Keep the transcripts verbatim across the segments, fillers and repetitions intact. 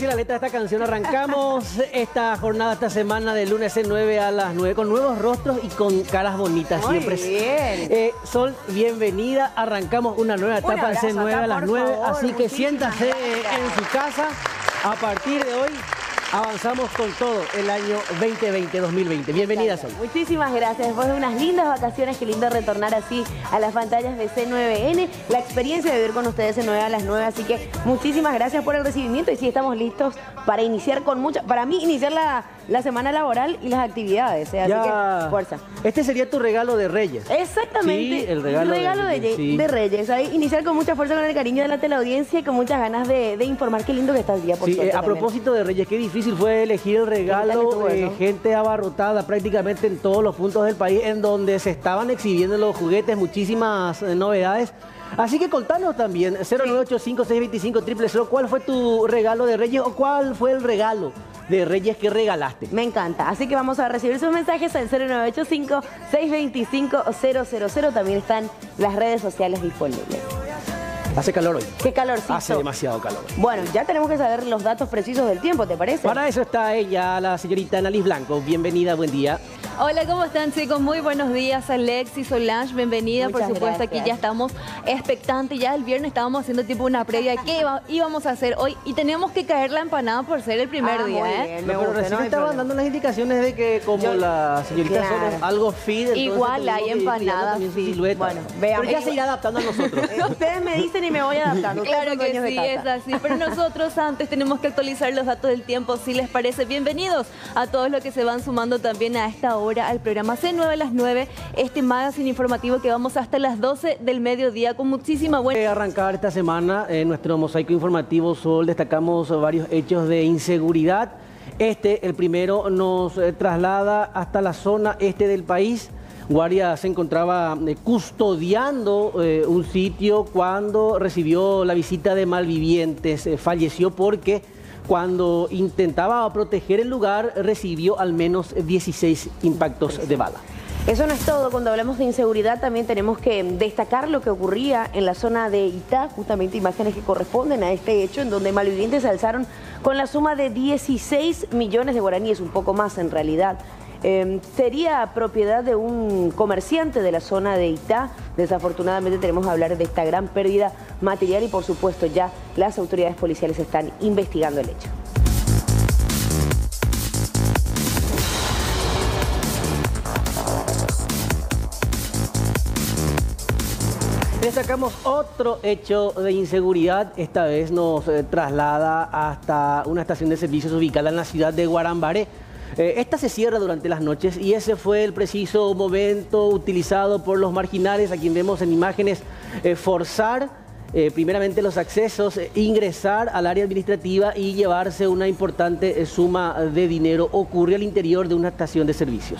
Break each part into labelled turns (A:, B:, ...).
A: dice la letra de esta canción. Arrancamos esta jornada, esta semana de lunes en nueve a las nueve con nuevos rostros y con caras bonitas.
B: Muy
A: siempre.
B: bien.
A: Eh, Sol, bienvenida. Arrancamos una nueva etapa en C nueve a las nueve. Así que siéntase en su casa. A partir de hoy avanzamos con todo el año veinte veinte, dos mil veinte. Bienvenida, Sol.
B: Muchísimas gracias. Después de unas lindas vacaciones, qué lindo retornar así a las pantallas de C nueve N. La experiencia de vivir con ustedes en nueve a las nueve. Así que muchísimas gracias por el recibimiento. Y sí, estamos listos para iniciar con mucha... Para mí, iniciar la, la semana laboral y las actividades. ¿eh? Así
A: Ya.
B: que, fuerza.
A: Este sería tu regalo de Reyes.
B: Exactamente.
A: Sí, el regalo,
B: regalo de, de,
A: sí.
B: de Reyes. Ahí, iniciar con mucha fuerza, con el cariño de la teleaudiencia y con muchas ganas de, de informar. Qué lindo que está el día, por
A: Sí,
B: suerte,
A: eh, a
B: también.
A: propósito de Reyes, qué difícil fue elegir el regalo.
B: ¿Qué tal
A: Eh,
B: estuvo eso?
A: gente abarrotada prácticamente en todos los puntos del país en donde se estaban exhibiendo los juguetes, muchísimas eh, novedades. Así que contanos también, cero nueve ocho cinco, seis dos cinco, cero cero cero, ¿cuál fue tu regalo de Reyes o cuál fue el regalo de Reyes que regalaste?
B: Me encanta, así que vamos a recibir sus mensajes al cero nueve ocho cinco, seis dos cinco, cero cero cero. También están las redes sociales disponibles.
A: Hace calor hoy.
B: Qué calorcito.
A: Hace demasiado calor.
B: Bueno, ya tenemos que saber los datos precisos del tiempo, ¿te parece?
A: Para eso está ella, la señorita Annalise Blanco. Bienvenida, buen día.
C: Hola, ¿cómo están, chicos? Muy buenos días, Alexis, Solange, bienvenida.
B: Muchas
C: Por supuesto,
B: gracias.
C: aquí ya estamos expectantes. Ya el viernes estábamos haciendo tipo una previa de qué iba- íbamos a hacer hoy y teníamos que caer la empanada por ser el primer
B: Ah,
C: día,
B: muy
C: ¿eh?
B: bien, me
A: No, pero
B: gusta,
A: recién
B: no hay
A: estaban
B: problema.
A: dando las indicaciones de que como
B: Yo-
A: la señorita
B: Claro.
A: Sol es algo fit, entonces
C: Igual hay
A: tuvimos que ir creando
C: empanadas
A: también su
C: fit.
A: silueta.
B: Bueno, veamos.
A: Pero ya se irá adaptando a nosotros.
B: Ustedes me dicen y me voy adaptando. Ustedes
C: Claro
B: son
C: que
B: dueños de
C: sí,
B: casa.
C: es así. Pero nosotros antes tenemos que actualizar los datos del tiempo, si les parece. Bienvenidos a todos los que se van sumando también a esta hora al programa C nueve a las nueve, este magazine informativo que vamos hasta las doce del mediodía con muchísima buena...
A: De arrancar esta semana en nuestro mosaico informativo Sol destacamos varios hechos de inseguridad. Este, el primero, nos eh, traslada hasta la zona este del país. Guardia se encontraba eh, custodiando eh, un sitio cuando recibió la visita de malvivientes. Eh, falleció porque cuando intentaba proteger el lugar recibió al menos dieciséis impactos de bala.
B: Eso no es todo. Cuando hablamos de inseguridad también tenemos que destacar lo que ocurría en la zona de Itá, justamente imágenes que corresponden a este hecho, en donde malvivientes se alzaron con la suma de dieciséis millones de guaraníes, un poco más en realidad. Eh, sería propiedad de un comerciante de la zona de Itá. Desafortunadamente tenemos que hablar de esta gran pérdida material y por supuesto ya las autoridades policiales están investigando el hecho.
A: Destacamos otro hecho de inseguridad, esta vez nos eh, traslada hasta una estación de servicios ubicada en la ciudad de Guarambaré. Eh, esta se cierra durante las noches y ese fue el preciso momento utilizado por los marginales, a quien vemos en imágenes, eh, forzar eh, primeramente los accesos, eh, ingresar al área administrativa y llevarse una importante eh, suma de dinero. Ocurrió al interior de una estación de servicios.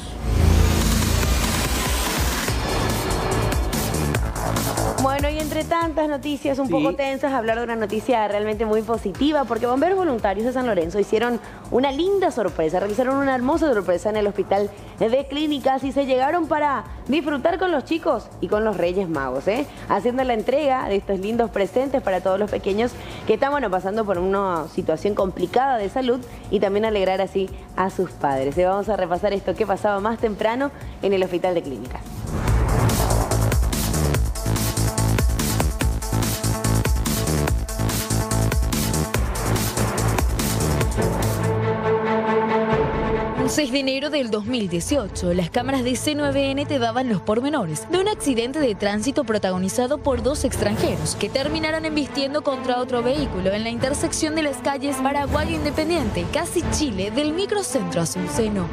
B: Bueno, y entre tantas noticias un
A: Sí.
B: poco tensas, hablar de una noticia realmente muy positiva, porque bomberos voluntarios de San Lorenzo hicieron una linda sorpresa, realizaron una hermosa sorpresa en el hospital de clínicas y se llegaron para disfrutar con los chicos y con los Reyes Magos, ¿eh? Haciendo la entrega de estos lindos presentes para todos los pequeños que están, bueno, pasando por una situación complicada de salud y también alegrar así a sus padres. Y vamos a repasar esto que pasaba más temprano en el hospital de clínicas.
D: seis de enero del dos mil dieciocho, las cámaras de C nueve N te daban los pormenores de un accidente de tránsito protagonizado por dos extranjeros que terminaron embistiendo contra otro vehículo en la intersección de las calles Paraguayo Independiente, casi Chile, del microcentro Azuceno.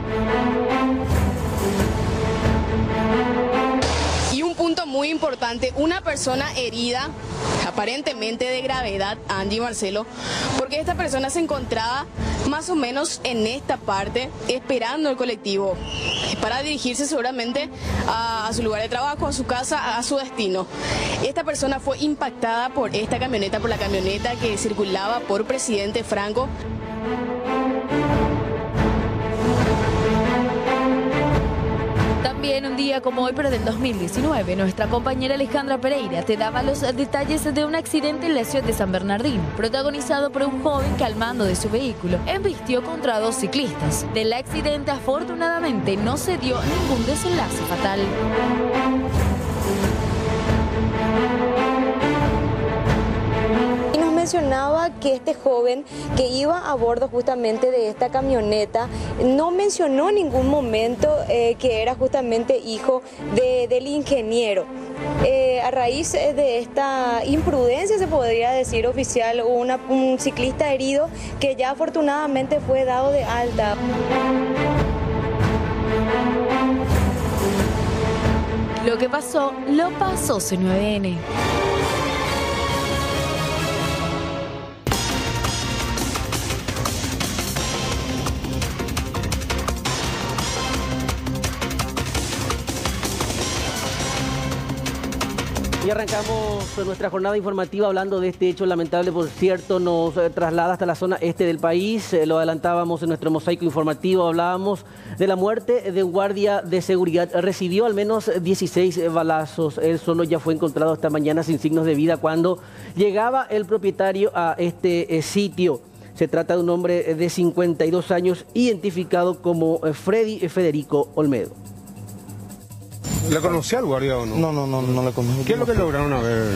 E: Y un punto muy importante, una persona herida, aparentemente de gravedad, Angie Marcelo, porque esta persona se encontraba más o menos en esta parte, esperando el colectivo, para dirigirse seguramente a, a su lugar de trabajo, a su casa, a su destino. Esta persona fue impactada por esta camioneta, por la camioneta que circulaba por Presidente Franco.
D: También También un día como hoy, pero del dos mil diecinueve, nuestra compañera Alejandra Pereira te daba los detalles de un accidente en la ciudad de San Bernardino, protagonizado por un joven que al mando de su vehículo embistió contra dos ciclistas. Del accidente afortunadamente no se dio ningún desenlace fatal.
F: Mencionaba que este joven que iba a bordo justamente de esta camioneta no mencionó en ningún momento eh, que era justamente hijo de, del ingeniero. Eh, a raíz de esta imprudencia, se podría decir oficial, hubo una, un ciclista herido que ya afortunadamente fue dado de alta.
D: Lo que pasó, lo pasó C nueve N.
A: Y arrancamos nuestra jornada informativa hablando de este hecho lamentable, por cierto, nos eh, traslada hasta la zona este del país. Eh, lo adelantábamos en nuestro mosaico informativo, hablábamos de la muerte de un guardia de seguridad. Recibió al menos dieciséis balazos. Él solo ya fue encontrado esta mañana sin signos de vida cuando llegaba el propietario a este eh, sitio. Se trata de un hombre de cincuenta y dos años, identificado como eh, Freddy Federico Olmedo.
G: ¿Le conocía al guardia o no?
H: No, no, no, no le conozco.
G: ¿Qué es lo que lograron a ver?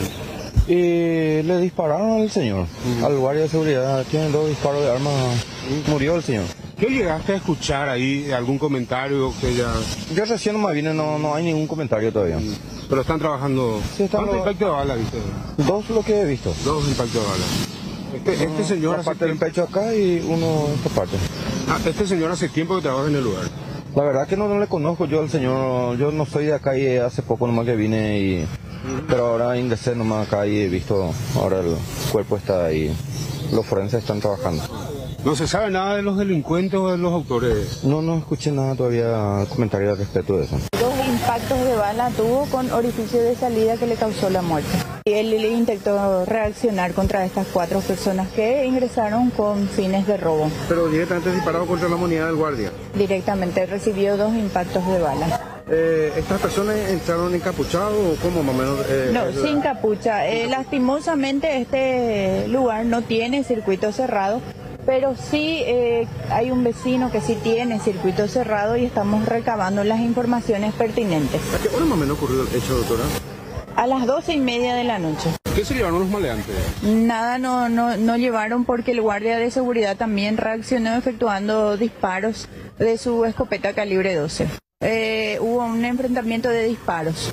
H: Y le dispararon al señor, uh-huh. al guardia de seguridad. Tiene dos disparos de arma, uh-huh. murió el señor.
G: ¿Qué llegaste a escuchar ahí? ¿Algún comentario que ya...?
H: Yo recién no me vine, no, no hay ningún comentario todavía.
G: Uh-huh. Pero están trabajando...
H: Sí, están
G: ¿Cuántos
H: lo...
G: impactos de bala viste?
H: Dos lo que he visto.
G: Dos impactos de bala. Este, este señor...
H: Una parte del pecho acá y uno en esta parte.
G: Ah, este señor hace tiempo que trabaja en el lugar.
H: La verdad que no, no le conozco yo al señor, yo no soy de acá y hace poco nomás que vine, y, pero ahora ingresé nomás acá y he visto, ahora el cuerpo está ahí, los forenses están trabajando.
G: ¿No se sabe nada de los delincuentes o de los autores?
H: No, no escuché nada todavía, comentario al respecto de eso.
I: Dos impactos de bala tuvo con orificio de salida que le causó la muerte. Y él le intentó reaccionar contra estas cuatro personas que ingresaron con fines de robo.
G: ¿Pero directamente disparado contra la moneda del guardia?
I: Directamente recibió dos impactos de bala.
G: Eh, ¿Estas personas entraron encapuchados o cómo más o menos? Eh,
I: no, es... sin capucha. Eh, lastimosamente este lugar no tiene circuito cerrado. Pero sí eh, hay un vecino que sí tiene circuito cerrado y estamos recabando las informaciones pertinentes.
G: ¿A qué hora más o menos ocurrió el hecho, doctora?
I: A las doce y media de la noche.
G: ¿Qué se llevaron los maleantes?
I: Nada, no, no, no llevaron, porque el guardia de seguridad también reaccionó efectuando disparos de su escopeta calibre doce. Eh, hubo un enfrentamiento de disparos.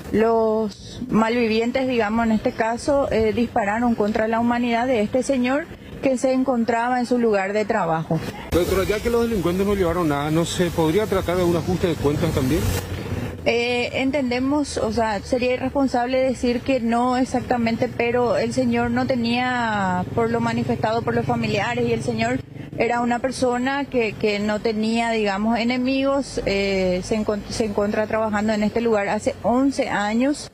I: Los malvivientes, digamos en este caso, eh, dispararon contra la humanidad de este señor que se encontraba en su lugar de trabajo.
G: Doctora, ya que los delincuentes no llevaron nada, ¿no se podría tratar de un ajuste de cuentas también?
I: Eh, entendemos, o sea, sería irresponsable decir que no exactamente, pero el señor no tenía, por lo manifestado por los familiares, y el señor era una persona que, que no tenía, digamos, enemigos, eh, se, encont se encuentra trabajando en este lugar hace once años.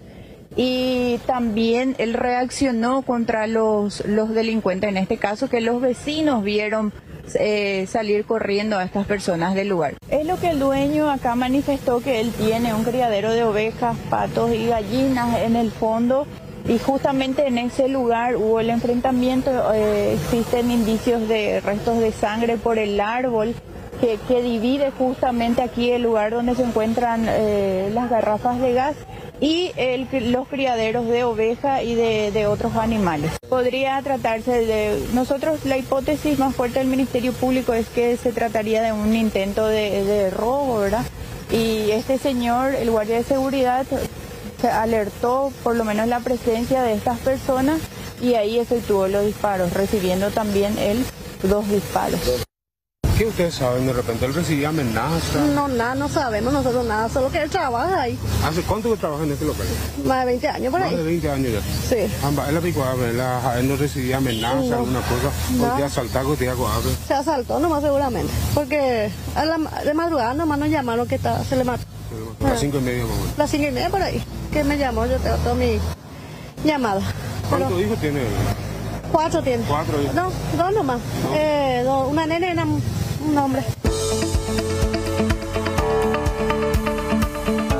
I: Y también él reaccionó contra los, los delincuentes, en este caso que los vecinos vieron eh, salir corriendo a estas personas del lugar. Es lo que el dueño acá manifestó, que él tiene un criadero de ovejas, patos y gallinas en el fondo, y justamente en ese lugar hubo el enfrentamiento. Eh, existen indicios de restos de sangre por el árbol que, que divide justamente aquí el lugar donde se encuentran eh, las garrafas de gas y el, los criaderos de oveja y de, de otros animales. Podría tratarse de... Nosotros, la hipótesis más fuerte del Ministerio Público es que se trataría de un intento de, de robo, ¿verdad? Y este señor, el guardia de seguridad, se alertó por lo menos la presencia de estas personas y ahí efectuó los disparos, recibiendo también él dos disparos.
G: ¿Qué ustedes saben? De repente él recibía amenazas.
J: No, nada, no sabemos nosotros nada, solo que él trabaja ahí.
G: ¿Hace cuánto que trabaja en este local?
J: Más de veinte años por ahí.
G: Más de veinte años ya.
J: Sí.
G: Él la picó, él no recibía amenazas, no. alguna cosa. ¿O te asaltó, te hago abre?
J: Se asaltó nomás seguramente, porque a la, de madrugada nomás nos llamaron que está, se le mató.
G: A las cinco y media, mamá.
J: Las cinco y media por ahí, que me llamó, yo tengo toda mi llamada.
G: ¿Cuántos hijos tiene él?
J: Cuatro tiene.
G: ¿Cuatro hijos?
J: No, dos nomás. No. Eh, dos, una nena y una, un hombre.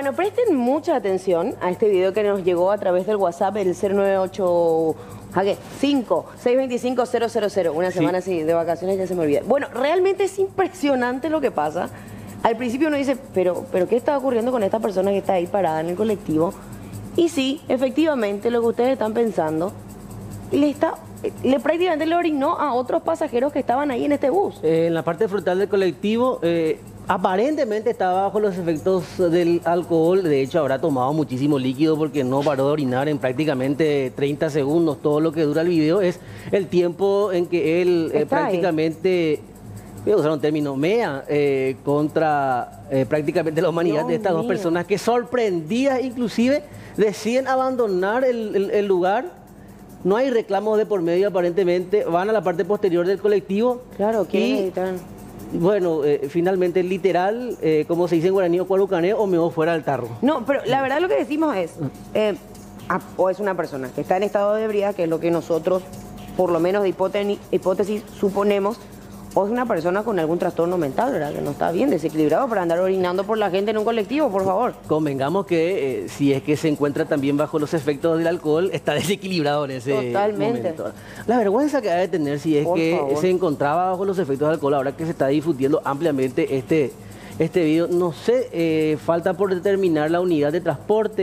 B: Bueno, presten mucha atención a este video que nos llegó a través del WhatsApp, el cero nueve ocho cinco seis dos cinco cero cero cero. Una semana sí. así de vacaciones ya se me olvida. Bueno, realmente es impresionante lo que pasa. Al principio uno dice, pero, pero ¿qué está ocurriendo con esta persona que está ahí parada en el colectivo? Y sí, efectivamente, lo que ustedes están pensando, le está... le prácticamente le orinó a otros pasajeros que estaban ahí en este bus.
A: Eh, en la parte frontal del colectivo, eh, aparentemente estaba bajo los efectos del alcohol. De hecho, habrá tomado muchísimo líquido porque no paró de orinar en prácticamente treinta segundos. Todo lo que dura el video es el tiempo en que él eh, prácticamente... voy a usar un término, mea, eh, contra eh, prácticamente la humanidad Dios de estas mío. dos personas que, sorprendidas inclusive, deciden abandonar el, el, el lugar. No hay reclamos de por medio aparentemente, van a la parte posterior del colectivo.
B: Claro, ¿quién
A: y, bueno, eh, finalmente literal, eh, como se dice en guaraní, o cuarucaneo, o me voy fuera del tarro.
B: No, pero la verdad lo que decimos es, eh, o es una persona que está en estado de ebriedad, que es lo que nosotros, por lo menos de hipótesis, hipótesis suponemos, o es una persona con algún trastorno mental, ¿verdad? Que no está bien desequilibrado para andar orinando por la gente en un colectivo, por favor.
A: Convengamos que eh, si es que se encuentra también bajo los efectos del alcohol, está desequilibrado en ese
B: Totalmente.
A: momento. La vergüenza que ha de tener si es por que favor. se encontraba bajo los efectos del alcohol, ahora que se está difundiendo ampliamente este, este video. No sé, eh, falta por determinar la unidad de transporte.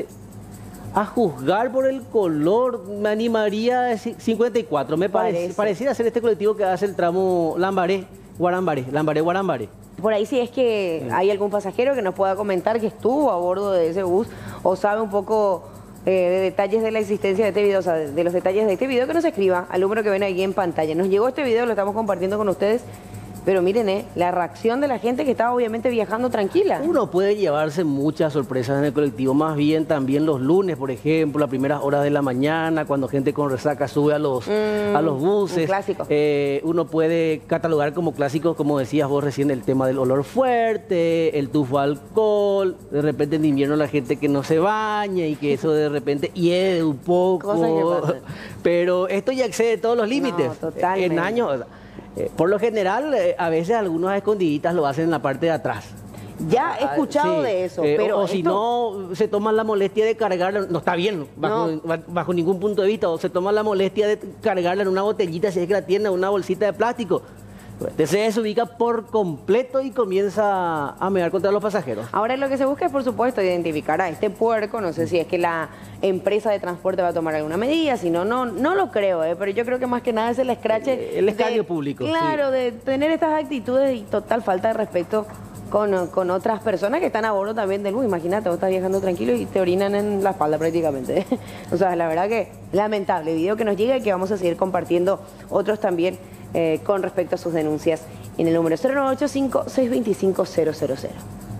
A: A juzgar por el color, me animaría a cincuenta y cuatro. Me parece, pareciera ser este colectivo que hace el tramo Lambaré-Guarambaré. Lambaré-Guarambaré.
B: Por ahí si es que sí. hay algún pasajero que nos pueda comentar que estuvo a bordo de ese bus o sabe un poco eh, de detalles de la existencia de este video, o sea, de, de los detalles de este video, que nos escriba al número que ven ahí en pantalla. Nos llegó este video, lo estamos compartiendo con ustedes. Pero miren, eh, la reacción de la gente que estaba obviamente viajando tranquila.
A: Uno puede llevarse muchas sorpresas en el colectivo, más bien también los lunes, por ejemplo, las primeras horas de la mañana, cuando gente con resaca sube a los, mm, a los buses.
B: Un clásico.
A: Eh, uno puede catalogar como clásicos, como decías vos recién, el tema del olor fuerte, el tufo alcohol, de repente en invierno la gente que no se baña y que eso de repente hiede un poco.
B: Cosas que pasan.
A: Pero esto ya excede todos los límites.
B: No, totalmente.
A: En años... Eh, por lo general, eh, a veces algunas escondiditas lo hacen en la parte de atrás.
B: Ya he escuchado sí. de eso,
A: eh,
B: pero
A: O, o
B: esto...
A: si no, se toman la molestia de cargarla, no está bien, bajo, no. bajo ningún punto de vista, o se toman la molestia de cargarla en una botellita, si es que la tiene, una bolsita de plástico. Entonces se ubica por completo y comienza a mear contra los pasajeros.
B: Ahora lo que se busca es, por supuesto, identificar a este puerco. No sé si es que la empresa de transporte va a tomar alguna medida, si no, no, no lo creo, ¿eh? Pero yo creo que más que nada es el escrache.
A: El escarnio público.
B: Claro,
A: sí.
B: de tener estas actitudes y total falta de respeto con, con otras personas que están a bordo también del bus. Imagínate, vos estás viajando tranquilo y te orinan en la espalda prácticamente, ¿eh? O sea, la verdad que lamentable video que nos llega y que vamos a seguir compartiendo otros también eh, con respecto a sus denuncias en el número cero nueve ocho cinco seis dos cinco cero cero cero.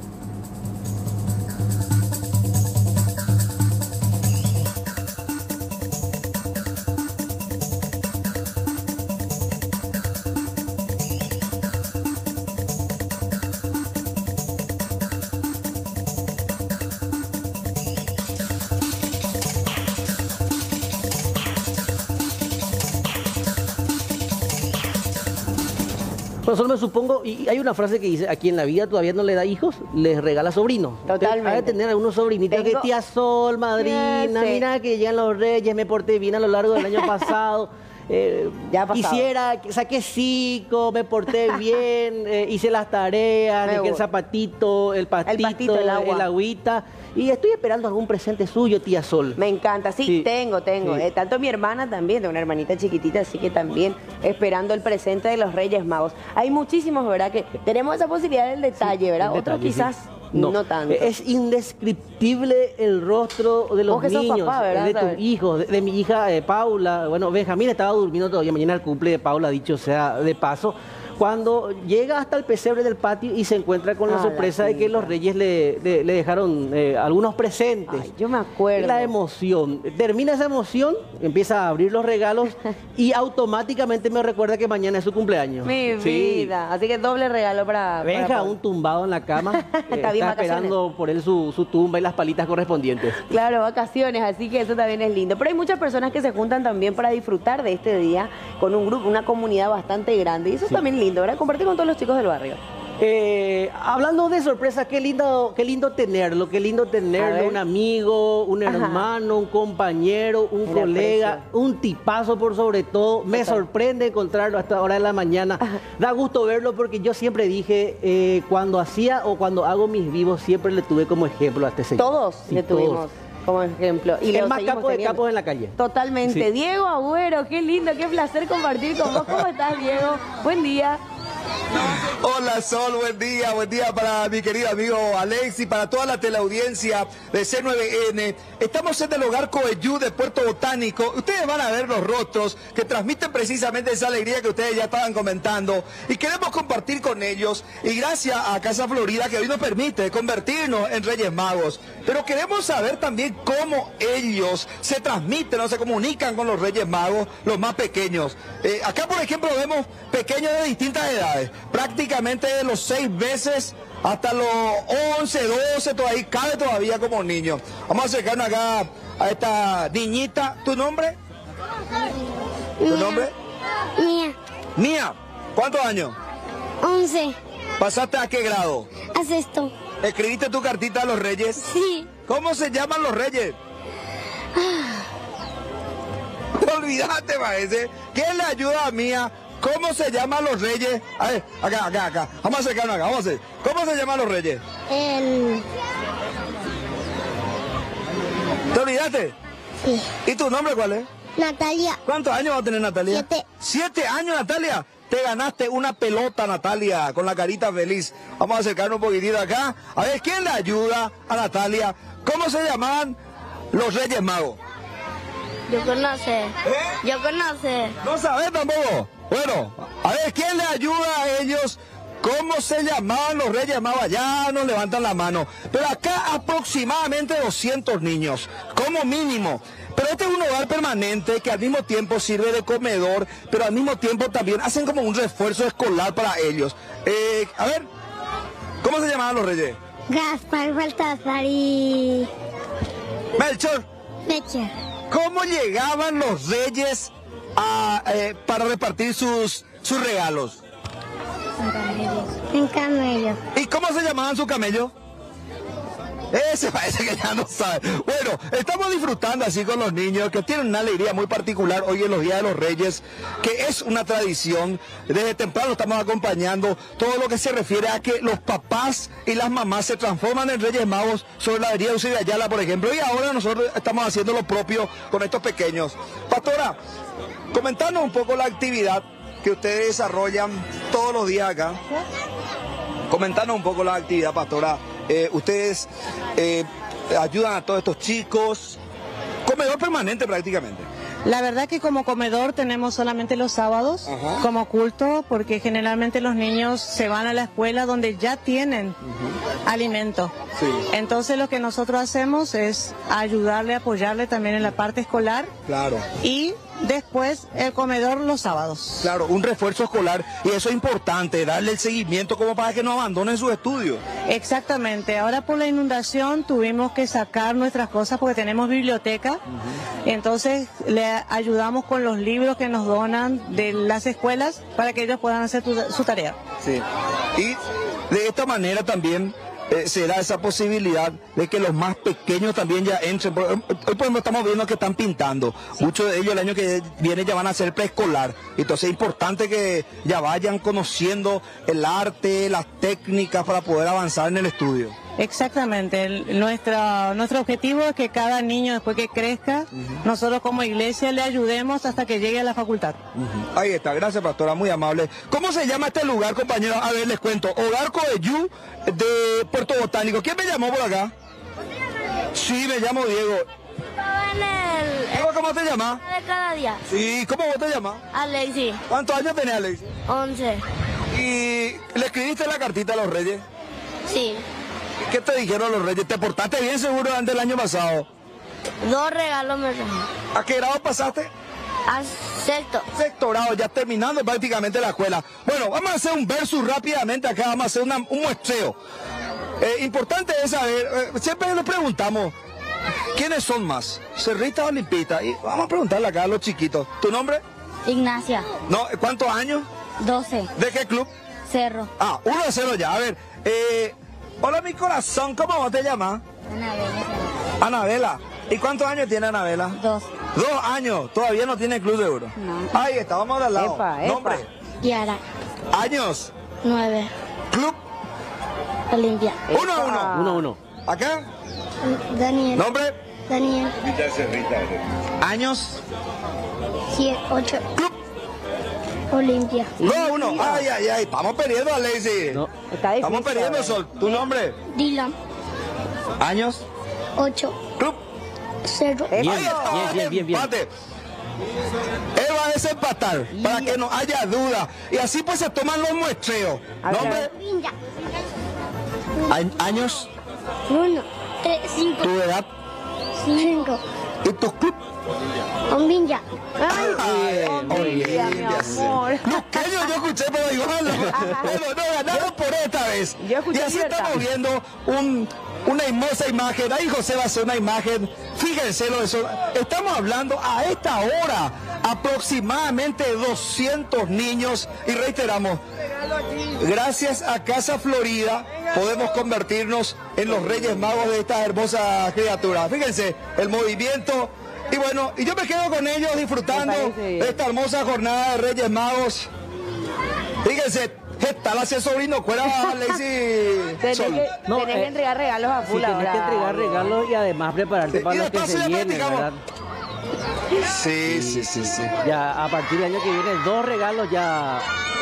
A: Bueno, solo me supongo, y hay una frase que dice, a quien la vida todavía no le da hijos, les regala sobrinos.
B: Totalmente.
A: Hay de tener algunos sobrinitos
B: Tengo...
A: que tía Sol, madrina,
B: sí.
A: mira que llegan los reyes, me porté bien a lo largo del año pasado. Eh,
B: ya
A: quisiera, saqué cinco, me porté bien, eh, hice las tareas, dejé el zapatito, el pastito,
B: el, pastito, el, agua.
A: el agüita. Y estoy esperando algún presente suyo, tía Sol.
B: Me encanta, sí, sí. tengo, tengo. Sí. Eh, tanto mi hermana también, tengo una hermanita chiquitita, así que también esperando el presente de los Reyes Magos. Hay muchísimos, ¿verdad? Que tenemos esa posibilidad del detalle, sí, ¿verdad? Otros detalle, quizás sí. no. no tanto.
A: Es indescriptible el rostro de los niños, papá, de tus hijos, de, de mi hija eh, Paula. Bueno, Benjamín estaba durmiendo todavía, mañana el cumple de Paula, dicho sea de paso. Cuando llega hasta el pesebre del patio y se encuentra con la ah, sorpresa la de que los reyes le, le, le dejaron eh, algunos presentes.
B: Ay, yo me acuerdo.
A: La emoción. Termina esa emoción, empieza a abrir los regalos y automáticamente me recuerda que mañana es su cumpleaños.
B: Mi sí. vida. Así que doble regalo para...
A: Venga,
B: para
A: un tumbado en la cama.
B: está,
A: eh,
B: bien,
A: está esperando por él su, su tumba y las palitas correspondientes.
B: Claro, vacaciones, así que eso también es lindo. Pero hay muchas personas que se juntan también para disfrutar de este día con un grupo, una comunidad bastante grande. Y eso sí. también es lindo, ¿verdad? Compartir con todos los chicos del barrio.
A: Eh, hablando de sorpresa, qué lindo, qué lindo tenerlo, qué lindo tenerlo, un amigo, un
B: Ajá.
A: hermano, un compañero, un
B: El
A: colega,
B: aprecio.
A: un tipazo por sobre todo. Me
B: Total.
A: sorprende encontrarlo a esta hora de la mañana.
B: Ajá.
A: Da gusto verlo porque yo siempre dije, eh, cuando hacía o cuando hago mis vivos, siempre le tuve como ejemplo a este señor.
B: Todos
A: Sí,
B: le
A: todos.
B: tuvimos como ejemplo. Y
A: El
B: lo
A: más
B: seguimos
A: capo de
B: teniendo.
A: capos en la calle.
B: Totalmente.
A: Sí.
B: Diego Agüero, qué lindo, qué placer compartir con vos. ¿Cómo estás, Diego? Buen día.
K: Hola Sol, buen día, buen día para mi querido amigo Alex y para toda la teleaudiencia de C nueve N. Estamos en el hogar Coeyú de Puerto Botánico. Ustedes van a ver los rostros que transmiten precisamente esa alegría que ustedes ya estaban comentando y queremos compartir con ellos y gracias a Casa Florida que hoy nos permite convertirnos en Reyes Magos. Pero queremos saber también cómo ellos se transmiten o se comunican con los Reyes Magos, los más pequeños. Eh, acá por ejemplo vemos pequeños de distintas edades, prácticamente de los seis meses hasta los once, doce, todavía cabe todavía como niño. Vamos a acercarnos acá a esta niñita. ¿Tu nombre? ¿Tu nombre?
L: Mía,
K: Mía. ¿Cuántos años?
L: once.
K: ¿Pasaste a qué grado?
L: Haz esto.
K: ¿Escribiste tu cartita a los Reyes?
L: Sí.
K: ¿Cómo se llaman los Reyes? Te olvidaste, parece. ¿Quién le ayuda a Mía? ¿Cómo se llaman los Reyes? A ver, acá, acá, acá. Vamos a acercarnos acá, vamos a hacer. ¿Cómo se llaman los Reyes?
L: El...
K: ¿Te olvidaste?
L: Sí.
K: ¿Y tu nombre cuál es?
L: Natalia.
K: ¿Cuántos años va a tener Natalia?
L: Siete.
K: ¿Siete años, Natalia? Te ganaste una pelota, Natalia, con la carita feliz. Vamos a acercarnos un poquitito acá. A ver, ¿quién le ayuda a Natalia? ¿Cómo se llamaban los Reyes Magos?
L: Yo conoce. Yo conoce.
K: ¿No sabes tampoco? Bueno, a ver, ¿quién le ayuda a ellos? ¿Cómo se llamaban los Reyes Magos? Allá nos levantan la mano. Pero acá aproximadamente doscientos niños, como mínimo. Pero este es un hogar permanente que al mismo tiempo sirve de comedor, pero al mismo tiempo también hacen como un refuerzo escolar para ellos. Eh, a ver, ¿cómo se llamaban los Reyes?
L: Gaspar, Baltasar y...
K: Melchor.
L: Mecher.
K: ¿Cómo llegaban los Reyes a, eh, para repartir sus, sus regalos?
L: En camello.
K: ¿Y cómo se llamaban sus camellos? Ese parece que ya no sabe. Bueno, estamos disfrutando así con los niños que tienen una alegría muy particular hoy en los Días de los Reyes, que es una tradición. Desde temprano estamos acompañando todo lo que se refiere a que los papás y las mamás se transforman en Reyes Magos sobre la avenida Eusebio Ayala, por ejemplo, y ahora nosotros estamos haciendo lo propio con estos pequeños. Pastora, comentanos un poco la actividad que ustedes desarrollan todos los días acá. Comentanos un poco la actividad, Pastora. Eh, ustedes eh, ayudan a todos estos chicos, comedor permanente prácticamente.
M: La verdad que como comedor tenemos solamente los sábados. Ajá. Como culto, porque generalmente los niños se van a la escuela donde ya tienen uh-huh. alimento. Sí. Entonces lo que nosotros hacemos es ayudarle, apoyarle también en la parte escolar.
K: Claro.
M: Y después el comedor los sábados.
K: Claro, un refuerzo escolar, y eso es importante, darle el seguimiento como para que no abandonen sus estudios.
M: Exactamente, ahora por la inundación tuvimos que sacar nuestras cosas porque tenemos biblioteca, uh-huh. entonces le ayudamos con los libros que nos donan de las escuelas para que ellos puedan hacer tu, su tarea.
K: Sí, y de esta manera también Eh, será esa posibilidad de que los más pequeños también ya entren. Hoy por ejemplo estamos viendo que están pintando. Sí. Muchos de ellos el año que viene ya van a ser preescolar. Entonces es importante que ya vayan conociendo el arte, las técnicas para poder avanzar en el estudio.
M: Exactamente, el, nuestra, nuestro objetivo es que cada niño después que crezca, uh-huh. nosotros como iglesia le ayudemos hasta que llegue a la facultad.
K: Uh-huh. Ahí está, gracias pastora, muy amable. ¿Cómo se llama este lugar, compañeros? A ver, les cuento, Hogar Coeyú de Puerto Botánico. ¿Quién me llamó por acá? Sí, me llamo Diego.
L: El,
K: ¿Cómo, ¿Cómo te llamas?
L: De cada día.
K: Sí, ¿cómo vos te llamas?
L: Alexi.
K: ¿Cuántos años tenés, Alexi?
L: Once.
K: ¿Y le escribiste la cartita a los Reyes?
L: Sí.
K: ¿Qué te dijeron los Reyes? ¿Te portaste bien seguro antes del año pasado?
L: Dos regalos me trajeron.
K: ¿A qué grado pasaste?
L: A sexto.
K: Sexto grado, ya terminando prácticamente la escuela. Bueno, vamos a hacer un versus rápidamente acá, vamos a hacer una, un muestreo. Eh, importante es saber, eh, siempre nos preguntamos, ¿quiénes son más? ¿Cerrita o Olimpista? Y vamos a preguntarle acá a los chiquitos. ¿Tu nombre?
L: Ignacia.
K: No, ¿cuántos años?
L: doce.
K: ¿De qué club?
L: Cerro.
K: Ah, uno a cero ya. A ver, eh, hola mi corazón, ¿cómo vos te llamas?
L: Anabela.
K: Anabela. ¿Y cuántos años tiene Anabela?
L: Dos.
K: Dos años. Todavía no tiene club de euro.
L: No.
K: Ahí está, vamos al lado.
B: Epa, epa.
K: Nombre.
L: Kiara.
K: Años.
L: Nueve.
K: Club.
L: Olimpia.
K: Uno a uno.
A: Uno a uno.
K: ¿Acá?
L: Daniel.
K: Nombre.
L: Daniel.
K: Años.
L: Siete, ocho.
K: Club.
L: Olimpia.
K: Dos a uno. Ay, ay, ay. Estamos perdiendo, Alexi.
A: No.
B: Está difícil,
K: Estamos perdiendo,
B: a ver.
K: Sol. ¿Tu nombre?
L: Dylan.
K: Años.
L: Ocho.
K: Club.
L: Cero.
A: Bien,
K: Ahí está,
A: bien, bien, bien, bien.
K: empate. Él va a desempatar para que no haya duda. Y así pues se toman los muestreos.
B: A ver,
K: Nombre.
L: Vinja.
K: A- Años.
L: Uno. Tres, cinco.
K: Tu edad.
L: Cinco.
K: Y tu club.
L: Un Vinja.
K: Ay,
B: Olimpia, mi amor.
K: Luqueño yo escuché, pero igual no, pero no ganaron por esta vez.
B: Yo escuché
K: Y así
B: Libertad.
K: estamos viendo un, una hermosa imagen. Ahí José va a hacer una imagen. Fíjense lo de eso. Estamos hablando a esta hora aproximadamente doscientos niños. Y reiteramos, gracias a Casa Florida podemos convertirnos en los Reyes Magos de estas hermosas criaturas. Fíjense, el movimiento. Y bueno, y yo me quedo con ellos disfrutando
B: Me parece bien.
K: de esta hermosa jornada de Reyes Magos. Fíjense, está la sobrino, cuera Alexi.
B: Tenés,
K: Sol.
B: que,
A: No,
B: tenés
A: eh,
B: que entregar regalos a
A: Sí,
B: full
A: tenés
B: ahora.
A: que entregar regalos y además prepararte
K: Sí,
A: para
K: y
A: lo que
K: despacio
A: se
K: ya
A: viene,
K: practicamos.
A: ¿verdad?
K: Sí, sí, sí, sí.
A: Ya a partir del año que viene, dos regalos ya,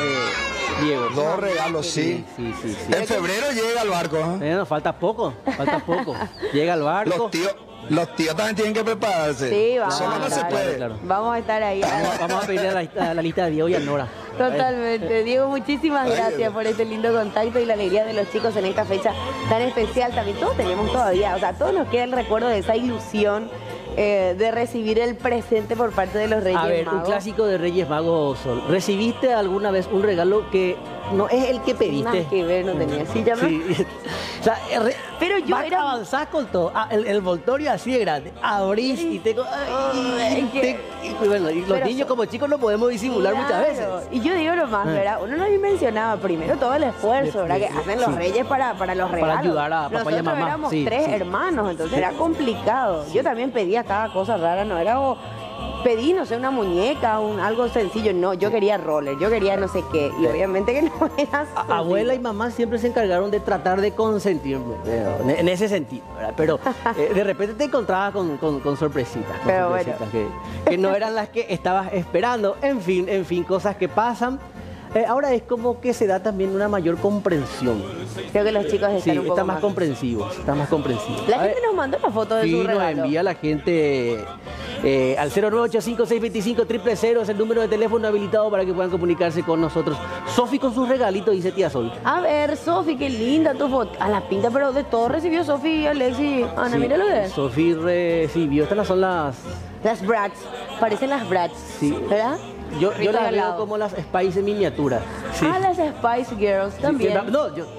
A: eh, Diego.
K: Dos regalos, sí.
A: Sí, sí, sí.
K: En febrero llega el barco. ¿eh?
A: Eh, no, falta poco, falta poco. Llega el barco.
K: Los tíos, los tíos también tienen que prepararse.
B: Sí, vamos
K: Solo
B: a
K: no se
B: estar.
K: puede.
A: Claro.
B: Vamos a estar ahí.
A: Vamos, vamos a pedir a la, a la lista de Diego y a Nora.
B: Totalmente. Diego, muchísimas
K: Ay,
B: gracias
K: Dios.
B: por este lindo contacto y la alegría de los chicos en esta fecha tan especial. También todos tenemos todavía, o sea, todos nos queda el recuerdo de esa ilusión eh, de recibir el presente por parte de los Reyes
A: A ver,
B: Magos.
A: un clásico de Reyes Magos, Sol. ¿Recibiste alguna vez un regalo que no es el que pediste?
B: Nada que ver, no tenía. Sí, ya me-
A: Sí. O sea, eh, re-
B: Pero yo
A: vas-
B: era-
A: avanzás con todo. Ah, el, el envoltorio así de grande. Abrís y te... ay,
B: es que-
A: te- y bueno, y los
B: Pero
A: niños
B: so-
A: como chicos no podemos disimular muchas veces.
B: Claro. Y yo digo lo más,
A: Eh.
B: ¿verdad? Uno no dimensionaba primero todo el esfuerzo, ¿verdad? Que hacen los
A: Sí.
B: reyes para, para los
A: Para
B: regalos.
A: ayudar a papá y a
B: Nosotros
A: mamá.
B: éramos
A: Sí,
B: tres
A: sí.
B: hermanos, entonces era complicado. Yo también pedía cada cosa rara, no era o pedí, no sé, una muñeca, un, algo sencillo. No, yo quería roller, yo quería no sé qué. Y obviamente que no era
A: A-
B: sencillo.
A: Abuela y mamá siempre se encargaron de tratar de consentirme, pero en, en ese sentido, ¿verdad? Pero eh, de repente te encontrabas con, con- con sorpresitas, con
B: Pero
A: sorpresitas que, que no eran las que estabas esperando. En fin, en fin, cosas que pasan. Eh, ahora es como que se da también una mayor comprensión.
B: Creo que los chicos están
A: Sí,
B: un poco
A: están más
B: más.
A: comprensivos, están más comprensivos.
B: La
A: A
B: gente
A: ver,
B: nos mandó una foto de
A: sí,
B: su
A: nos
B: regalo.
A: envía la gente eh, al cero nueve ocho cinco seis dos cinco cero cero cero, es el número de teléfono habilitado para que puedan comunicarse con nosotros. Sofi con sus regalitos, dice tía Sol.
B: A ver, Sofi, qué linda tu foto. A la pinta, pero de todo recibió Sofi, Alexi. Ana,
A: Sí,
B: mira lo que es.
A: Sofi recibió, estas no son las...
B: Las brats. Parecen las brats.
A: Sí.
B: ¿Verdad?
A: Yo, yo las
B: Regalado.
A: veo como las Spice en miniatura. Sí.
B: Ah, las Spice Girls
A: Sí,
B: también.
A: que, no, yo-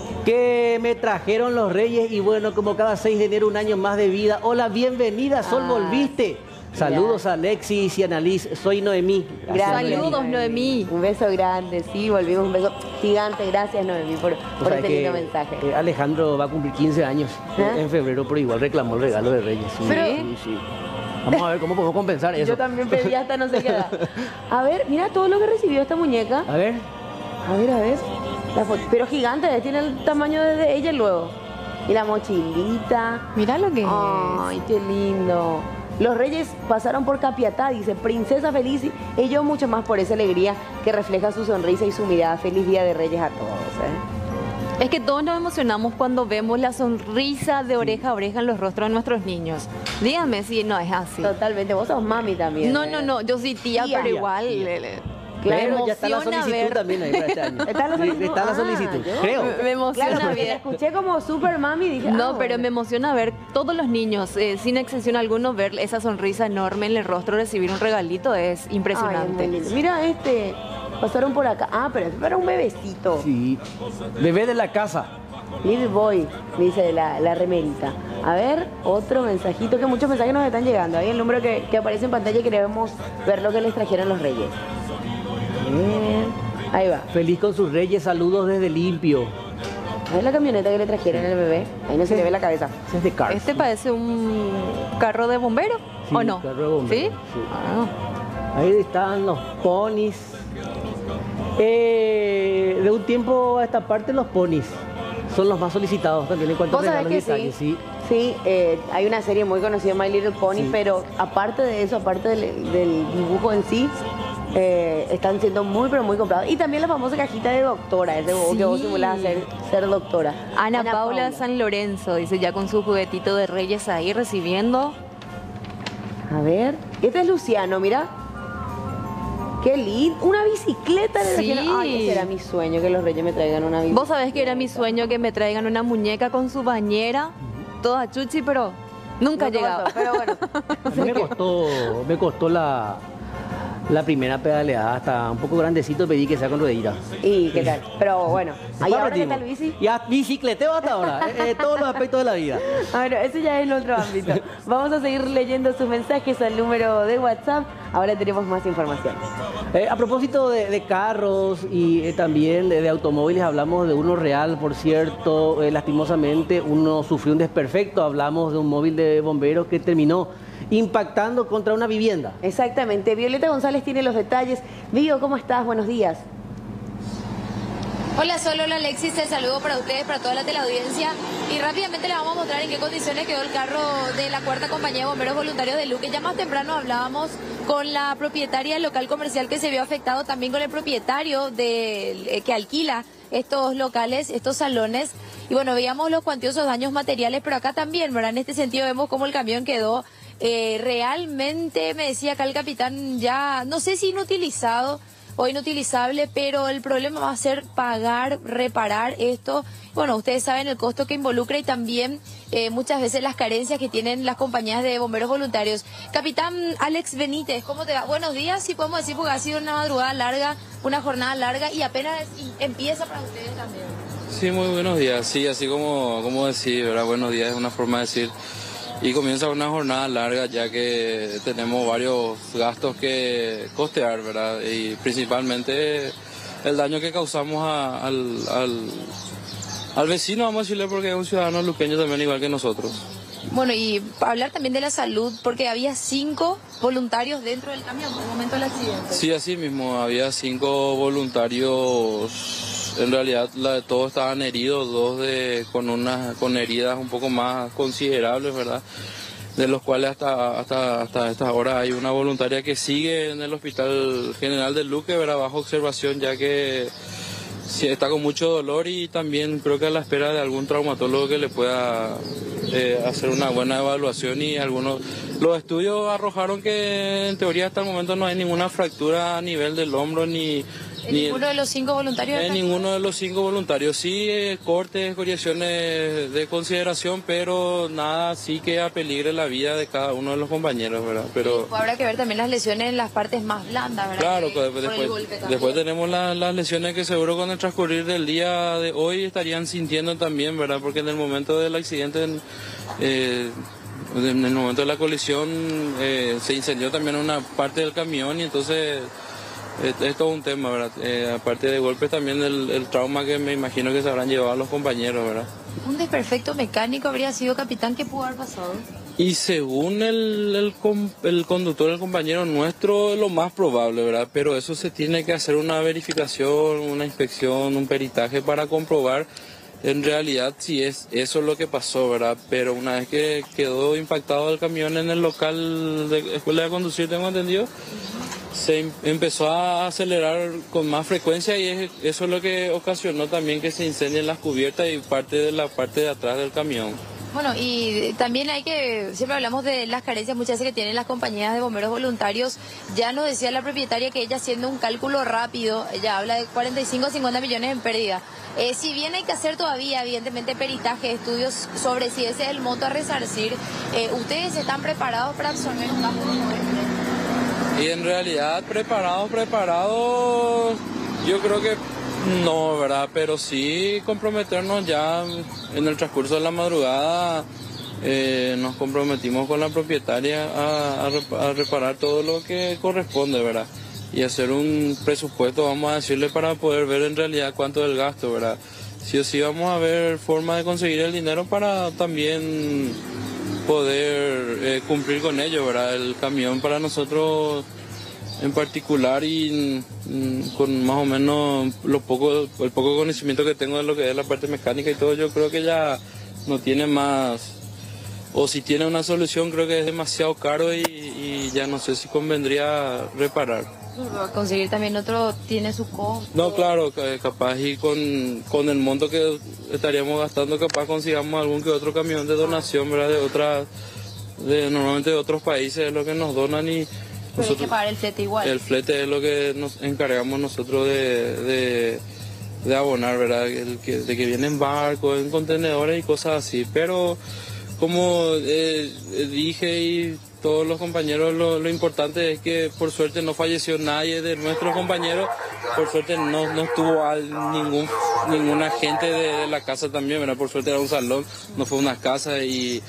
A: que me trajeron los Reyes y bueno, como cada seis de enero, un año más de vida. Hola, bienvenida, Sol,
B: Ah,
A: volviste. Saludos a Alexis y Annalise, soy Noemí. Gracias,
B: Gracias,
C: Saludos, Noemí.
B: Un beso grande, sí, volvimos un beso gigante. Gracias, Noemí, por,
A: O
B: por
A: sea
B: este
A: que,
B: lindo mensaje.
A: eh, Alejandro va a cumplir quince años
B: ¿Ah?
A: en febrero, pero igual reclamó el regalo de Reyes. Sí,
B: Pero-
A: sí, sí. Vamos a ver cómo podemos compensar eso.
B: Yo también pedí hasta no sé qué edad. A ver, mira todo lo que recibió esta muñeca.
A: A ver.
B: A ver, a ver. La foto- pero gigante, tiene el tamaño de de ella luego. Y la mochilita.
C: Mira lo que
B: Ay, qué lindo. Los reyes pasaron por Capiatá, dice, princesa feliz, y yo mucho más por esa alegría que refleja su sonrisa y su mirada. Feliz día de reyes a todos. ¿eh?
C: es que todos nos emocionamos cuando vemos la sonrisa de oreja a oreja en los rostros de nuestros niños. Dígame si no es así.
B: Totalmente, vos sos mami también.
C: No,
B: ¿eh?
C: no, no, yo sí tía,
B: Tía.
C: pero igual.
A: Tía.
C: le- le-
B: Claro,
A: Pero ya está la
C: emociona
A: solicitud
C: ver-
A: también ahí para este año.
B: ¿Está la
A: Sí,
B: solicitud?
A: está la
B: Ah,
A: solicitud,
B: yo-
A: creo.
C: Me, me emociona
B: Claro, porque la
C: ver.
B: escuché como super mami y dije,
C: No,
B: ah,
C: pero
B: bueno.
C: me emociona ver todos los niños, eh, sin excepción alguno, ver esa sonrisa enorme en el rostro, recibir un regalito es
B: Ay,
C: impresionante.
B: es muy lindo. Mira este, pasaron por acá. Ah, pero es para un bebecito.
A: Sí. Bebé de la casa.
B: Little boy, dice la, la remerita. A ver, otro mensajito, que muchos mensajes nos están llegando. Ahí el número que, que aparece en pantalla y queremos ver lo que les trajeron los reyes. A ver. Ahí va.
A: Feliz con sus reyes, saludos desde Limpio.
B: ¿Es la camioneta que le trajeron al bebé? Ahí no se le ve la cabeza.
A: Ese es de Cars.
C: ¿Este parece un carro de bombero
A: Sí,
C: o no?
A: carro de bombero,
C: ¿Sí?
A: sí.
C: Ah.
A: Ahí están los ponis. Eh, de un tiempo a esta parte los ponis son los más solicitados también en cuanto a
B: ¿Vos sabés
A: regalos y
B: que
A: detalles.
B: sí? Sí, eh, hay una serie muy conocida, My Little Pony,
A: Sí.
B: pero aparte de eso, aparte del, del dibujo en sí, eh, están siendo muy, pero muy comprados. Y también la famosa cajita de doctora, ese bobo que vos
C: Sí.
B: simulás a ser, ser doctora.
C: Ana, Paula, San Lorenzo, dice, ya con su juguetito de Reyes ahí recibiendo.
B: A ver, este es Luciano, mira. Qué lindo, una bicicleta le
C: Sí.
B: trajeron. Ay, ese era mi sueño, que los reyes me traigan una bicicleta.
C: Vos sabés que era mi sueño que me traigan una muñeca con su bañera, toda chuchi, pero nunca
B: No
C: llegaba.
B: pasó, pero bueno.
A: A mí me costó, me costó la, la primera pedaleada, hasta un poco grandecito pedí que sea con ruedita.
B: ¿Y qué tal? Pero bueno, ahí ahora qué tal bici.
A: Ya bicicleteo hasta ahora, eh, eh, todos los aspectos de la vida.
B: Bueno, eso ya es el otro ámbito. Vamos a seguir leyendo sus mensajes al número de WhatsApp. Ahora tenemos más información.
A: Eh, a propósito de, de carros y eh, también de, de automóviles, hablamos de uno real, por cierto, eh, lastimosamente uno sufrió un desperfecto, hablamos de un móvil de bomberos que terminó impactando contra una vivienda.
B: Exactamente, Violeta González tiene los detalles. Vio, ¿cómo estás? Buenos días.
N: Hola Sol, hola Alexis, el saludo para ustedes, para toda la teleaudiencia y rápidamente les vamos a mostrar en qué condiciones quedó el carro de la cuarta compañía de bomberos voluntarios de Luque. Ya más temprano hablábamos con la propietaria del local comercial que se vio afectado, también con el propietario de, eh, que alquila estos locales, estos salones, y bueno, veíamos los cuantiosos daños materiales, pero acá también, ¿verdad? En este sentido vemos cómo el camión quedó eh, realmente, me decía acá el capitán, ya no sé si inutilizado o inutilizable, pero el problema va a ser pagar, reparar esto. Bueno, ustedes saben el costo que involucra y también eh, muchas veces las carencias que tienen las compañías de bomberos voluntarios. Capitán Alex Benítez, ¿cómo te va? Buenos días, sí podemos decir, porque ha sido una madrugada larga, una jornada larga y apenas empieza para ustedes también.
O: Sí, muy buenos días. Sí, así como, como decir, ¿verdad? Buenos días es una forma de decir. Y comienza una jornada larga ya que tenemos varios gastos que costear, ¿verdad? Y principalmente el daño que causamos a, al, al, al vecino, vamos a decirle, porque es un ciudadano luqueño también igual que nosotros.
N: Bueno, y hablar también de la salud, porque había cinco voluntarios dentro del camión en el momento del accidente.
O: Sí, así mismo, había cinco voluntarios. En realidad la, todos estaban heridos, dos de, con, unas, con heridas un poco más considerables, ¿verdad? De los cuales hasta, hasta, hasta esta hora hay una voluntaria que sigue en el Hospital General de Luque, ¿verdad? Bajo observación, ya que sí, está con mucho dolor y también creo que a la espera de algún traumatólogo que le pueda eh, hacer una buena evaluación. Y algunos los estudios arrojaron que en teoría hasta el momento no hay ninguna fractura a nivel del hombro ni...
N: ¿En
O: Ni
N: ninguno de los cinco voluntarios?
O: En ninguno de los cinco voluntarios. Sí, eh, cortes, correcciones de consideración, pero nada sí que apeligre la vida de cada uno de los compañeros, ¿verdad? Pero
N: Pues habrá que ver también las lesiones en las partes más blandas, ¿verdad?
O: claro,
N: Que-
O: pues,
N: por el
O: después,
N: golpe también.
O: después tenemos la- las lesiones que seguro con el transcurrir del día de hoy estarían sintiendo también, ¿verdad? Porque en el momento del accidente, en, eh, en el momento de la colisión, eh, se incendió también una parte del camión y entonces... Es, es todo un tema, ¿verdad? Eh, aparte de golpes también el, el trauma que me imagino que se habrán llevado los compañeros, ¿verdad?
N: Un desperfecto mecánico habría sido, capitán, ¿qué pudo haber pasado?
O: Y según el, el, com- el conductor, el compañero nuestro, es lo más probable, ¿verdad? Pero eso se tiene que hacer una verificación, una inspección, un peritaje para comprobar en realidad si es eso lo que pasó, ¿verdad? Pero una vez que quedó impactado el camión en el local de escuela de conducir, tengo entendido, se em- empezó a acelerar con más frecuencia y es- eso es lo que ocasionó también que se incendien las cubiertas y parte de la parte de atrás del camión.
N: Bueno, y también hay que, siempre hablamos de las carencias muchas veces que tienen las compañías de bomberos voluntarios. Ya nos decía la propietaria que ella, haciendo un cálculo rápido, ella habla de cuarenta y cinco a cincuenta millones en pérdida. Eh, si bien hay que hacer todavía, evidentemente, peritaje, estudios sobre si ese es el monto a resarcir, eh, ¿ustedes están preparados para absorber un gasto como este?
O: Y en realidad, preparados, preparados, yo creo que no, ¿verdad? Pero sí comprometernos ya en el transcurso de la madrugada, eh, nos comprometimos con la propietaria a, a rep- a reparar todo lo que corresponde, ¿verdad? y hacer un presupuesto, vamos a decirle, para poder ver en realidad cuánto es el gasto, ¿verdad? Sí o sí vamos a ver forma de conseguir el dinero para también poder eh, cumplir con ello, ¿verdad? El camión para nosotros en particular y mm, con más o menos lo poco, el poco conocimiento que tengo de lo que es la parte mecánica y todo, yo creo que ya no tiene más, o si tiene una solución creo que es demasiado caro y, y ya no sé si convendría reparar.
N: Conseguir también otro tiene su costo.
O: No, claro, capaz y con, con el monto que estaríamos gastando, capaz consigamos algún que otro camión de donación, ¿verdad? De otras, de, normalmente de otros países es lo que nos donan y
N: pero nosotros, hay que pagar el flete igual.
O: El flete es lo que nos encargamos nosotros de, de, de abonar, ¿verdad? El que, de que viene en barcos, en contenedores y cosas así. Pero como eh, dije y todos los compañeros, lo, lo importante es que por suerte no falleció nadie de nuestros compañeros. Por suerte no, no estuvo al, ningún ninguna gente de, de la casa también, ¿verdad? Por suerte era un salón, no fue una casa y,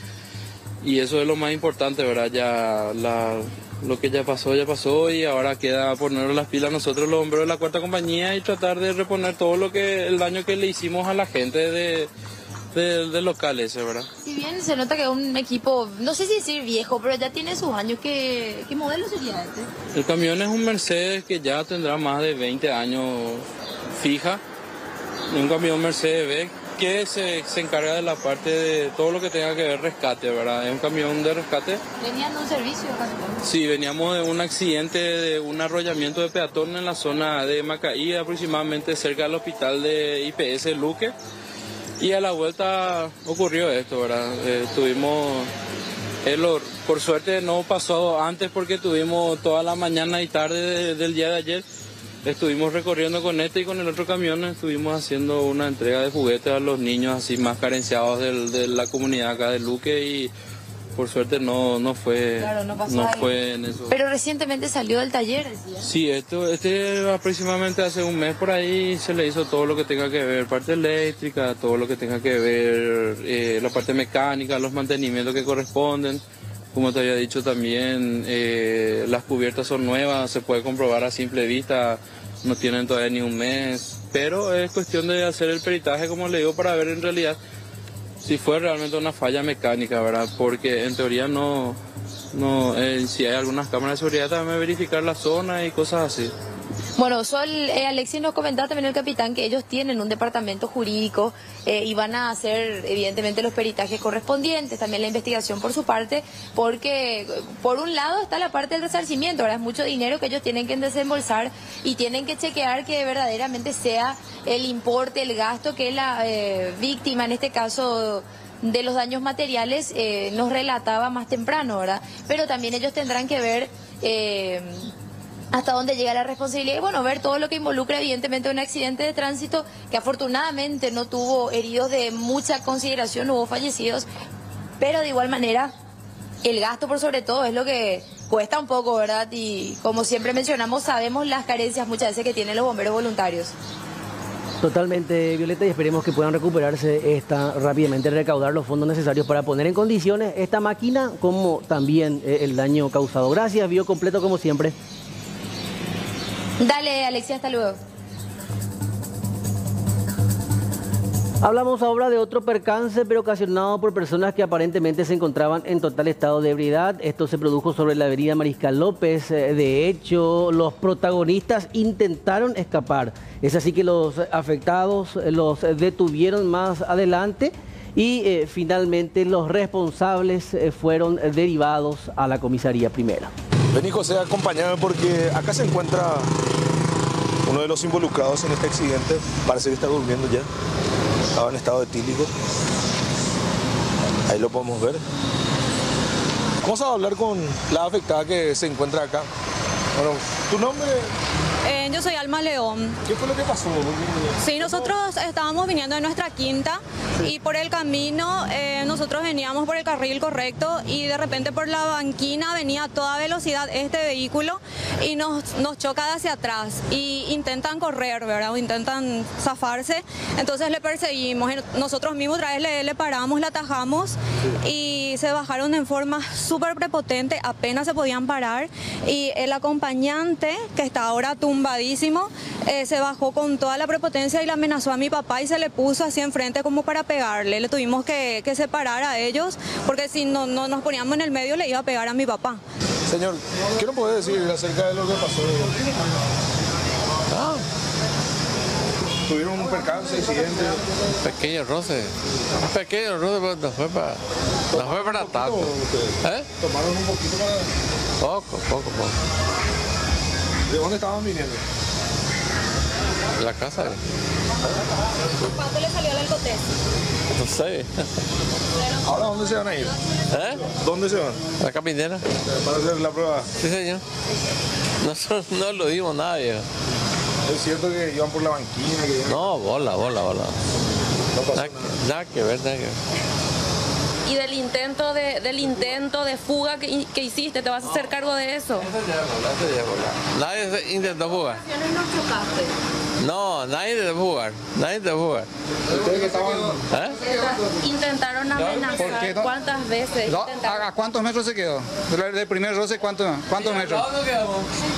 O: y eso es lo más importante, ¿verdad? Ya la... Lo que ya pasó, ya pasó y ahora queda ponernos las pilas nosotros los bomberos de la cuarta compañía y tratar de reponer todo lo que el daño que le hicimos a la gente de, de, de local ese, ¿verdad?
N: Si bien se nota que es un equipo, no sé si decir viejo, pero ya tiene sus años, ¿qué, qué modelo sería este?
O: El camión es un Mercedes que ya tendrá más de veinte años fija, un camión Mercedes-Benz que se, se encarga de la parte de todo lo que tenga que ver rescate, ¿verdad? Es un camión de rescate.
N: ¿Venían de un servicio?
O: Sí, veníamos de un accidente, de un arrollamiento de peatón en la zona de Macaí, aproximadamente cerca del hospital de I P S Luque. Y a la vuelta ocurrió esto, ¿verdad? Eh, tuvimos, el, por suerte no pasó antes porque tuvimos toda la mañana y tarde de, del día de ayer. Estuvimos recorriendo con este y con el otro camión, estuvimos haciendo una entrega de juguetes a los niños así más carenciados del, de la comunidad acá de Luque y por suerte no, no fue,
N: claro, no, pasó
O: no
N: ahí.
O: fue en eso.
N: Pero recientemente salió del taller, decía.
O: Sí, esto, este aproximadamente hace un mes por ahí se le hizo todo lo que tenga que ver, parte eléctrica, todo lo que tenga que ver, eh, la parte mecánica, los mantenimientos que corresponden. Como te había dicho también, eh, las cubiertas son nuevas, se puede comprobar a simple vista, no tienen todavía ni un mes, pero es cuestión de hacer el peritaje, como le digo, para ver en realidad si fue realmente una falla mecánica, ¿verdad? Porque en teoría no, no eh, si hay algunas cámaras de seguridad también verificar la zona y cosas así.
N: Bueno, Sol, eh, Alexis nos comentaba también el capitán que ellos tienen un departamento jurídico eh, y van a hacer evidentemente los peritajes correspondientes, también la investigación por su parte, porque por un lado está la parte del resarcimiento, ahora es mucho dinero que ellos tienen que desembolsar y tienen que chequear que verdaderamente sea el importe, el gasto que la eh, víctima, en este caso de los daños materiales, eh, nos relataba más temprano, ¿verdad? Pero también ellos tendrán que ver Eh, hasta dónde llega la responsabilidad y bueno, ver todo lo que involucra evidentemente un accidente de tránsito que afortunadamente no tuvo heridos de mucha consideración, no hubo fallecidos, pero de igual manera el gasto por sobre todo es lo que cuesta un poco, ¿verdad? Y como siempre mencionamos, sabemos las carencias muchas veces que tienen los bomberos voluntarios.
A: Totalmente, Violeta, y esperemos que puedan recuperarse esta rápidamente, recaudar los fondos necesarios para poner en condiciones esta máquina, como también eh, el daño causado. Gracias, Bio completo como siempre.
N: Dale, Alexia, hasta luego.
A: Hablamos ahora de otro percance, pero ocasionado por personas que aparentemente se encontraban en total estado de ebriedad. Esto se produjo sobre la avenida Mariscal López. De hecho, los protagonistas intentaron escapar. Es así que los afectados los detuvieron más adelante y eh, finalmente los responsables eh, fueron derivados a la comisaría primera.
P: Vení, José, acompáñame porque acá se encuentra uno de los involucrados en este accidente. Parece que está durmiendo ya. Estaba en estado etílico. Ahí lo podemos ver. Vamos a hablar con la afectada que se encuentra acá. Bueno, ¿tu nombre?
Q: Eh, yo soy Alma León.
P: ¿Qué fue lo que pasó?
Q: Sí, nosotros estábamos viniendo de nuestra quinta sí. y por el camino eh, nosotros veníamos por el carril correcto y de repente por la banquina venía a toda velocidad este vehículo y nos, nos choca hacia atrás y intentan correr, ¿verdad? O intentan zafarse, entonces le perseguimos. Nosotros mismos otra vez le, le paramos, la atajamos y se bajaron en forma súper prepotente, apenas se podían parar y el acompañante, que está ahora tumbadísimo, eh, se bajó con toda la prepotencia y le amenazó a mi papá y se le puso así enfrente como para pegarle. Le tuvimos que, que separar a ellos porque si no, no nos poníamos en el medio le iba a pegar a mi papá.
P: Señor, ¿qué nos puede decir acerca de lo que pasó?
R: Ah.
P: ¿Tuvieron un percance, accidente?
R: Pequeño roce. Un pequeño roce, pero no fue para, no fue para tanto. ¿Eh?
P: ¿Tomaron un poquito para...?
R: Poco, poco, poco.
P: ¿De dónde estaban viniendo?
R: De la casa.
Q: ¿Cuánto le salió el alcotés?
R: No sé.
P: ¿Ahora dónde se van a ir?
R: ¿Eh?
P: ¿Dónde se van?
R: A la caminera.
P: ¿Para hacer la prueba?
R: Sí, señor. Nosotros no lo dimos nada, viejo.
P: ¿Es cierto que iban por la banquina? Que
R: no, bola, bola, bola.
P: No pasó
R: nada,
P: nada.
R: Nada que ver, nada que ver.
S: Y del intento de, del intento de fuga que, que hiciste, ¿te vas a hacer cargo de eso?
R: Nadie se intentó fugar.
S: ¿No chocaste?
R: No, nadie intentó fugar. Nadie intentó fugar.
P: ¿Ustedes que estaban...?
R: ¿Eh?
S: Intentaron amenazar.
T: No.
S: ¿Cuántas veces?
T: No,
S: intentaron?
T: ¿a, ¿A cuántos metros se quedó? Del, del primer roce, ¿cuánto, ¿cuántos metros?
R: ¿Dónde quedamos?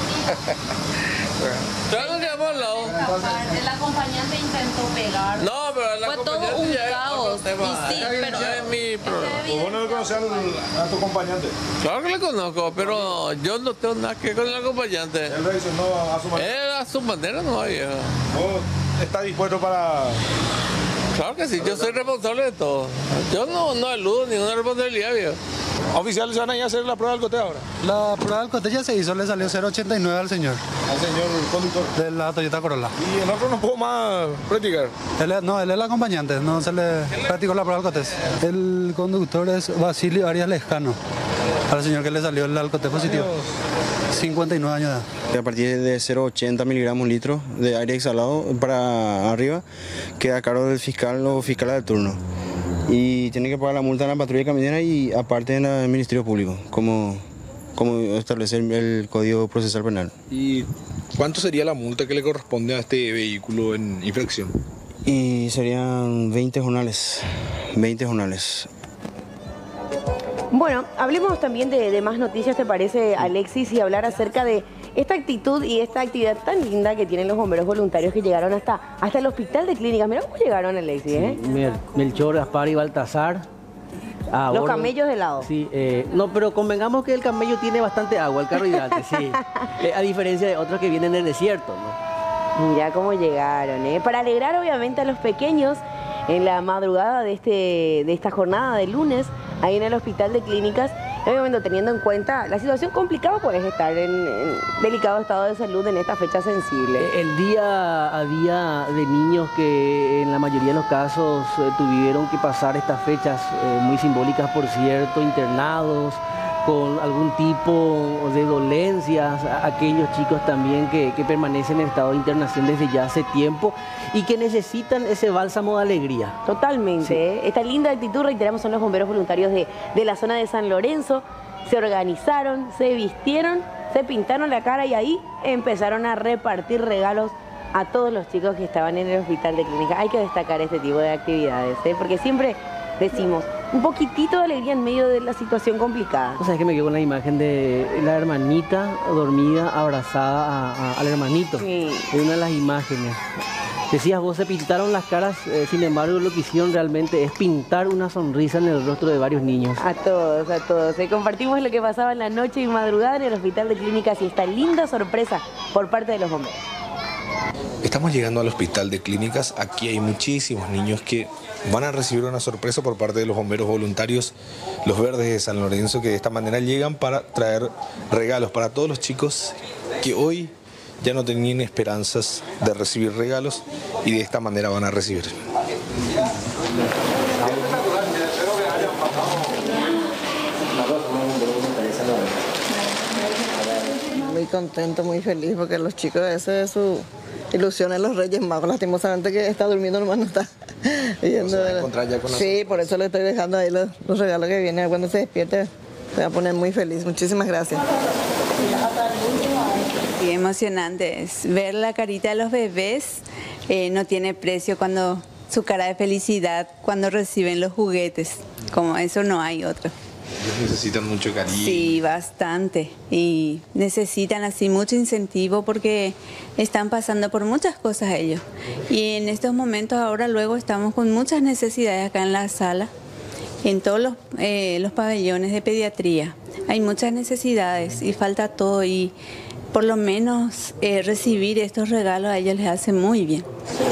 R: ¿Dónde quedamos al lado?
S: El acompañante intentó pegar.
R: No, pero el
S: Fue todo un caos. Y sí, pero...
R: Ya es mi problema.
P: ¿Vos no le conocés a tu acompañante?
R: Claro que le conozco, pero yo no tengo nada que ver con el acompañante.
P: Él reaccionó a su manera.
R: Él a su manera no había.
P: ¿Vos estás dispuesto para...?
R: Claro que sí, yo soy responsable de todo. Yo no, no eludo ninguna responsabilidad, viejo.
P: Oficiales, ¿van a ir a hacer la prueba del coté ahora?
U: La prueba del coté ya se hizo, le salió cero ochenta y nueve al señor.
P: ¿Al señor conductor?
U: De la Toyota Corolla.
P: ¿Y el otro no puedo más practicar?
U: Él es, no, él es el acompañante, no se le practicó la prueba del coté. El conductor es Basilio Arias Lescano, al señor que le salió el alcoté positivo. cincuenta y nueve años de edad.
V: A partir de cero ochenta miligramos litros de aire exhalado para arriba, queda a cargo del fiscal o fiscal de turno. Y tiene que pagar la multa en la patrulla caminera y aparte en el Ministerio Público, como, como establece el Código Procesal Penal.
P: ¿Y cuánto sería la multa que le corresponde a este vehículo en infracción?
V: Y serían veinte jornales, veinte jornales.
B: Bueno, hablemos también de, de más noticias, ¿te parece, Alexis? Y hablar acerca de esta actitud y esta actividad tan linda que tienen los bomberos voluntarios que llegaron hasta, hasta el hospital de clínicas. Mira cómo llegaron, Alexis, ¿eh?
A: Mel, Melchor, Gaspar y Baltasar. A
B: los
A: bordo.
B: Camellos de lado.
A: Sí, eh, no, pero convengamos que el camello tiene bastante agua, el carro hidrante, sí. Eh, a diferencia de otros que vienen del desierto, ¿no?
B: Mira cómo llegaron, ¿eh? Para alegrar obviamente a los pequeños en la madrugada de, este, de esta jornada de lunes, ahí en el hospital de clínicas, obviamente teniendo en cuenta la situación complicada, puedes estar en, en delicado estado de salud en esta fecha sensible.
A: El día a día de niños que en la mayoría de los casos eh, tuvieron que pasar estas fechas eh, muy simbólicas, por cierto, internados, con algún tipo de dolencias, a aquellos chicos también que, que permanecen en estado de internación desde ya hace tiempo y que necesitan ese bálsamo de alegría.
B: Totalmente. Sí. ¿eh? Esta linda actitud, reiteramos, son los bomberos voluntarios de, de la zona de San Lorenzo. Se organizaron, se vistieron, se pintaron la cara y ahí empezaron a repartir regalos a todos los chicos que estaban en el hospital de clínica. Hay que destacar este tipo de actividades, ¿eh? Porque siempre decimos, un poquitito de alegría en medio de la situación complicada.
A: O sea, es que me quedo con la imagen de la hermanita dormida, abrazada a, a, al hermanito.
B: Sí.
A: Es una de las imágenes. Decías vos, se pintaron las caras, eh, sin embargo lo que hicieron realmente es pintar una sonrisa en el rostro de varios niños.
B: A todos, a todos. Eh, compartimos lo que pasaba en la noche y madrugada en el hospital de clínicas y esta linda sorpresa por parte de los bomberos.
K: Estamos llegando al hospital de clínicas. Aquí hay muchísimos niños que van a recibir una sorpresa por parte de los bomberos voluntarios, los Verdes de San Lorenzo, que de esta manera llegan para traer regalos para todos los chicos que hoy ya no tenían esperanzas de recibir regalos y de esta manera van a recibir.
W: Muy contento, muy feliz porque los chicos, esa es su ilusión en los Reyes Magos. Lastimosamente que está durmiendo, nomás no está viendo.
K: ¿Se va a encontrar ya con la...
W: Sí, por eso le estoy dejando ahí los, los regalos que vienen. Cuando se despierte se va a poner muy feliz. Muchísimas gracias.
D: Sí, emocionante. Es ver la carita de los bebés eh, no tiene precio cuando su cara de felicidad cuando reciben los juguetes. Como eso no hay otro.
E: Ellos necesitan mucho cariño.
D: Sí, bastante. Y necesitan así mucho incentivo porque están pasando por muchas cosas ellos. Y en estos momentos ahora luego estamos con muchas necesidades acá en la sala, en todos los, eh, los pabellones de pediatría. Hay muchas necesidades y falta todo y por lo menos eh, recibir estos regalos a ellos les hace muy bien.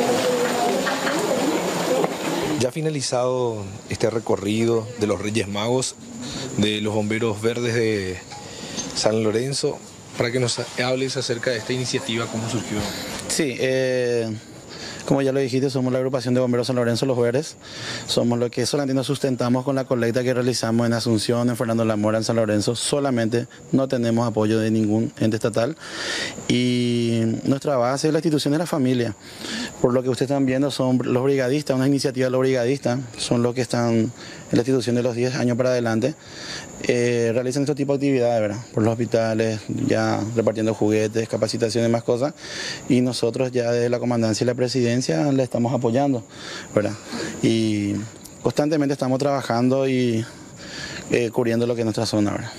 P: Ya finalizado este recorrido de los Reyes Magos, de los Bomberos Verdes de San Lorenzo, para que nos hables acerca de esta iniciativa, cómo surgió.
F: Sí, eh, como ya lo dijiste, somos la agrupación de Bomberos San Lorenzo, Los Verdes. Somos los que solamente nos sustentamos con la colecta que realizamos en Asunción, en Fernando La Mora, en San Lorenzo. Solamente no tenemos apoyo de ningún ente estatal. Y nuestra base es la institución de la familia. Por lo que ustedes están viendo son los brigadistas, una iniciativa de los brigadistas. Son los que están en la institución de los diez años para adelante. Eh, realizan este tipo de actividades, ¿verdad? Por los hospitales, ya repartiendo juguetes, capacitaciones, más cosas. Y nosotros ya desde la comandancia y la presidencia le estamos apoyando, ¿verdad? Y constantemente estamos trabajando y eh, cubriendo lo que es nuestra zona, ¿verdad?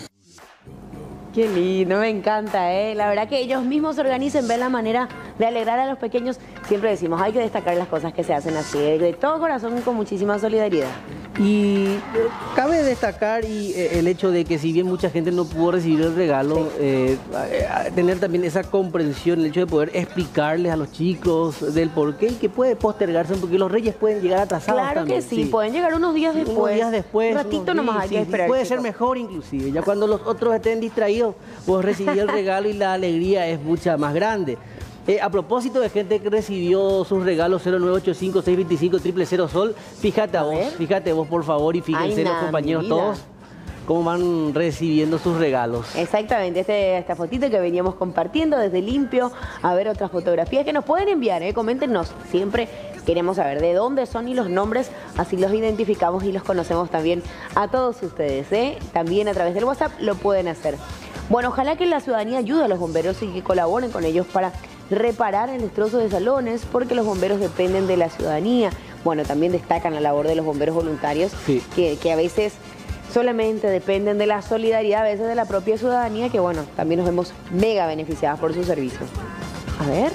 B: Qué lindo, me encanta, ¿eh? La verdad que ellos mismos se organizan, ven la manera de alegrar a los pequeños. Siempre decimos, hay que destacar las cosas que se hacen así, de todo corazón y con muchísima solidaridad.
A: Y eh, cabe destacar y, eh, el hecho de que si bien mucha gente no pudo recibir el regalo, sí. eh, eh, tener también esa comprensión, el hecho de poder explicarles a los chicos del porqué y que puede postergarse, porque los reyes pueden llegar atrasados
B: Claro
A: también.
B: que sí, sí, pueden llegar unos días después.
A: Unos días después.
B: Un ratito nomás hay
A: sí,
B: que esperar.
A: Puede
B: chicos.
A: ser mejor inclusive, ya cuando los otros estén distraídos, vos recibís el regalo y la alegría es mucha más grande. Eh, a propósito de gente que recibió sus regalos cero nueve ocho cinco, seis dos cinco, cero cero cero Sol, fíjate a, a vos, ver. fíjate vos por favor y fíjense Ay, los nah, compañeros todos cómo van recibiendo sus regalos.
B: Exactamente, este, esta fotito que veníamos compartiendo desde Limpio, a ver otras fotografías que nos pueden enviar, ¿eh? Coméntenos, siempre queremos saber de dónde son y los nombres, así los identificamos y los conocemos también a todos ustedes, ¿eh? También a través del WhatsApp lo pueden hacer. Bueno, ojalá que la ciudadanía ayude a los bomberos y que colaboren con ellos para reparar el destrozo de salones, porque los bomberos dependen de la ciudadanía. Bueno, también destacan la labor de los bomberos voluntarios, sí. que, que a veces solamente dependen de la solidaridad, a veces de la propia ciudadanía, que bueno, también nos vemos mega beneficiadas por sus servicios. A ver,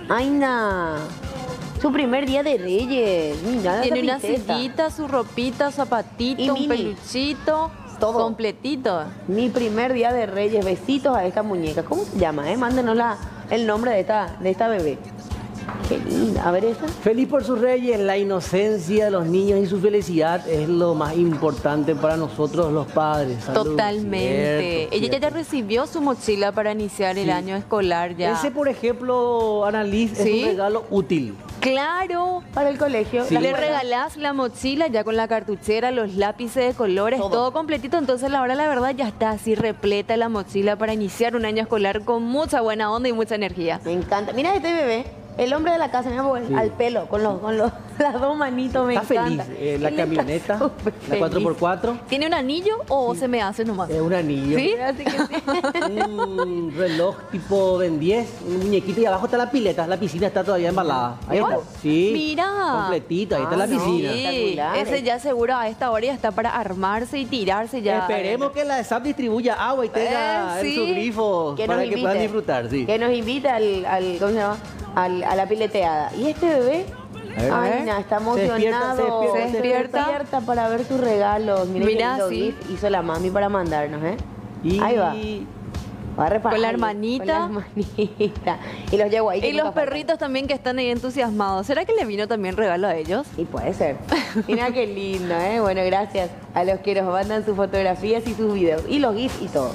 B: Aina, su primer día de Reyes. Mira,
C: tiene una sillita, su ropita, zapatito, y un mini. peluchito. Todo. Completito.
B: Mi primer día de Reyes. Besitos a esta muñeca. ¿Cómo se llama? Eh? Mándenos la, el nombre de esta, de esta bebé. Qué linda. A ver esta.
A: Feliz por sus Reyes. La inocencia de los niños y su felicidad es lo más importante para nosotros los padres. Salud.
C: Totalmente.
A: Cierto,
C: Ella
A: cierto.
C: ya recibió su mochila para iniciar sí. el año escolar ya.
A: Ese, por ejemplo, Annalise, ¿sí? es un regalo útil.
C: Claro,
B: para el colegio.
C: Sí. Le regalás la mochila ya con la cartuchera, los lápices de colores, todo, todo completito. Entonces ahora la verdad ya está así repleta la mochila para iniciar un año escolar con mucha buena onda y mucha energía.
B: Me encanta. Mira este bebé, el hombre de la casa, mira, sí. al pelo, con, los, con los, las dos manitos, me
A: está
B: encanta.
A: Feliz. Eh, la camioneta, la cuatro por cuatro.
C: ¿Tiene un anillo o sí. se me hace nomás?
A: Es un anillo.
C: ¿Sí?
B: Así que sí.
A: Un reloj tipo Ben diez, un muñequito y abajo está la pileta, la piscina está todavía embalada. Ahí está. Sí.
C: Mira.
A: Completito, ahí
C: ah,
A: está la piscina.
C: Sí. Ese ya seguro a esta hora ya está para armarse y tirarse ya.
A: Esperemos que la de S A P distribuya agua y tenga eh, sí. sus grifos que para que puedan disfrutar. Sí.
B: Que nos invite al, al ¿cómo se llama? Al, a la pileteada. ¿Y este bebé? Ay, na, está emocionado. Se despierta, se despierta, se despierta. Se despierta para ver tus regalos. Miren Mira, qué lindo sí. hizo la mami para mandarnos, ¿eh?
A: Y...
B: Ahí va. va a reparar,
C: con la hermanita.
B: Con la hermanita. Y los llevo ahí.
C: Y los perritos también que están ahí entusiasmados. ¿Será que le vino también regalo a ellos?
B: Sí, puede ser. Mira qué lindo, ¿eh? Bueno, gracias a los que nos mandan sus fotografías y sus videos. Y los GIFs y todo.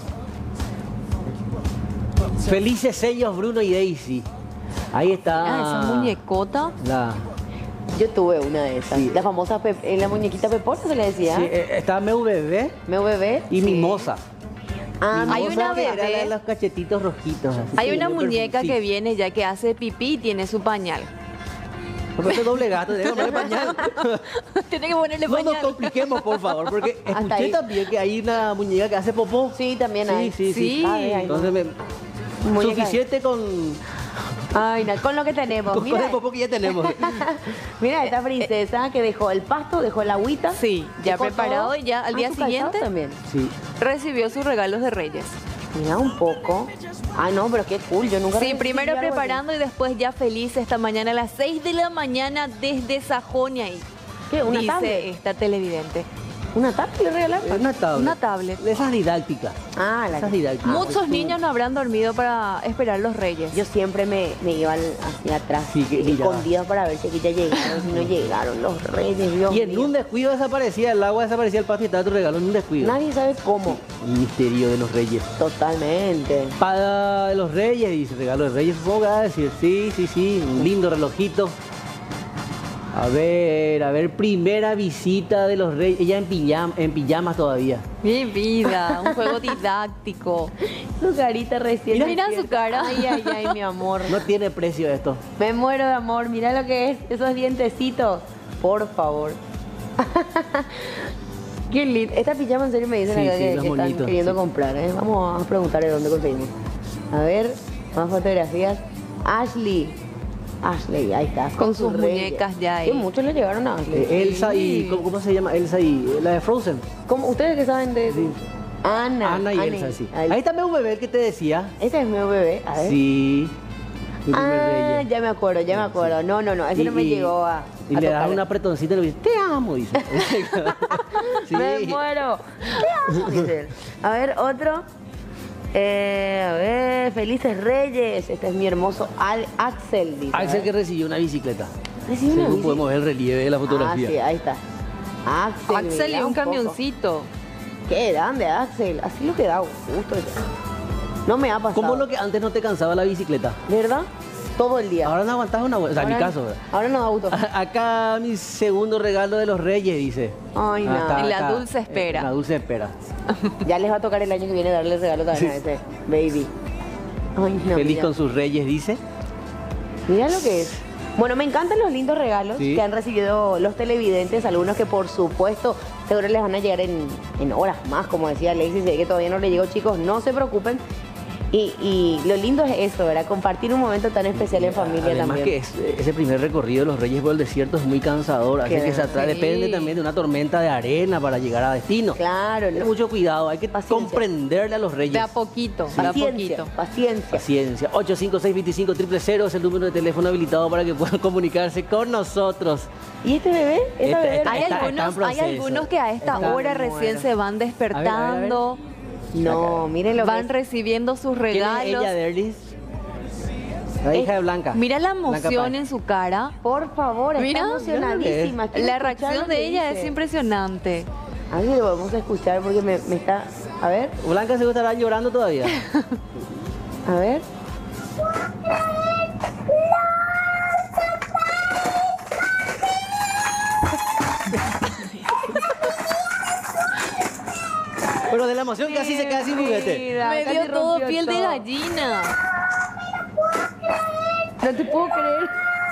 A: Felices sellos, Bruno y Daisy. Ahí está.
C: Ah, esa muñecota.
A: La...
B: Yo tuve una de esas. Sí. La famosa Pe la muñequita Pepona se le decía.
A: Sí, eh, estaba Meu Bebé.
B: Meu Bebé.
A: Y sí. Mimosa.
B: Ah,
A: Mimosa,
C: hay una bebé.
A: Era los cachetitos rojitos. Así.
C: Hay
A: sí,
C: una muñeca
A: sí.
C: que viene ya que hace pipí y tiene su pañal.
A: Porque es doble gato, tiene que ponerle pañal.
C: Tiene que ponerle
A: no
C: pañal.
A: No nos compliquemos, por favor, porque escuché también que hay una muñeca que hace popó.
B: Sí, también
A: sí,
B: hay.
A: Sí, sí, sí.
C: sí.
A: Ah, entonces me...
B: Muñeca.
A: Suficiente con...
B: Ay, no, con lo que tenemos.
A: Con,
B: Mira,
A: con el poco que ya tenemos.
B: mira esta princesa que dejó el pasto, dejó el agüita.
C: Sí, ya
B: dejó
C: preparado
B: todo.
C: y ya al
B: Ah,
C: día
B: su calzado
C: siguiente
B: también.
A: Sí.
C: recibió sus regalos de Reyes.
B: Mira un poco. Ah, no, pero qué cool. Yo nunca
C: Sí,
B: recibí
C: primero
B: algo así.
C: preparando y después ya feliz esta mañana a las seis de la mañana desde Sajonia. Y
B: ¿Qué? ¿Una
C: dice
B: tablet?
C: esta televidente.
B: ¿Una tablet le regalaron?
A: Una tablet.
C: Una tablet.
A: De esas didácticas.
B: Ah, la
A: Esas
B: que-
A: didácticas.
C: Muchos niños no habrán dormido para esperar los Reyes.
B: Yo siempre me, me iba al- hacia atrás,
A: Sí, que miraba.
B: escondida para ver si aquí ya llegaron, si no llegaron los reyes, Dios
A: Y en
B: mío.
A: un descuido desaparecía el agua, desaparecía el pasto y estaba tu regalo en un descuido.
B: Nadie sabe cómo.
A: El misterio de los reyes.
B: Totalmente.
A: Para los reyes, dice, regalo de reyes, supongo que va a decir, sí, sí, sí, un lindo relojito. A ver, a ver, primera visita de los reyes, ella en pijama, en pijamas todavía.
C: Mi vida, un juego didáctico.
B: Su carita recién.
C: Mira, mira su
B: despierta.
C: cara.
B: Ay, ay, ay, mi amor.
A: No tiene precio esto.
B: Me muero de amor. Mira lo que es, esos dientecitos. Por favor. Qué lindo. Esta pijama en serio me dicen
A: Sí,
B: acá
A: sí,
B: que,
A: los
B: que están
A: bonitos,
B: queriendo
A: sí.
B: comprar. ¿eh? Vamos a preguntarle dónde conseguimos. A ver, más fotografías. Ashley. Ashley, ahí está.
C: Con sus
B: reyes.
C: muñecas ya ahí.
B: Que muchos le llegaron a Ashley.
A: Eh, Elsa y, ¿cómo, cómo se llama? Elsa y, la de Frozen.
B: ¿Cómo? ¿Ustedes qué saben de
A: Sí.
B: Ana.
A: Ana y Elsa, sí. Ahí también un bebé que te decía.
B: Ese es mi bebé. A ver.
A: Sí. Mi primer
B: Ah,
A: reyes.
B: ya me acuerdo, ya me acuerdo. No, no, no, ese
A: Y-
B: no me
A: y-
B: llegó a.
A: Y
B: a
A: le das
B: tocar.
A: un apretoncito y le dices, te amo, dice. Sí.
B: Me muero. Te amo, dice él. A ver, otro. Eh, a ver, Felices Reyes. Este es mi hermoso Al Axel, dice.
A: Axel que recibió una bicicleta.
B: ¿Recibió una
A: Según
B: bici?
A: podemos ver el relieve de la fotografía.
B: Ah, sí, ahí está. Axel.
C: Axel y
B: mira
C: un
B: poco.
C: camioncito.
B: Qué grande, Axel. Así lo que da gusto. No me ha pasado.
A: ¿Cómo lo que antes no te cansaba la bicicleta?
B: ¿Verdad? Todo el día.
A: Ahora no aguantas una vuelta. O sea, en mi
B: Ahora-
A: caso, ¿verdad?
B: Ahora no da gusto.
A: Acá mi segundo regalo de los reyes, dice.
B: Ay, no.
A: Acá,
C: En la
A: acá.
C: dulce espera.
A: En la dulce espera.
B: Ya les va a tocar el año que viene darle el regalo también a ese baby. Ay, no.
A: Feliz
B: mira.
A: con sus reyes, dice.
B: Mira lo que es. Bueno, me encantan los lindos regalos
A: Sí.
B: que han recibido los televidentes, algunos que por supuesto seguro les van a llegar en, en horas más, como decía Alexis, sé que todavía no le llegó, chicos, no se preocupen. Y, y lo lindo es eso, ¿verdad? Compartir un momento tan especial en familia
A: Además
B: también.
A: que es- ese primer recorrido de los reyes por el desierto es muy cansador. Hace
B: Que-
A: que se atrae.
B: sí.
A: Depende también de una tormenta de arena para llegar a destino.
B: Claro,
A: Ten
B: no.
A: mucho cuidado. Hay que
B: Paciencia.
A: comprenderle a los reyes.
C: De a poquito, de a
B: Paciencia,
C: poquito.
B: paciencia.
A: Paciencia. ocho cinco seis, dos cinco, cero cero cero es el número de teléfono habilitado para que puedan comunicarse con nosotros.
B: ¿Y este bebé? ¿Esta
A: Esta-
B: bebé?
A: esta-
C: Hay
A: está- está en
C: algunos, hay
A: proceso.
C: algunos que a esta
A: Está-
C: hora
B: me
C: recién
B: muero.
C: se van despertando,
B: No, miren lo que
C: van
B: es.
C: recibiendo sus
A: ¿Quién es
C: regalos.
A: ella, Derlis? La hija de Blanca.
C: Mira la
A: Blanca
C: emoción
A: Páez.
C: en su cara.
B: Por favor,
C: Mira,
B: está emocionadísima. Quiero
C: La
B: escuchar
C: reacción
B: lo
C: de
B: que
C: ella
B: dice.
C: es impresionante.
B: A ver, lo vamos a escuchar porque me, me está... A ver,
A: Blanca se estará llorando todavía.
B: a ver.
A: Pero de la emoción casi se queda sin juguete.
B: Mira,
C: Me
B: casi
C: dio todo
B: rompió
C: piel de
B: todo.
C: gallina.
B: No te puedo creer.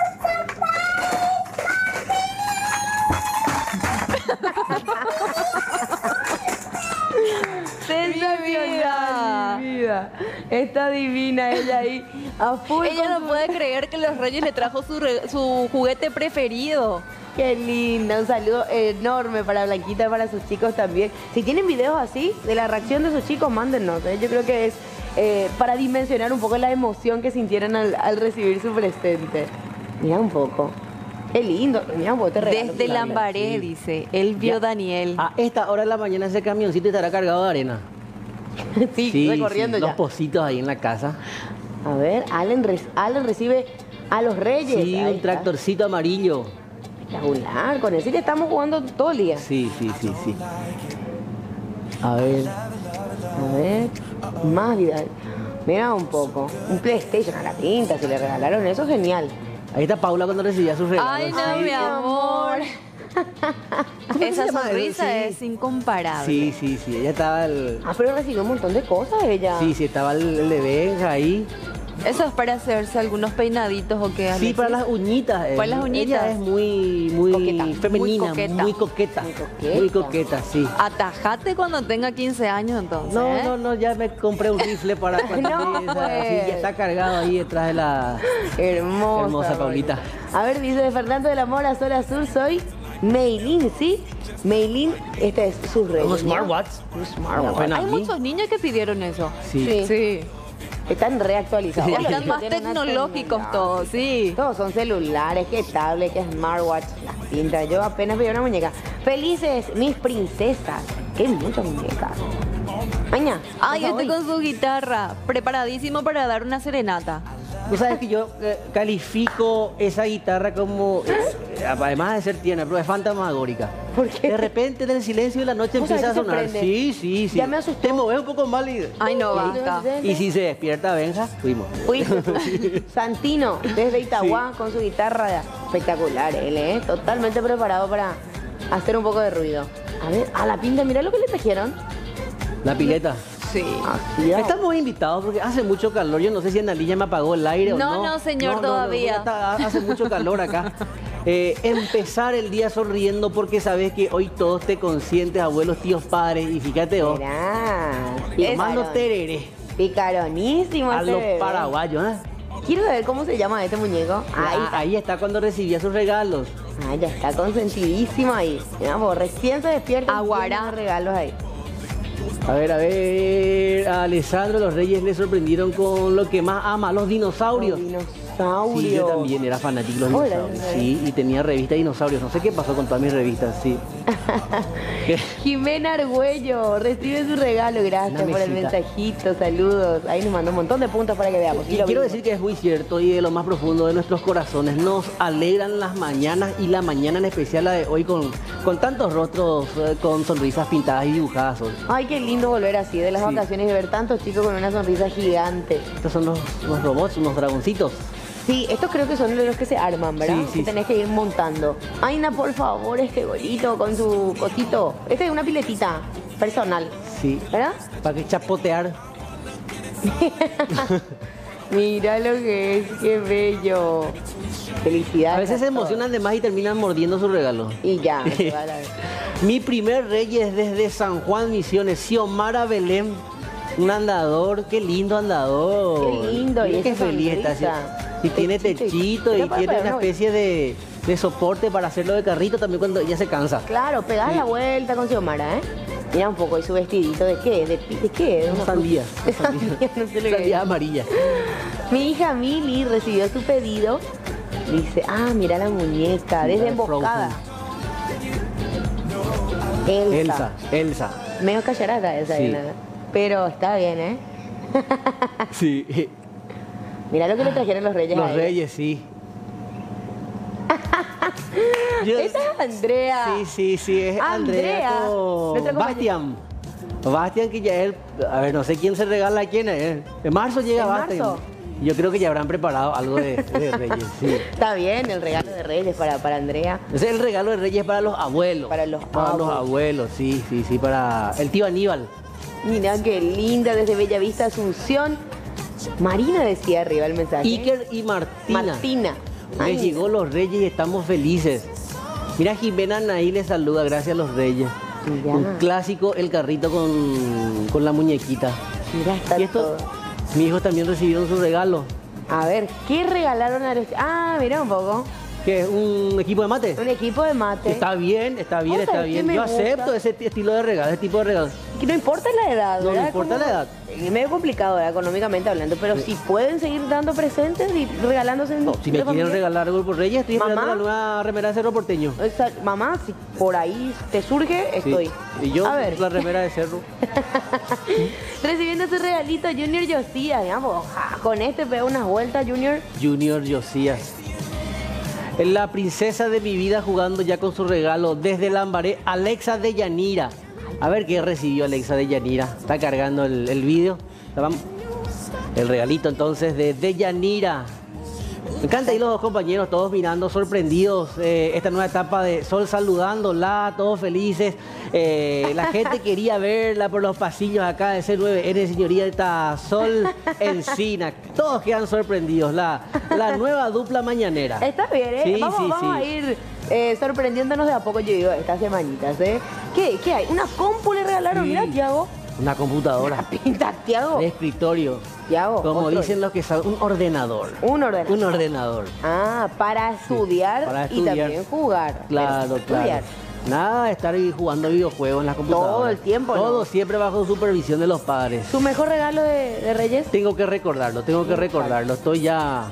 B: Sensacional, mi vida. Está divina ella ahí, a full.
C: Ella
B: con
C: no
B: su-
C: puede creer que los reyes le trajo su, re- su juguete preferido.
B: Qué linda, un saludo enorme para Blanquita y para sus chicos también. Si tienen videos así de la reacción de sus chicos, mándennos. ¿eh? Yo creo que es eh, para dimensionar un poco la emoción que sintieron al, al recibir su presente. Mira un poco. Qué lindo. Mira un poco este regalo.
C: Desde
B: que
C: Lambaré,
A: sí.
C: dice. Él vio
A: Ya.
C: Daniel.
A: A esta hora de la mañana ese camioncito estará cargado de arena.
B: Sí, recorriendo
A: sí,
B: ya.
A: Los pocitos ahí en la casa.
B: A ver, Allen, re- Allen recibe a los reyes.
A: Sí,
B: Ahí
A: un
B: está.
A: tractorcito amarillo.
B: Espectacular. Con ese ya estamos jugando todo el día.
A: Sí, sí, sí, sí. A ver.
B: A ver, más Vidal. Mira un poco. Un PlayStation a la pinta, si le regalaron eso, genial.
A: Ahí está Paula cuando recibía sus regalos.
C: Ay, no,
A: sí.
C: mi amor.
A: ¿Cómo
C: Esa
A: se llama?
C: sonrisa
A: Sí.
C: es incomparable.
A: Sí, sí, sí. Ella estaba el.
B: Ah, pero recibió un montón de cosas ella.
A: Sí, sí, estaba el, el de Benja ahí.
C: Eso es para hacerse algunos peinaditos o qué.
A: Sí,
C: Alexis?
A: para las uñitas. eh.
C: Para las uñitas.
A: Ella es muy, muy
C: Coqueta,
A: femenina,
C: muy coqueta.
A: muy coqueta.
C: Muy coqueta.
A: Muy coqueta, sí.
C: Atajate cuando tenga quince años entonces.
A: No,
C: ¿eh?
A: no, no, ya me compré un rifle para cuando
B: No,
A: llegue esa-
B: pues.
A: sí, ya está cargado ahí detrás de la
B: Hermosa.
A: hermosa Paulita.
B: A ver, dice Fernando de la Mora, Zona Sur, soy Meilín, ¿sí? Meilín, este es su rey.
A: Un smartwatch.
B: Un smartwatch.
A: Apenas
C: Hay
A: vi.
C: muchos niños que pidieron eso.
A: Sí.
B: Sí.
C: Sí.
B: Están reactualizados.
C: Ya
B: Los
C: están
B: chicos
C: más
B: tienen una
C: tecnológicos
B: tecnología.
C: todos, sí.
B: Todos son celulares, que tablet, que smartwatch, las pintas. Yo apenas pedí una muñeca. Felices mis princesas. Qué muchas muñecas. Maña.
C: Ay, este con su guitarra, preparadísimo para dar una serenata.
A: Tú sabes que yo eh, califico esa guitarra como, eh, además de ser tierna, pero es fantasmagórica.
B: ¿Por qué?
A: De repente en el silencio de la noche
B: ¿Vos
A: empieza a
B: sabés que se
A: sonar.
B: prende?
A: Sí, sí, sí.
B: Ya me asustó.
A: Te moves un poco mal y...
C: Ay, no basta.
A: Y si se despierta Benja, fuimos.
B: Fuiste tú. Santino, desde Itagua, con su guitarra espectacular. Él es totalmente preparado para hacer un poco de ruido. A ver, a la pinta, mira lo que le trajeron.
A: La pileta.
C: Sí.
B: Así es.
A: Estamos invitados porque hace mucho calor. Yo no sé si Analí ya me apagó el aire o
C: No,
A: no.
C: no, señor, todavía.
A: está- hace mucho calor acá. Eh, empezar el día sonriendo porque sabes que hoy todos te consientes, abuelos, tíos, padres. Y fíjate vos,
B: Mirá.
A: tomando
B: Picarón.
A: tereré
B: Picaronísimo
A: a
B: ese
A: los
B: bebé.
A: paraguayos. ¿eh?
B: Quiero ver cómo se llama este muñeco. Ahí
A: Ah,
B: está.
A: ahí está cuando recibía sus regalos.
B: Ah, ya está consentidísimo ahí. Mira, vos, recién se despierta.
C: Aguará.
B: lleno de regalos ahí.
A: A ver, a ver, a Alessandro, los Reyes le sorprendieron con lo que más ama, los dinosaurios.
B: Los dinosaurios.
A: Sí, yo también era fanático de los
B: Hola,
A: dinosaurios.
B: hola.
A: Sí, y tenía revista de dinosaurios. No sé qué pasó con todas mis revistas, sí. ¿Qué?
B: Jimena Argüello, recibe su regalo. Gracias
A: Una
B: por el
A: mesita.
B: mensajito, saludos. Ahí nos mandó un montón de puntos para que veamos.
A: Y quiero decir que es muy cierto y de lo más profundo de nuestros corazones. Nos alegran las mañanas y la mañana en especial la de hoy con, con tantos rostros eh, con sonrisas pintadas y dibujadas. hoy.
B: Ay, qué lindo volver así de las
A: Sí.
B: vacaciones y ver tantos chicos con una sonrisa gigante.
A: Estos son los, los robots, unos dragoncitos.
B: Sí, estos creo que son de los que se arman, ¿verdad?
A: Sí, sí,
B: que tenés que ir montando. Aina, por favor, este bolito con su cosito. Este es una piletita personal,
A: Sí.
B: ¿verdad?
A: Para que chapotear.
B: Mira lo que es, qué bello. Felicidades.
A: A veces se emocionan de más y terminan mordiendo su regalo.
B: Y ya, se va la vez.
A: Mi primer rey es desde San Juan Misiones, Xiomara Belén. Un andador, qué lindo andador.
B: Qué lindo,
A: Mira
B: y
A: qué
B: esa
A: feliz está.
B: sonrisa.
A: Y tiene
B: Techito y-
A: techito y
B: Era para
A: tiene una
B: perro.
A: especie de, de soporte para hacerlo de carrito también cuando ella se cansa.
B: Claro, pegás
A: Sí.
B: la vuelta con Xiomara, ¿eh? Mira un poco, y su vestidito, ¿de qué? ¿De, pi- de qué? De
A: Una
B: una
A: sandía.
B: De
A: una sandía.
B: sandía, no sé lo que
A: Sandía
B: es.
A: amarilla.
B: Mi hija Mili recibió su pedido. Dice, ah, mira la muñeca, desde
A: de
B: emboscada. Elsa.
A: Elsa, Elsa.
B: Medio callarata esa,
A: Sí.
B: ¿no? Pero está bien, ¿eh?
A: Sí.
B: Mira lo que le trajeron los reyes a
A: Los
B: ella.
A: reyes, sí. Yo-
B: Esa es Andrea.
A: Sí, sí, sí, es
B: Andrea,
A: Andrea con
B: nuestra compañera.
A: Bastian. Bastian que ya es, a ver, no sé quién se regala a quién es. En marzo llega
B: ¿En
A: Bastian.
B: marzo?
A: Yo creo que ya habrán preparado algo de, de Reyes, sí.
B: Está bien, el regalo de reyes para, para Andrea.
A: Ese es el regalo de Reyes para los abuelos.
B: Para los
A: Para los
B: abuelos.
A: abuelos, sí, sí, sí, para el tío Aníbal.
B: Mira qué linda, desde Bellavista, Asunción. Marina decía arriba el mensaje.
A: Iker y Martina.
B: Martina.
A: Les
B: Ay,
A: llegó los Reyes y estamos felices. Mira, Jimena Naí les saluda, gracias a los Reyes.
B: Ya.
A: Un clásico, el carrito con, con la muñequita.
B: Mira, está
A: Y esto,
B: todo.
A: mis hijos también recibieron su regalo,
B: A ver, ¿qué regalaron a los... Ah, mira un poco.
A: que es un equipo de mate.
B: Un equipo de mate.
A: Está bien, está bien,
B: ¿Vos
A: está
B: sabés qué
A: bien.
B: me
A: Yo
B: gusta?
A: acepto ese t- estilo de regalo, ese tipo de regalo.
B: Que no importa la edad,
A: No, no
B: ¿verdad?
A: importa la edad.
B: Es medio complicado, ¿verdad? Económicamente hablando, pero si pueden seguir dando presentes y regalándose en
A: No, si me
B: entre
A: quieren
B: familia.
A: regalar algo por Reyes, estoy
B: Mamá.
A: esperando la nueva remera de Cerro Porteño.
B: Exacto. Mamá, si por ahí te surge,
A: Sí.
B: estoy.
A: Y yo,
B: A ver,
A: la remera de Cerro.
B: recibiendo su regalito, Junior Josías, digamos. ja, Con este pega unas vueltas, Junior.
A: Junior Josías. Es la princesa de mi vida jugando ya con su regalo desde Lambaré, Alexa de Yanira. A ver qué recibió Alexa de Yanira. Está cargando el, el vídeo. El regalito entonces de Deyanira. Me encanta ir los dos compañeros, todos mirando, sorprendidos, eh, esta nueva etapa de Sol saludándola, todos felices. Eh, la gente quería verla por los pasillos acá de C nueve N, señorita Sol Encina. Todos quedan sorprendidos, la, la nueva dupla mañanera.
B: Está bien, ¿eh?
A: Sí,
B: vamos
A: sí,
B: vamos
A: sí.
B: a ir eh, sorprendiéndonos de a poco, yo digo, estas semanitas, ¿eh? ¿Qué, qué hay? ¿Una compu le regalaron?
A: Sí.
B: Mira, Tiago.
A: Una computadora.
B: Una pinta, Tiago.
A: De escritorio.
B: Tiago.
A: Como
B: otro.
A: dicen los que saben, un ordenador.
B: Un ordenador.
A: Un ordenador.
B: Ah, para estudiar,
A: para
B: y
A: estudiar.
B: también jugar.
A: Claro,
B: Pero
A: claro.
B: estudiar.
A: Nada de estar ahí jugando videojuegos en las computadoras.
B: Todo el tiempo,
A: Todo
B: ¿no?
A: siempre bajo supervisión de los padres.
B: ¿Tu mejor regalo de, de Reyes?
A: Tengo que recordarlo, tengo que recordarlo. Estoy ya...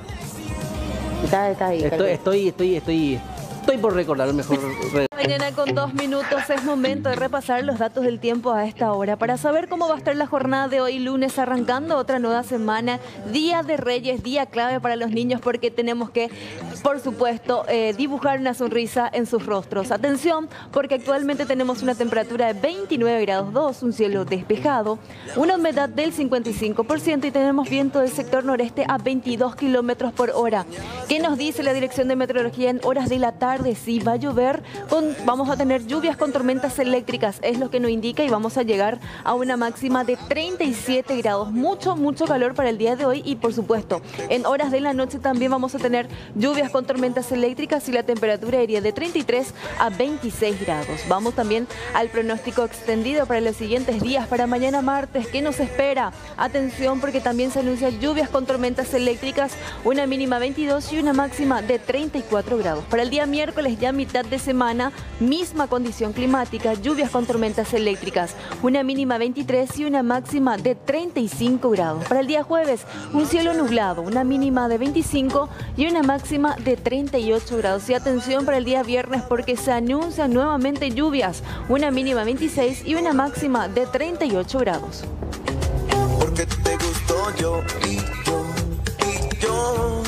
B: Está, está ahí.
A: Estoy, estoy, estoy, estoy, estoy por recordar el mejor regalo.
C: Mañana con dos minutos es momento de repasar los datos del tiempo a esta hora para saber cómo va a estar la jornada de hoy lunes, arrancando otra nueva semana, Día de Reyes, día clave para los niños porque tenemos que, por supuesto, eh, dibujar una sonrisa en sus rostros. Atención, porque actualmente tenemos una temperatura de veintinueve grados dos, un cielo despejado, una humedad del cincuenta y cinco por ciento y tenemos viento del sector noreste a veintidós kilómetros por hora. ¿Qué nos dice la Dirección de Meteorología en horas de la tarde? Sí, va a llover, con, vamos a tener lluvias con tormentas eléctricas, es lo que nos indica, y vamos a llegar a una máxima de treinta y siete grados. Mucho, mucho calor para el día de hoy y, por supuesto, en horas de la noche también vamos a tener lluvias con tormentas eléctricas y la temperatura iría de treinta y tres a veintiséis grados. Vamos también al pronóstico extendido para los siguientes días. Para mañana martes, ¿qué nos espera? Atención, porque también se anuncian lluvias con tormentas eléctricas, una mínima veintidós y una máxima de treinta y cuatro grados. Para el día miércoles, ya mitad de semana, misma condición climática, lluvias con tormentas eléctricas, una mínima veintitrés y una máxima de treinta y cinco grados. Para el día jueves, un cielo nublado, una mínima de veinticinco y una máxima de treinta y ocho grados. Y atención para el día viernes, porque se anuncian nuevamente lluvias, una mínima veintiséis y una máxima de treinta y ocho grados.
G: Porque te gustó yo y yo y yo.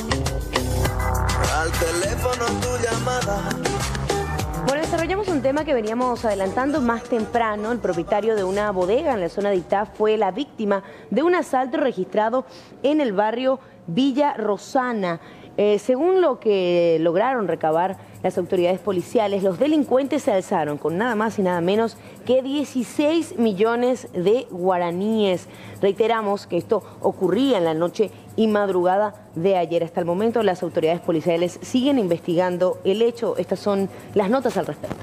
G: Al teléfono tu llamada.
B: Bueno, desarrollamos un tema que veníamos adelantando más temprano. El propietario de una bodega en la zona de Itá fue la víctima de un asalto registrado en el barrio Villa Rosana. Eh, según lo que lograron recabar las autoridades policiales, los delincuentes se alzaron con nada más y nada menos que dieciséis millones de guaraníes. Reiteramos que esto ocurría en la noche y madrugada de ayer. Hasta el momento las autoridades policiales siguen investigando el hecho. Estas son las notas al respecto.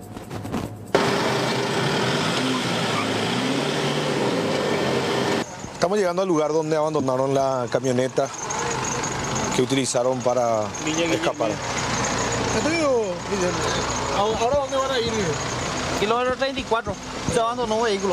P: Estamos llegando al lugar donde abandonaron la camioneta que utilizaron para escapar.
H: ¿Ahora dónde van a ir? Kilómetro treinta y cuatro, se abandonó un vehículo.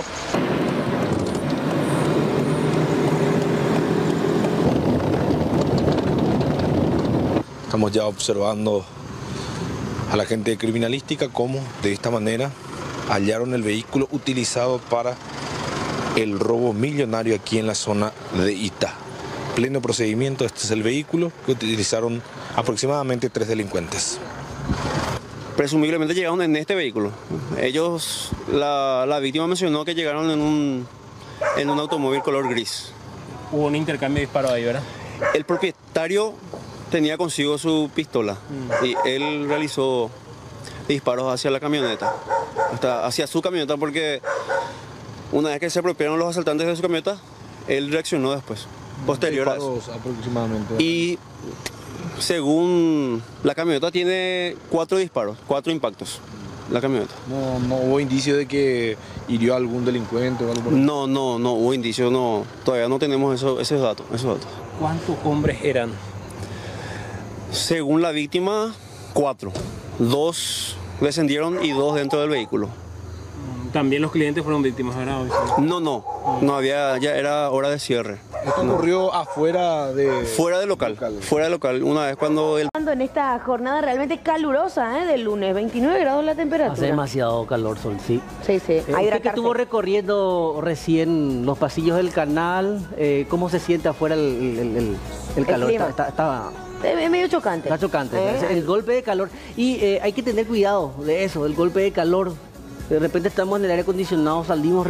P: Estamos ya observando a la gente de criminalística cómo de esta manera hallaron el vehículo utilizado para el robo millonario aquí en la zona de Itá. Pleno procedimiento, este es el vehículo que utilizaron aproximadamente tres delincuentes.
I: Presumiblemente llegaron en este vehículo. Ellos, la, la víctima mencionó que llegaron en un, en un automóvil color gris.
X: Hubo un intercambio de disparos ahí, ¿verdad?
I: El propietario tenía consigo su pistola mm. y él realizó disparos hacia la camioneta, hasta hacia su camioneta, porque una vez que se apropiaron los asaltantes de su camioneta, él reaccionó después, posterior a eso.
P: Aproximadamente.
I: Y según la camioneta tiene cuatro disparos, cuatro impactos, la camioneta.
P: No, no hubo indicio de que hirió a algún delincuente o algo por ahí.
I: No, no, no hubo indicio, no, todavía no tenemos eso, esos datos, esos datos.
X: ¿Cuántos hombres eran?
I: Según la víctima, cuatro. Dos descendieron y dos dentro del vehículo.
X: ¿También los clientes fueron víctimas, verdad?
I: No, no, no había, ya era hora de cierre.
P: ¿Esto
I: no.
P: ocurrió afuera de...?
I: Fuera del local, local, fuera del local, una vez cuando el...
B: En esta jornada realmente calurosa, ¿eh? Del lunes, veintinueve grados la temperatura.
A: Hace demasiado calor, Sol, sí.
B: Sí, sí.
A: Eh, usted que estuvo recorriendo recién los pasillos del canal, eh, ¿cómo se siente afuera el, el, el, el calor?
B: El
A: está, está, está...
B: Es medio chocante.
A: Está chocante,
B: ¿Eh?
A: el golpe de calor. Y eh, hay que tener cuidado de eso, el golpe de calor. De repente estamos en el aire acondicionado, salimos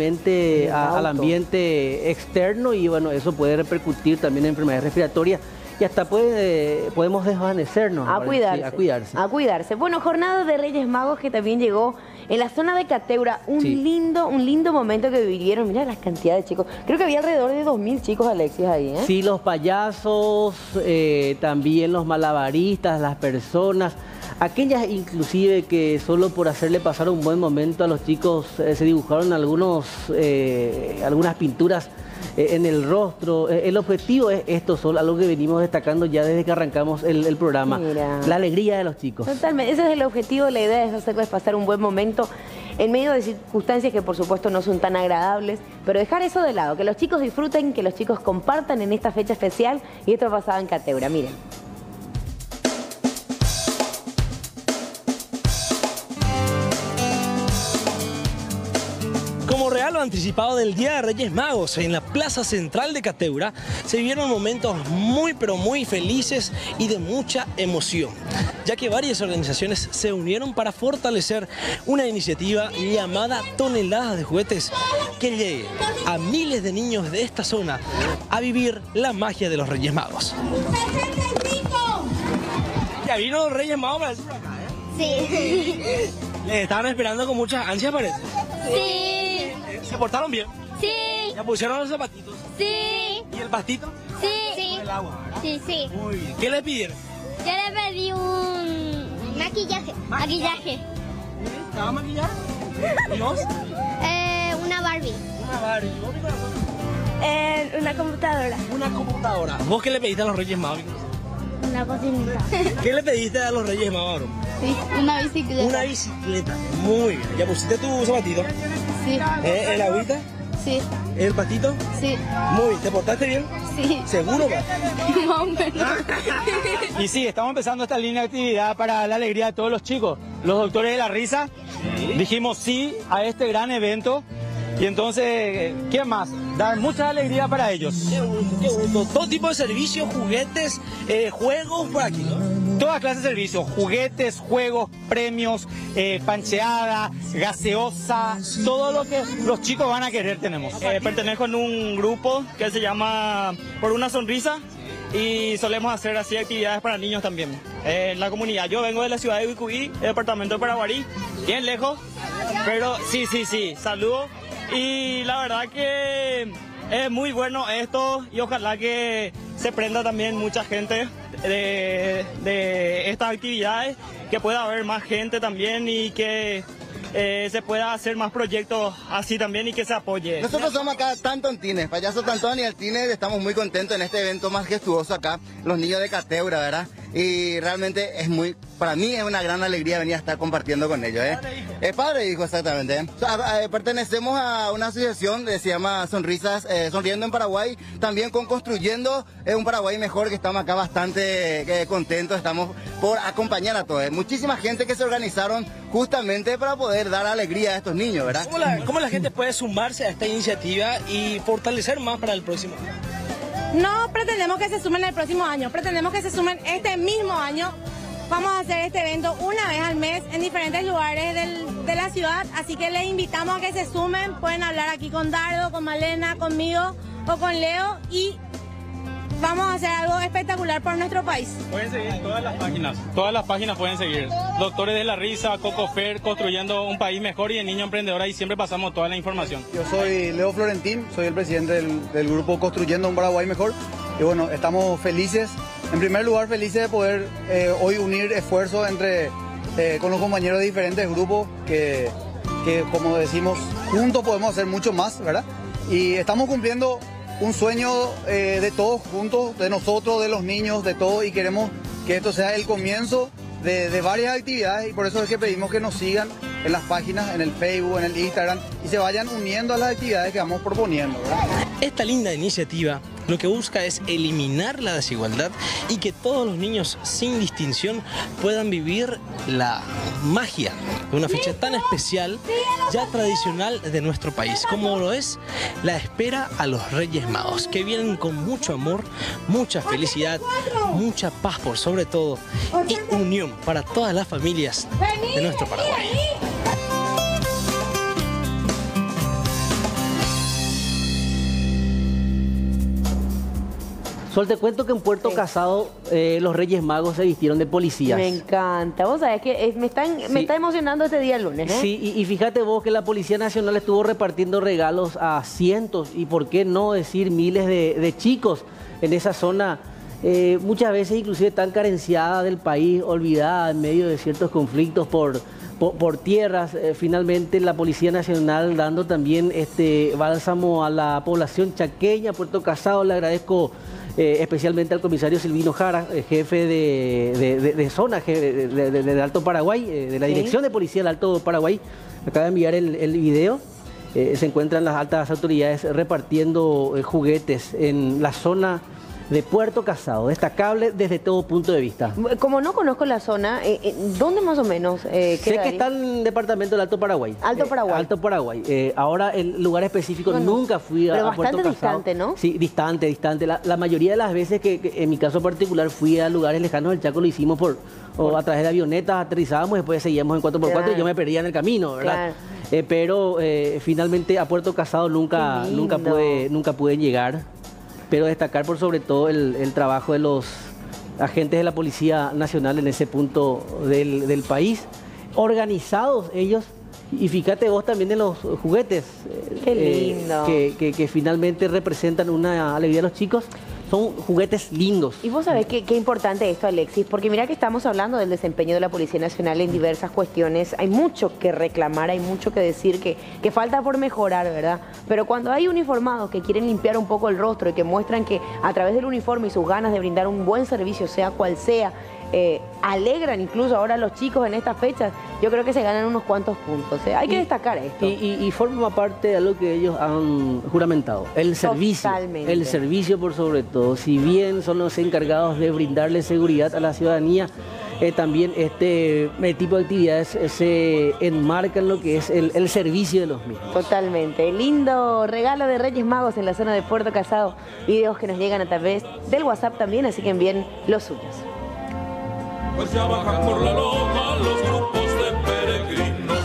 A: repentinamente a, al ambiente externo y bueno, eso puede repercutir también en enfermedades respiratorias. y hasta puede, podemos desvanecernos.
B: A cuidarse,
A: sí, a cuidarse.
B: A cuidarse. Bueno, jornada de Reyes Magos que también llegó en la zona de Cateura. Un
A: Sí.
B: lindo, un lindo momento que vivieron. Mira las cantidades de chicos. Creo que había alrededor de dos mil chicos, Alexis, ahí, ¿eh?
A: Sí, los payasos, eh, también los malabaristas, las personas, aquellas inclusive que solo por hacerle pasar un buen momento a los chicos eh, se dibujaron algunos, eh, algunas pinturas eh, en el rostro. Eh, el objetivo es esto, solo algo que venimos destacando ya desde que arrancamos el, el programa.
B: Mira.
A: La alegría de los chicos.
B: Totalmente, ese es el objetivo, la idea es hacerles pasar un buen momento en medio de circunstancias que por supuesto no son tan agradables, pero dejar eso de lado, que los chicos disfruten, que los chicos compartan en esta fecha especial, y esto pasaba en Cateura, miren.
J: Como regalo anticipado del Día de Reyes Magos, en la Plaza Central de Cateura se vivieron momentos muy pero muy felices y de mucha emoción, ya que varias organizaciones se unieron para fortalecer una iniciativa llamada Toneladas de Juguetes, que llegue a miles de niños de esta zona a vivir la magia de los Reyes Magos. Ya vino los Reyes Magos para por acá, ¿eh?
L: Sí.
J: Les estaban esperando con muchas ansias, parece.
L: Sí.
J: ¿Se portaron bien?
L: Sí.
J: ¿Ya pusieron los zapatitos?
L: Sí.
J: ¿Y el pastito?
L: Sí. Sí.
J: El agua, ¿verdad?
L: Sí, sí.
J: Muy bien. ¿Qué le pidieron?
L: Yo le pedí un maquillaje. Maquillaje.
J: ¿Te va a maquillar? ¿Y vos?
L: Eh, una Barbie.
J: Una Barbie. ¿Vos qué corazón?
L: Eh, una computadora.
J: Una computadora. ¿Vos qué le pediste a los Reyes Magos?
L: Una cocinita.
J: ¿Qué le pediste a los Reyes Magos?
L: Sí, una bicicleta.
J: Una bicicleta. Muy bien. ¿Ya pusiste tu zapatito?
L: Sí.
J: ¿Eh? ¿El agüita?
L: Sí.
J: ¿El pastito?
L: Sí.
J: Muy bien. ¿Te portaste bien?
L: Sí.
J: ¿Seguro, pa?
L: Más o menos.
M: Y sí, estamos empezando esta línea de actividad para la alegría de todos los chicos. Los doctores de la risa, dijimos sí a este gran evento. Y entonces, ¿qué más? Dar mucha alegría para ellos.
J: Qué gusto, qué gusto. Todo tipo de servicios, juguetes, eh, juegos por aquí, ¿no?
M: Toda clase de servicios, juguetes, juegos, premios, eh, pancheada, gaseosa, todo lo que los chicos van a querer tenemos.
O: Eh, pertenezco a un grupo que se llama Por una Sonrisa y solemos hacer así actividades para niños también. Eh, en la comunidad, yo vengo de la ciudad de Vicuí, el departamento de Paraguarí, bien lejos, pero sí, sí, sí, saludo. Y la verdad que es muy bueno esto y ojalá que se prenda también mucha gente de, de estas actividades, que pueda haber más gente también y que eh, se pueda hacer más proyectos así también y que se apoye.
Y: Nosotros somos acá Tantontines, Payaso Tantón y el Tine, estamos muy contentos en este evento más gestuoso acá, los niños de Cateura, ¿verdad? Y realmente es muy, para mí es una gran alegría venir a estar compartiendo con ellos, ¿eh? Es padre e hijo, exactamente. ¿eh? A, a, pertenecemos a una asociación que se llama Sonrisas, eh, Sonriendo en Paraguay, también con Construyendo eh, un Paraguay Mejor, que estamos acá bastante eh, contentos, estamos por acompañar a todos. ¿eh? Muchísima gente que se organizaron justamente para poder dar alegría a estos niños, ¿verdad?
J: ¿Cómo la, cómo la gente puede sumarse a esta iniciativa y fortalecer más para el próximo año?
Z: No pretendemos que se sumen el próximo año, pretendemos que se sumen este mismo año. Vamos a hacer este evento una vez al mes en diferentes lugares del, de la ciudad, así que les invitamos a que se sumen. Pueden hablar aquí con Dardo, con Malena, conmigo o con Leo y vamos a hacer algo espectacular por nuestro país.
O: Pueden seguir todas las páginas, todas las páginas pueden seguir. Doctores de la Risa, Cocofer, Construyendo un País Mejor y el Niño Emprendedor, ahí siempre pasamos toda la información.
U: Yo soy Leo Florentín, soy el presidente del, del grupo Construyendo un Paraguay Mejor y bueno, estamos felices, en primer lugar felices de poder eh, hoy unir esfuerzos entre, eh, con los compañeros de diferentes grupos que, que como decimos, juntos podemos hacer mucho más, ¿verdad? Y estamos cumpliendo un sueño eh, de todos juntos, de nosotros, de los niños, de todos, y queremos que esto sea el comienzo de, de varias actividades y por eso es que pedimos que nos sigan en las páginas, en el Facebook, en el Instagram y se vayan uniendo a las actividades que vamos proponiendo, ¿verdad?
J: Esta linda iniciativa lo que busca es eliminar la desigualdad y que todos los niños sin distinción puedan vivir la magia de una fecha tan especial, ya tradicional de nuestro país, como lo es la espera a los Reyes Magos, que vienen con mucho amor, mucha felicidad, mucha paz por sobre todo y unión para todas las familias de nuestro Paraguay.
A: Sol, te cuento que en Puerto Casado eh, los Reyes Magos se vistieron de policías.
B: Me encanta. Vos sabés que es- me, están,
A: Sí.
B: me está emocionando este día lunes, ¿eh?
A: Sí, y, y fíjate vos que la Policía Nacional estuvo repartiendo regalos a cientos y por qué no decir miles de, de chicos en esa zona, eh, muchas veces inclusive tan carenciada del país, olvidada en medio de ciertos conflictos por, por, por tierras. Eh, finalmente la Policía Nacional dando también este bálsamo a la población chaqueña, Puerto Casado. Le agradezco Eh, especialmente al comisario Silvino Jara, eh, jefe de, de, de- de zona jefe de- de- de- del Alto Paraguay, eh, de la
B: Sí.
A: Dirección de Policía del Alto Paraguay. Me acaba de enviar el, el video. Eh, se encuentran las altas autoridades repartiendo eh, juguetes en la zona de Puerto Casado, destacable desde todo punto de vista.
B: Como no conozco la zona, eh, eh, ¿dónde más o menos eh,
A: Sé
B: queda
A: que
B: ahí?
A: está en el departamento del Alto Paraguay.
B: Alto
A: Eh,
B: Paraguay.
A: Alto Paraguay. Eh, ahora el lugar específico
B: Bueno,
A: nunca fui a,
B: pero
A: a Puerto
B: bastante
A: Casado.
B: distante, ¿no?
A: Sí, distante, distante. La, la mayoría de las veces que, que en mi caso particular fui a lugares lejanos del Chaco lo hicimos por, o a través de avionetas, aterrizábamos, después seguíamos en cuatro por cuatro y
B: Claro.
A: yo me perdía en el camino, ¿verdad?
B: Claro.
A: Eh, pero eh, finalmente a Puerto Casado nunca,
B: Qué
A: nunca
B: lindo.
A: pude, nunca pude llegar. Pero destacar por sobre todo el, el trabajo de los agentes de la Policía Nacional en ese punto del, del país, organizados ellos, y fíjate vos también en los juguetes. eh,
B: Qué
A: eh,
B: lindo.
A: que, que- que finalmente representan una alegría a los chicos. Son juguetes lindos.
B: Y vos sabés qué, qué importante esto, Alexis, porque mira que estamos hablando del desempeño de la Policía Nacional en diversas cuestiones. Hay mucho que reclamar, hay mucho que decir, que, que falta por mejorar, ¿verdad? Pero cuando hay uniformados que quieren limpiar un poco el rostro y que muestran que a través del uniforme y sus ganas de brindar un buen servicio, sea cual sea, eh, alegran incluso ahora a los chicos en estas fechas, yo creo que se ganan unos cuantos puntos. ¿eh? Hay que
A: Y-
B: destacar esto.
A: Y, y- y forma parte de algo que ellos han juramentado, el servicio.
B: Totalmente.
A: El servicio por sobre todo. Si bien son los encargados de brindarle seguridad a la ciudadanía, eh, también este eh, tipo de actividades eh, se enmarcan en lo que es el, el servicio de los mismos.
B: Totalmente. Lindo regalo de Reyes Magos en la zona de Puerto Casado. Videos que nos llegan a través del WhatsApp también, así que envíen los suyos.
N: Pues ya bajan por la loma los grupos de peregrinos.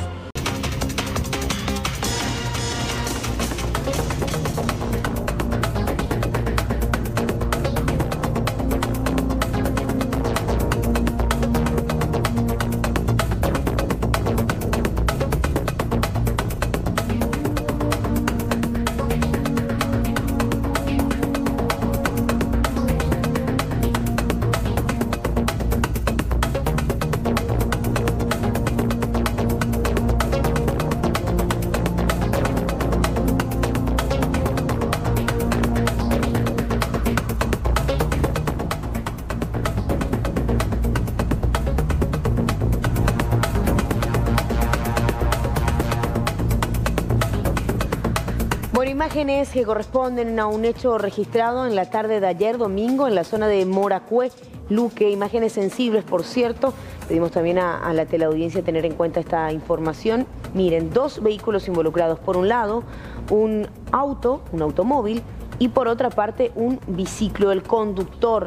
B: Bueno, imágenes que corresponden a un hecho registrado en la tarde de ayer domingo en la zona de Moracué, Luque. Imágenes sensibles, por cierto. Pedimos también a, a la teleaudiencia tener en cuenta esta información. Miren, dos vehículos involucrados. Por un lado, un auto, un automóvil, y por otra parte, un biciclo. El conductor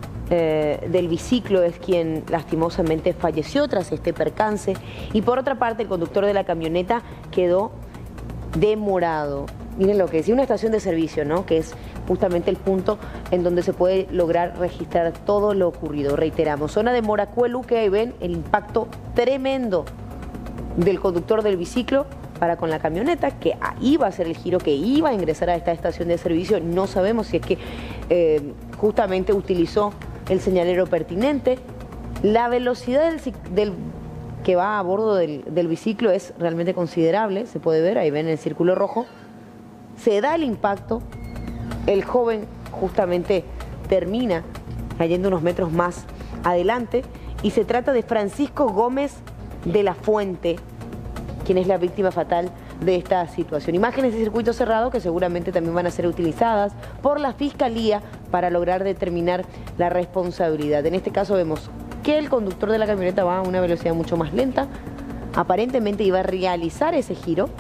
B: eh, del biciclo es quien lastimosamente falleció tras este percance. Y por otra parte, el conductor de la camioneta quedó demorado. Miren lo que decía, una estación de servicio, ¿no? Que es justamente el punto en donde se puede lograr registrar todo lo ocurrido. Reiteramos, zona de Moracué, Luque, ahí ven el impacto tremendo del conductor del biciclo para con la camioneta, que iba a hacer el giro, que iba a ingresar a esta estación de servicio. No sabemos si es que eh, justamente utilizó el señalero pertinente. La velocidad del, cic- del que va a bordo del, del biciclo es realmente considerable, se puede ver, ahí ven el círculo rojo. Se da el impacto, el joven justamente termina cayendo unos metros más adelante y se trata de Francisco Gómez de la Fuente, quien es la víctima fatal de esta situación. Imágenes de circuito cerrado que seguramente también van a ser utilizadas por la Fiscalía para lograr determinar la responsabilidad. En este caso vemos que el conductor de la camioneta va a una velocidad mucho más lenta, aparentemente iba a realizar ese giro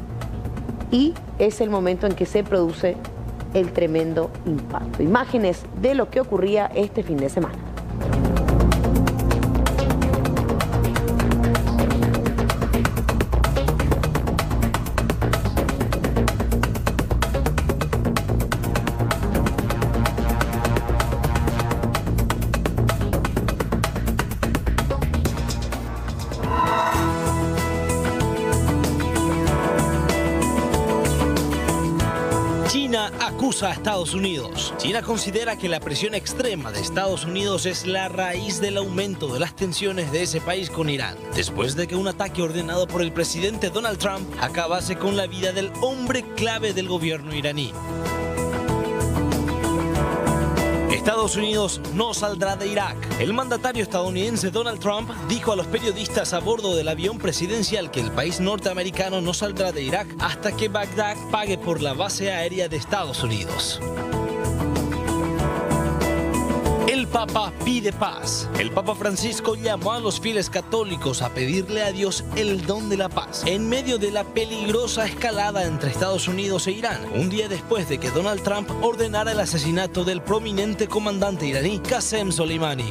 B: y es el momento en que se produce el tremendo impacto. Imágenes de lo que ocurría este fin de semana.
J: China acusa a Estados Unidos. China considera que la presión extrema de Estados Unidos es la raíz del aumento de las tensiones de ese país con Irán, después de que un ataque ordenado por el presidente Donald Trump acabase con la vida del hombre clave del gobierno iraní. Estados Unidos no saldrá de Irak. El mandatario estadounidense Donald Trump dijo a los periodistas a bordo del avión presidencial que el país norteamericano no saldrá de Irak hasta que Bagdad pague por la base aérea de Estados Unidos. El Papa pide paz. El Papa Francisco llamó a los fieles católicos a pedirle a Dios el don de la paz en medio de la peligrosa escalada entre Estados Unidos e Irán, un día después de que Donald Trump ordenara el asesinato del prominente comandante iraní Qasem Soleimani.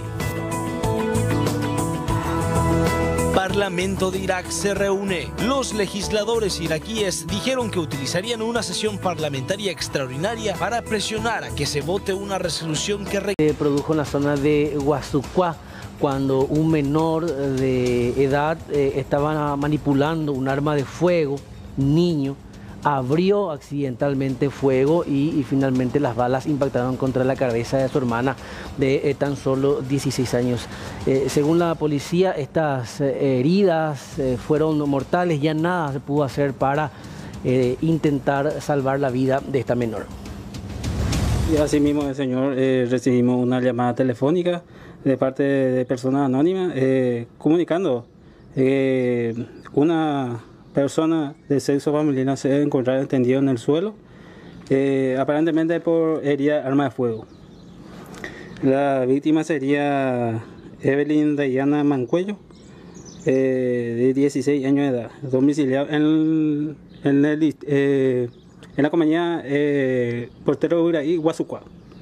J: Parlamento de Irak se reúne. Los legisladores iraquíes dijeron que utilizarían una sesión parlamentaria extraordinaria para presionar a que se vote una resolución que...
A: Se produjo en la zona de Guasucuá, cuando un menor de edad eh, estaba manipulando un arma de fuego, un niño, abrió accidentalmente fuego y, y finalmente las balas impactaron contra la cabeza de su hermana de eh, tan solo dieciséis años. Eh, según la policía, estas eh, heridas eh, fueron mortales, ya nada se pudo hacer para eh, intentar salvar la vida de esta menor.
K: Y así mismo, señor, eh, recibimos una llamada telefónica de parte de personas anónimas eh, comunicando eh, una persona de sexo femenino se encontraba tendido en el suelo, eh, aparentemente por herida de arma de fuego. La víctima sería Evelyn Diana Mancuello, eh, de dieciséis años de edad, domiciliado en, en, el, eh, en la compañía eh, Portero Uraí, Guasucuá.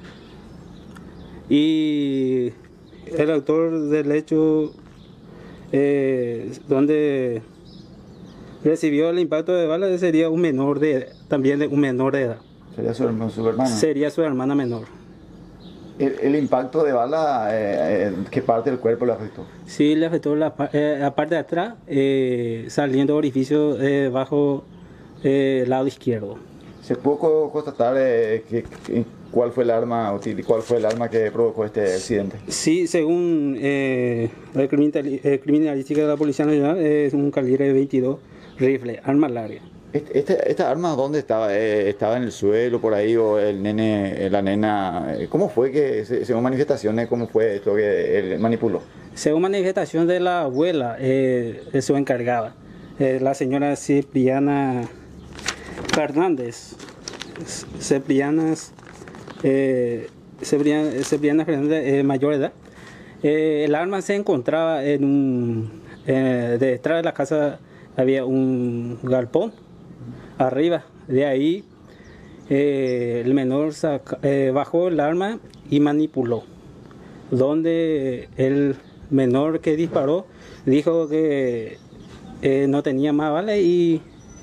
K: Y el autor del hecho, eh, donde recibió el impacto de bala, sería un menor de también de un menor de edad.
Q: ¿Sería su, su hermana?
K: Sería su hermana menor.
Q: ¿El, el impacto de bala, eh, eh, qué parte del cuerpo le afectó?
K: Sí, le afectó la, eh, la parte de atrás, eh, saliendo orificio eh, bajo el eh, lado izquierdo.
Q: ¿Se pudo constatar eh, que, que, cuál fue el arma cuál fue el arma que provocó este accidente?
K: Sí, según eh, la criminalística de la Policía Nacional, es un calibre de veintidós rifle, arma larga.
Q: Este, este, ¿Esta arma dónde estaba? Eh, ¿Estaba en el suelo por ahí o el nene, la nena? ¿Cómo fue que, según manifestaciones, cómo fue esto que él manipuló?
K: Según manifestación de la abuela, eh, eso encargaba. Eh, la señora Cipriana Fernández, Cipriana, eh, Cipriana, Cipriana Fernández, eh, mayor edad. Eh, el arma se encontraba en un, eh, detrás de la casa. Había un galpón arriba, de ahí eh, el menor saca, eh, bajó el arma y manipuló, donde el menor que disparó dijo que eh, no tenía más balas y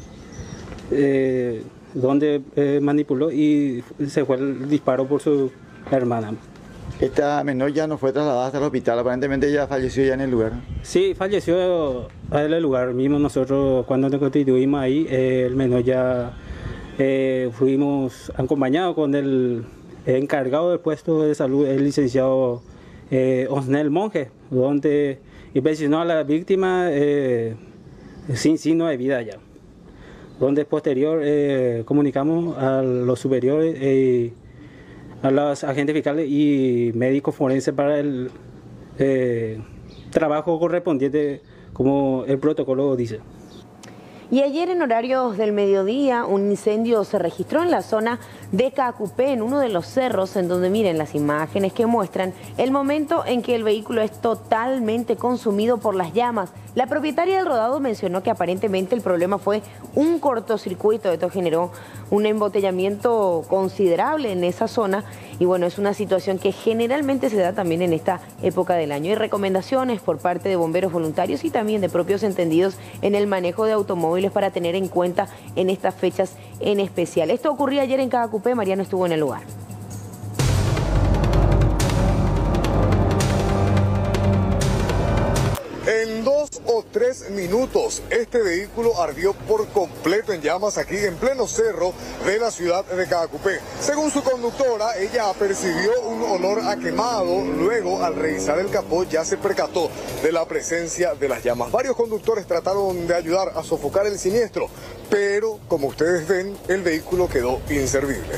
K: eh, donde eh, manipuló y se fue el disparo por su hermana.
Q: Esta menor ya no fue trasladada hasta el hospital, aparentemente ya falleció ya en el lugar.
K: Sí, falleció en el lugar mismo. Nosotros cuando nos constituimos ahí, eh, el menor ya eh, fuimos acompañados con el encargado del puesto de salud, el licenciado eh, Osnel Monge, donde inspeccionó a la víctima eh, sin signo de vida ya. Donde posterior eh, comunicamos a los superiores eh, a los agentes fiscales y médicos forenses para el eh, trabajo correspondiente como el protocolo dice.
B: Y ayer en horarios del mediodía un incendio se registró en la zona de Cacupé, en uno de los cerros, en donde miren las imágenes que muestran el momento en que el vehículo es totalmente consumido por las llamas. La propietaria del rodado mencionó que aparentemente el problema fue un cortocircuito. Esto generó un embotellamiento considerable en esa zona y bueno, es una situación que generalmente se da también en esta época del año. Hay recomendaciones por parte de bomberos voluntarios y también de propios entendidos en el manejo de automóviles para tener en cuenta en estas fechas en especial. Esto ocurrió ayer en Cacupé, Mariano estuvo en el lugar.
R: En dos o tres
E: tres minutos, este vehículo ardió por completo en llamas aquí en pleno cerro de la ciudad de Caacupé. Según su conductora, ella percibió un olor a quemado. Luego, al revisar el capó, ya se percató de la presencia de las llamas. Varios conductores trataron de ayudar a sofocar el siniestro, pero como ustedes ven, el vehículo quedó inservible.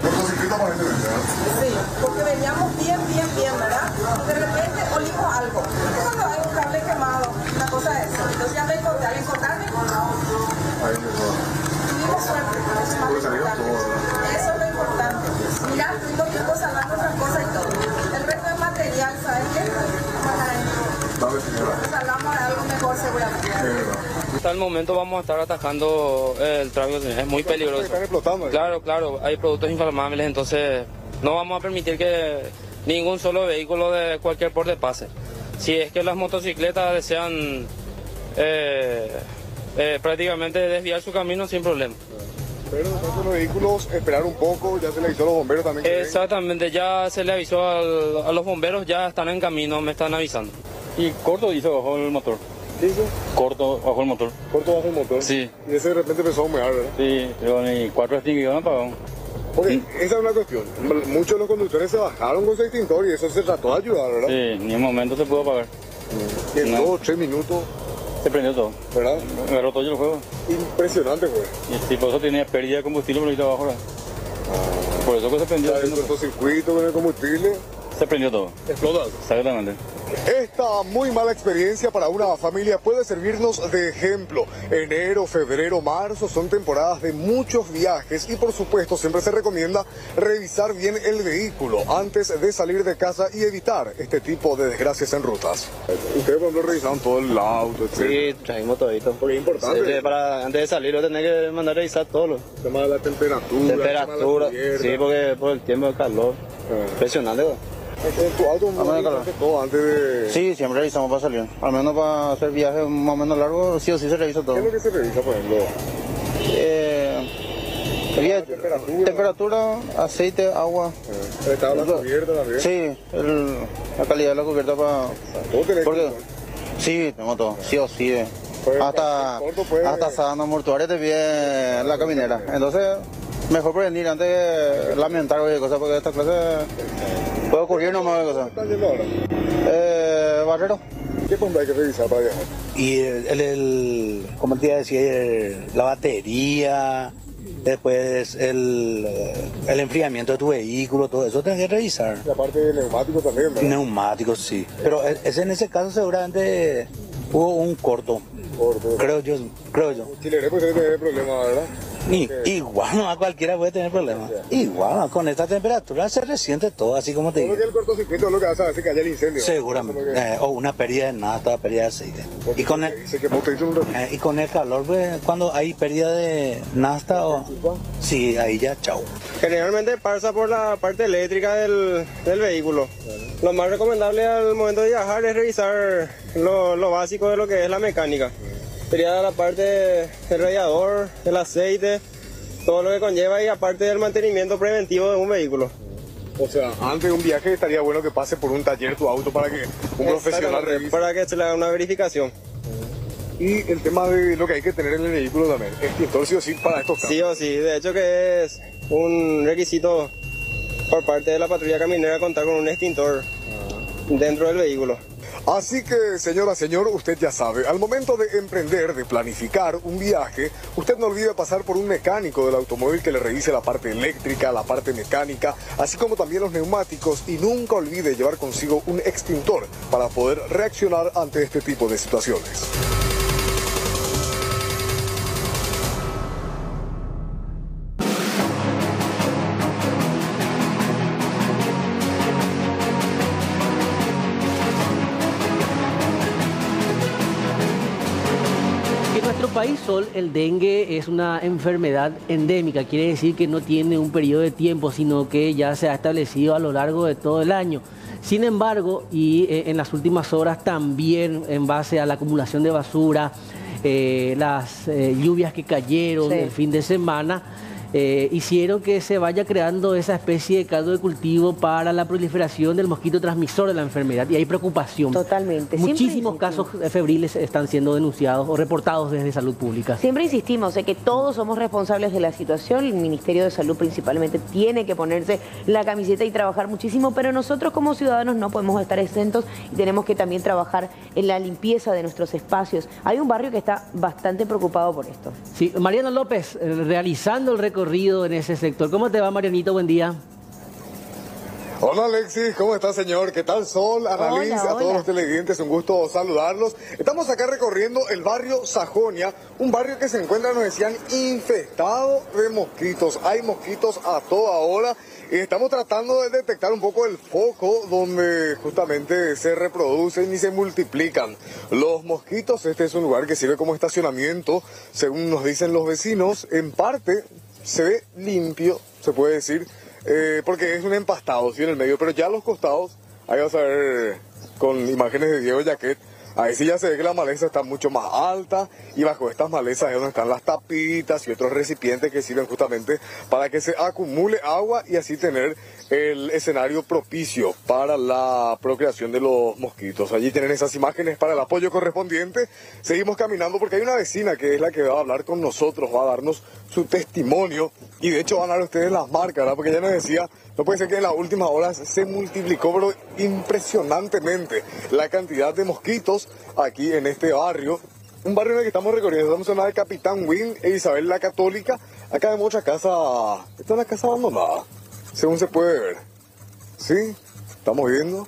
R: Sí, porque veníamos bien, bien, bien, ¿verdad? De repente olimos algo. ¿Viste cuando hay un cable quemado? Una cosa de eso. Entonces ya me encontré, al encontrarme, tuvimos suerte, eso es más importante. Eso es lo importante. Mirá, tuvimos tiempo salvando otras cosas y todo. El resto es material, ¿sabes qué? Salvamos algo mejor seguramente.
S: Hasta el momento vamos a estar atajando el tráfico, es muy peligroso.
E: Están explotando.
S: Claro, claro, hay productos inflamables, entonces no vamos a permitir que ningún solo vehículo de cualquier porte pase. Si es que las motocicletas desean eh, eh, prácticamente desviar su camino sin problema.
E: Pero entonces los vehículos esperar un poco, ya se le avisó a los bomberos también. Que
S: Exactamente, ven. Ya se le avisó al, a los bomberos, ya están en camino, me están avisando.
T: Y corto hizo bajo el motor.
E: ¿Qué hizo?
T: Corto bajo el motor.
E: ¿Corto bajo el motor?
T: Sí.
E: Y ese de repente empezó a humear, ¿verdad?
T: Sí, pero ni cuatro extinguidores apagaron.
E: Porque
T: ¿Sí?
E: Esa es una cuestión. Muchos de los conductores se bajaron con su extintor y eso se trató de ayudar, ¿verdad?
T: Sí, ni en momento se pudo apagar.
E: Y en no. dos, tres minutos.
T: Se prendió todo.
E: ¿Verdad?
T: Agarró todo el juego.
E: Impresionante, güey.
T: Y sí, por eso tenía pérdida de combustible por ahí abajo, ¿verdad? Ah. Por eso que se prendió.
E: El cortocircuito con el combustible.
T: Se prendió todo.
E: Explotó.
T: Exactamente.
E: Esta muy mala experiencia para una familia puede servirnos de ejemplo. Enero, febrero, marzo son temporadas de muchos viajes y por supuesto siempre se recomienda revisar bien el vehículo antes de salir de casa y evitar este tipo de desgracias en rutas. Ustedes por ejemplo revisaron todo el auto, etcétera.
S: Sí, trajimos todito.
E: Porque es importante.
S: Sí, para, antes de salir lo tenés que mandar a revisar todo.
E: El tema de la temperatura.
S: Temperatura, sí, porque por el tiempo de calor. Ah. Impresionante, güey.
E: ¿En tu auto no revisaste todo antes de...?
S: Sí, siempre revisamos para salir. Al menos para hacer viajes más o menos largos, sí o sí se revisa todo.
E: ¿Qué es lo que se revisa, por ejemplo?
S: Eh, temperatura. temperatura, aceite, agua.
E: ¿El estado de la cubierta también?
S: Sí, el, la calidad de la cubierta para...
E: ¿Todo tenés?
S: Porque, sí, tengo todo, sí o sí. Eh. Hasta, puede... hasta sábado mortuario te pide la caminera. Entonces, mejor prevenir antes de lamentar cualquier cosa, porque esta clase... Puede ocurrir nomás de cosas.
E: ¿Qué están yendo ahora?
S: Eh, Barrero.
E: ¿Qué punto hay que revisar para viajar?
V: Y el, el, el ¿cómo te iba a decir? El, la batería, después el, el enfriamiento de tu vehículo, todo eso tienes que revisar.
E: La parte de neumáticos también, ¿verdad?
V: Neumáticos, sí. Pero ese, en ese caso seguramente hubo un corto. Corto. Creo yo, creo yo.
E: Chilere pues debe tener problemas, ¿verdad?
V: Ni, igual, no a cualquiera puede tener problemas. Igual, con esta temperatura se resiente todo, así como te digo.
E: Que el cortocircuito es lo que hace a veces que haya el incendio.
V: Seguramente. Que... Eh, o una pérdida de nafta, pérdida de aceite. Y con, el, eh, y con el calor, pues, cuando hay pérdida de nafta, o, sí, ahí ya, chao.
S: Generalmente pasa por la parte eléctrica del, del vehículo. Lo más recomendable al momento de viajar es revisar lo, lo básico de lo que es la mecánica. Sería la parte del radiador, el aceite, todo lo que conlleva y aparte del mantenimiento preventivo de un vehículo.
E: O sea, antes de un viaje estaría bueno que pase por un taller tu auto para que un profesional revise.
S: Para que se le haga una verificación.
E: Y el tema de lo que hay que tener en el vehículo también, extintor sí o sí para estos casos.
S: Sí o sí, de hecho que es un requisito por parte de la patrulla caminera contar con un extintor dentro del vehículo.
E: Así que, señora, señor, usted ya sabe, al momento de emprender, de planificar un viaje, usted no olvide pasar por un mecánico del automóvil que le revise la parte eléctrica, la parte mecánica, así como también los neumáticos, y nunca olvide llevar consigo un extintor para poder reaccionar ante este tipo de situaciones.
A: País Sol, el dengue es una enfermedad endémica, quiere decir que no tiene un periodo de tiempo, sino que ya se ha establecido a lo largo de todo el año. Sin embargo, y eh, en las últimas horas también en base a la acumulación de basura, eh, las eh, lluvias que cayeron sí. el fin de semana, eh, hicieron que se vaya creando esa especie de caldo de cultivo para la proliferación del mosquito transmisor de la enfermedad. Y hay preocupación.
B: Totalmente.
A: Muchísimos casos febriles están siendo denunciados o reportados desde Salud Pública.
B: Siempre insistimos en que todos somos responsables de la situación. El Ministerio de Salud principalmente tiene que ponerse la camiseta y trabajar muchísimo, pero nosotros como ciudadanos no podemos estar exentos y tenemos que también trabajar en la limpieza de nuestros espacios. Hay un barrio que está bastante preocupado por esto.
A: Sí, Mariano López, realizando el recorrido en ese sector. ¿Cómo te va, Marianito? Buen día.
E: Hola Alexis, ¿cómo está señor? ¿Qué tal Sol, Annalise, a todos los televidentes? Un gusto saludarlos. Estamos acá recorriendo el barrio Sajonia, un barrio que se encuentra, nos decían, infestado de mosquitos. Hay mosquitos a toda hora y estamos tratando de detectar un poco el foco donde justamente se reproducen y se multiplican los mosquitos. Este es un lugar que sirve como estacionamiento, según nos dicen los vecinos. En parte se ve limpio, se puede decir, Eh, porque es un empastado, sí, en el medio, pero ya a los costados, ahí vas a ver con imágenes de Diego Jaquet, ahí sí ya se ve que la maleza está mucho más alta y bajo estas malezas es donde están las tapitas y otros recipientes que sirven justamente para que se acumule agua y así tener el escenario propicio para la procreación de los mosquitos. Allí tienen esas imágenes para el apoyo correspondiente. Seguimos caminando porque hay una vecina que es la que va a hablar con nosotros, va a darnos su testimonio y de hecho van a ver ustedes las marcas, ¿verdad? Porque ella nos decía, no puede ser que en las últimas horas se multiplicó pero impresionantemente la cantidad de mosquitos aquí en este barrio. Un barrio en el que estamos recorriendo, estamos en la de Capitán Win e Isabel la Católica. Acá vemos otra casa, esta es una casa abandonada, según se puede ver. Sí, estamos viendo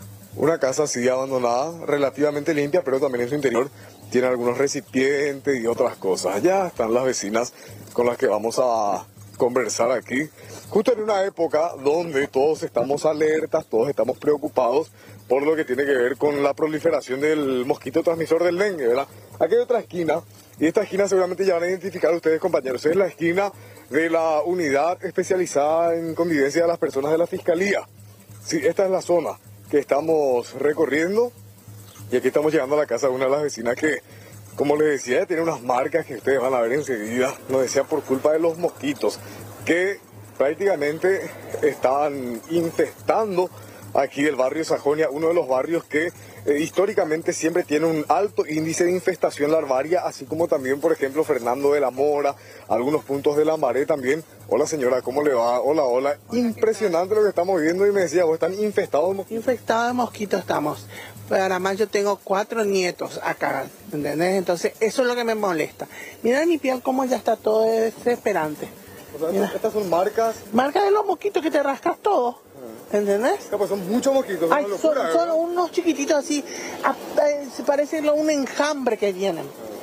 E: una casa así abandonada, relativamente limpia, pero también en su interior tiene algunos recipientes y otras cosas. Allá están las vecinas con las que vamos a conversar aquí, justo en una época donde todos estamos alertas, todos estamos preocupados por lo que tiene que ver con la proliferación del mosquito transmisor del dengue, ¿verdad? Aquí hay otra esquina, y esta esquina seguramente ya van a identificar ustedes, compañeros, es la esquina de la unidad especializada en convivencia de las personas de la Fiscalía. Sí, esta es la zona que estamos recorriendo, y aquí estamos llegando a la casa de una de las vecinas que, como les decía, tiene unas marcas que ustedes van a ver enseguida. Nos decía por culpa de los mosquitos que prácticamente están infestando aquí el barrio Sajonia, uno de los barrios que eh, históricamente siempre tiene un alto índice de infestación larvaria, así como también, por ejemplo, Fernando de la Mora, algunos puntos de Lambaré también. Hola señora, ¿cómo le va? Hola, hola. Impresionante lo que estamos viendo y me decía, vos están infestados de mosquitos.
C: Infestados de mosquitos estamos. Pero además yo tengo cuatro nietos acá, ¿entendés? Entonces eso es lo que me molesta. Mira mi piel cómo ya está todo desesperante.
E: O sea, estas son marcas...
C: Marcas de los mosquitos que te rascas todo, ¿entendés?
E: No, pues son muchos mosquitos.
C: Ay,
E: una locura,
C: son, son unos chiquititos así, a, a, se parecen a un enjambre que tienen.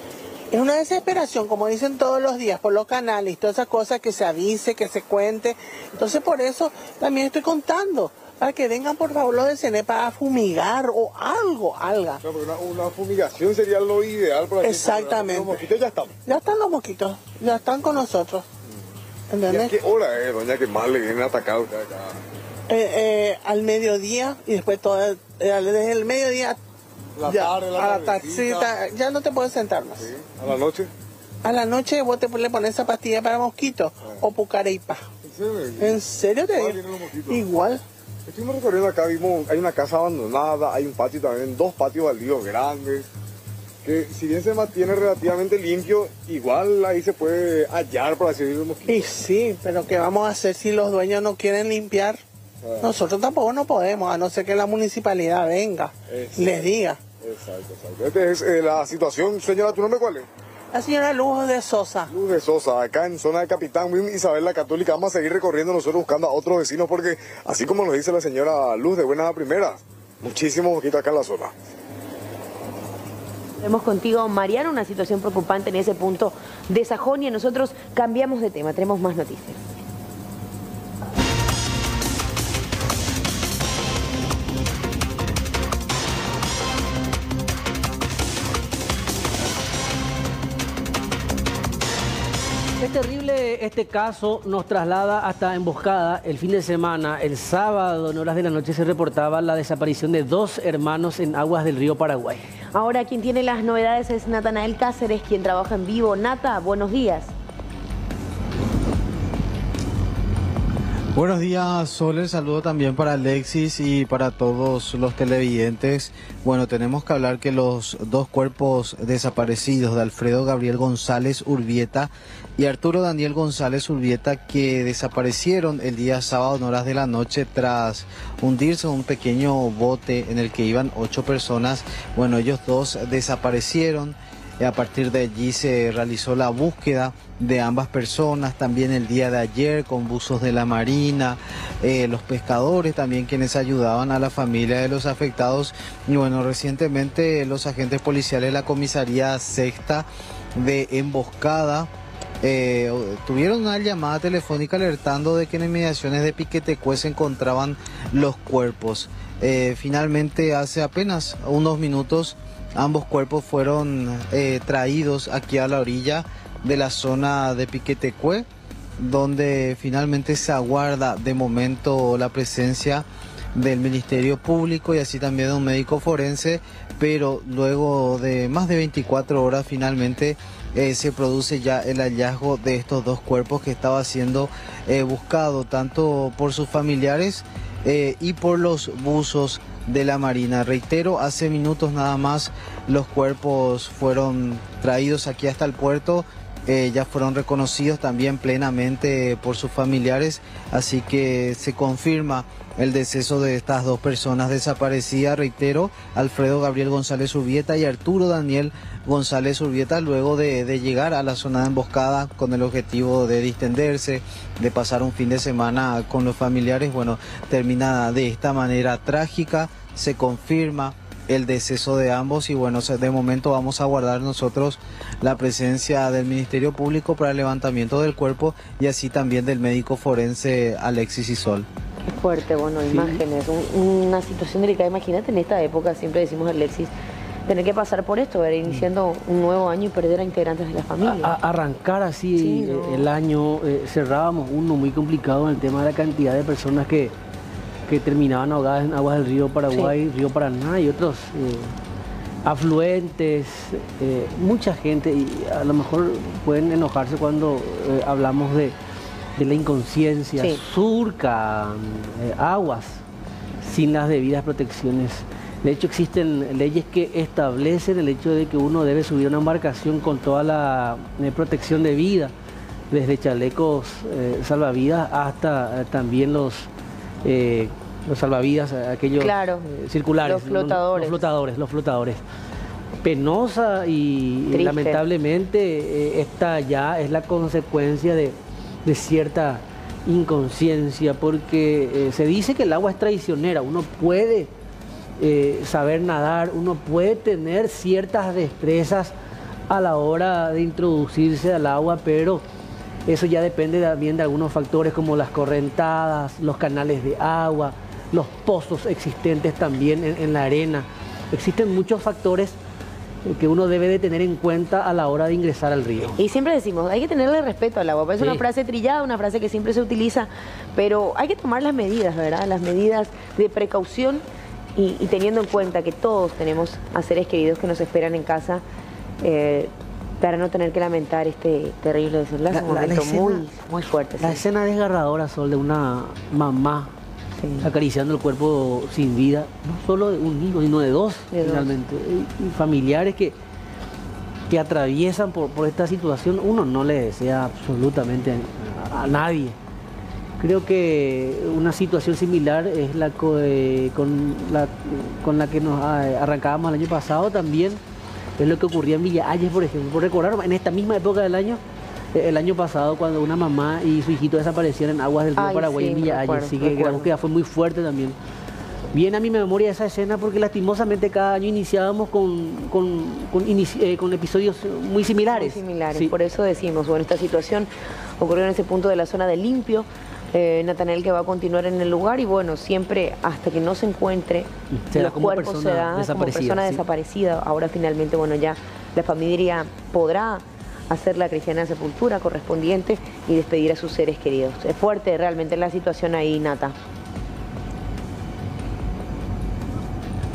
C: Es una desesperación, como dicen todos los días, por los canales y todas esas cosas, que se avise, que se cuente. Entonces por eso también estoy contando, para que vengan por favor los de C N E para fumigar o algo, algo.
E: No, pero una, una fumigación sería lo ideal para
C: Exactamente.
E: Los mosquitos ya están.
C: Ya están los mosquitos, ya están con nosotros.
E: ¿Y a qué hora es, doña, que más le vienen a atacar a usted acá?
C: Eh, eh, al mediodía y después todo, eh, desde el mediodía
E: la
C: ya,
E: tarde, la
C: a la tardecita, ya no te puedes sentar más.
E: ¿Sí? ¿A la noche?
C: A la noche vos te le pones esa pastilla para mosquitos ah. o pucareipa.
E: ¿En serio?
C: ¿En serio te digo? Igual.
E: Estuvimos recorriendo acá, vimos, hay una casa abandonada, hay un patio también, dos patios baldíos grandes, que si bien se mantiene relativamente limpio, igual ahí se puede hallar, por así decirlo, mosquitos.
C: Y sí, pero ¿qué vamos a hacer si los dueños no quieren limpiar? Ah. Nosotros tampoco no podemos, a no ser que la municipalidad venga, exacto, les diga.
E: Exacto, exacto. Esta es eh, la situación. Señora, ¿tu nombre cuál es?
C: La señora Luz de Sosa.
E: Luz de Sosa, acá en zona de Capitán Win, Isabel la Católica. Vamos a seguir recorriendo nosotros buscando a otros vecinos porque, así como nos dice la señora Luz de buena a primera, muchísimos mosquitos acá en la zona.
B: Vemos contigo, Mariano, una situación preocupante en ese punto de Sajonia. Nosotros cambiamos de tema, tenemos más noticias.
A: Es terrible este caso, nos traslada hasta Emboscada. El fin de semana, el sábado, en horas de la noche, se reportaba la desaparición de dos hermanos en aguas del río Paraguay.
B: Ahora quien tiene las novedades es Natanael Cáceres, quien trabaja en vivo. Nata, buenos días.
D: Buenos días, Sol. El saludo también para Alexis y para todos los televidentes. Bueno, tenemos que hablar que los dos cuerpos desaparecidos de Alfredo Gabriel González Urbieta y Arturo Daniel González Urbieta, que desaparecieron el día sábado en horas de la noche tras hundirse en un pequeño bote en el que iban ocho personas. Bueno, ellos dos desaparecieron. A partir de allí se realizó la búsqueda de ambas personas, también el día de ayer con buzos de la Marina, eh, los pescadores también quienes ayudaban a la familia de los afectados. Y bueno, recientemente los agentes policiales de la comisaría sexta de Emboscada eh, tuvieron una llamada telefónica alertando de que en inmediaciones de Piquetecué se encontraban los cuerpos. Eh, finalmente hace apenas unos minutos ambos cuerpos fueron eh, traídos aquí a la orilla de la zona de Piquetecué, donde finalmente se aguarda de momento la presencia del Ministerio Público y así también de un médico forense, pero luego de más de veinticuatro horas finalmente eh, se produce ya el hallazgo de estos dos cuerpos que estaba siendo eh, buscado tanto por sus familiares eh, y por los buzos de la Marina. Reitero, hace minutos nada más los cuerpos fueron traídos aquí hasta el puerto, eh, ya fueron reconocidos también plenamente por sus familiares, así que se confirma el deceso de estas dos personas desaparecidas, reitero, Alfredo Gabriel González Urbieta y Arturo Daniel González Urbieta, luego de, de llegar a la zona de emboscada con el objetivo de distenderse, de pasar un fin de semana con los familiares. Bueno, termina de esta manera trágica, se confirma el deceso de ambos y bueno, de momento vamos a guardar nosotros la presencia del Ministerio Público para el levantamiento del cuerpo y así también del médico forense Alexis y Sol.
B: Qué fuerte, bueno, sí. Imágenes, un, una situación delicada. Imagínate en esta época, siempre decimos Alexis, tener que pasar por esto, ver, iniciando un nuevo año y perder a integrantes de la familia.
A: A, a arrancar así sí, no. el año, eh, cerrábamos uno muy complicado en el tema de la cantidad de personas que, que terminaban ahogadas en aguas del río Paraguay, sí. río Paraná y otros eh, afluentes, eh, mucha gente, y a lo mejor pueden enojarse cuando eh, hablamos de de la inconsciencia, sí. surcan eh, aguas sin las debidas protecciones. De hecho, existen leyes que establecen el hecho de que uno debe subir a una embarcación con toda la eh, protección de vida, desde chalecos eh, salvavidas hasta eh, también los, eh, los salvavidas, aquellos
B: claro,
A: eh, circulares.
B: Los flotadores.
A: Los, los flotadores, los flotadores. Penosa y Triste. lamentablemente eh, esta ya es la consecuencia de de cierta inconsciencia, porque eh, se dice que el agua es traicionera, uno puede eh, saber nadar, uno puede tener ciertas destrezas a la hora de introducirse al agua, pero eso ya depende también de algunos factores como las correntadas, los canales de agua, los pozos existentes también en, en la arena. Existen muchos factores que uno debe de tener en cuenta a la hora de ingresar al río.
B: Y siempre decimos, hay que tenerle respeto al agua. Es sí. una frase trillada, una frase que siempre se utiliza, pero hay que tomar las medidas, ¿verdad? Las medidas de precaución y, y teniendo en cuenta que todos tenemos a seres queridos que nos esperan en casa eh, para no tener que lamentar este terrible desenlace. Un momento escena, muy, muy fuerte.
A: La
B: sí.
A: escena desgarradora, Sol, de una mamá sí. acariciando el cuerpo sin vida, no solo de un hijo, sino de dos, de finalmente. Dos. Y, y familiares que, que atraviesan por, por esta situación, uno no le desea absolutamente a, a nadie. Creo que una situación similar es la co, eh, con, la, con la que nos arrancábamos el año pasado también, es lo que ocurría en Villa Ayes, por ejemplo. Por recordar, en esta misma época del año, el año pasado, cuando una mamá y su hijito desaparecieron en aguas del río Ay, Paraguay, sí, en Villa Ayes, así que la búsqueda fue muy fuerte también. Viene a mi memoria esa escena porque lastimosamente cada año iniciábamos con, con, con, inici eh, con episodios muy similares.
B: Muy similares, sí. Por eso decimos, bueno, esta situación ocurrió en ese punto de la zona de Limpio, eh, Natanael que va a continuar en el lugar y bueno, siempre hasta que no se encuentre
A: se
B: los cuerpos se da como persona ¿sí? desaparecida. Ahora finalmente, bueno, ya la familia podrá hacer la cristiana sepultura correspondiente y despedir a sus seres queridos. Es fuerte realmente la situación ahí, Nata.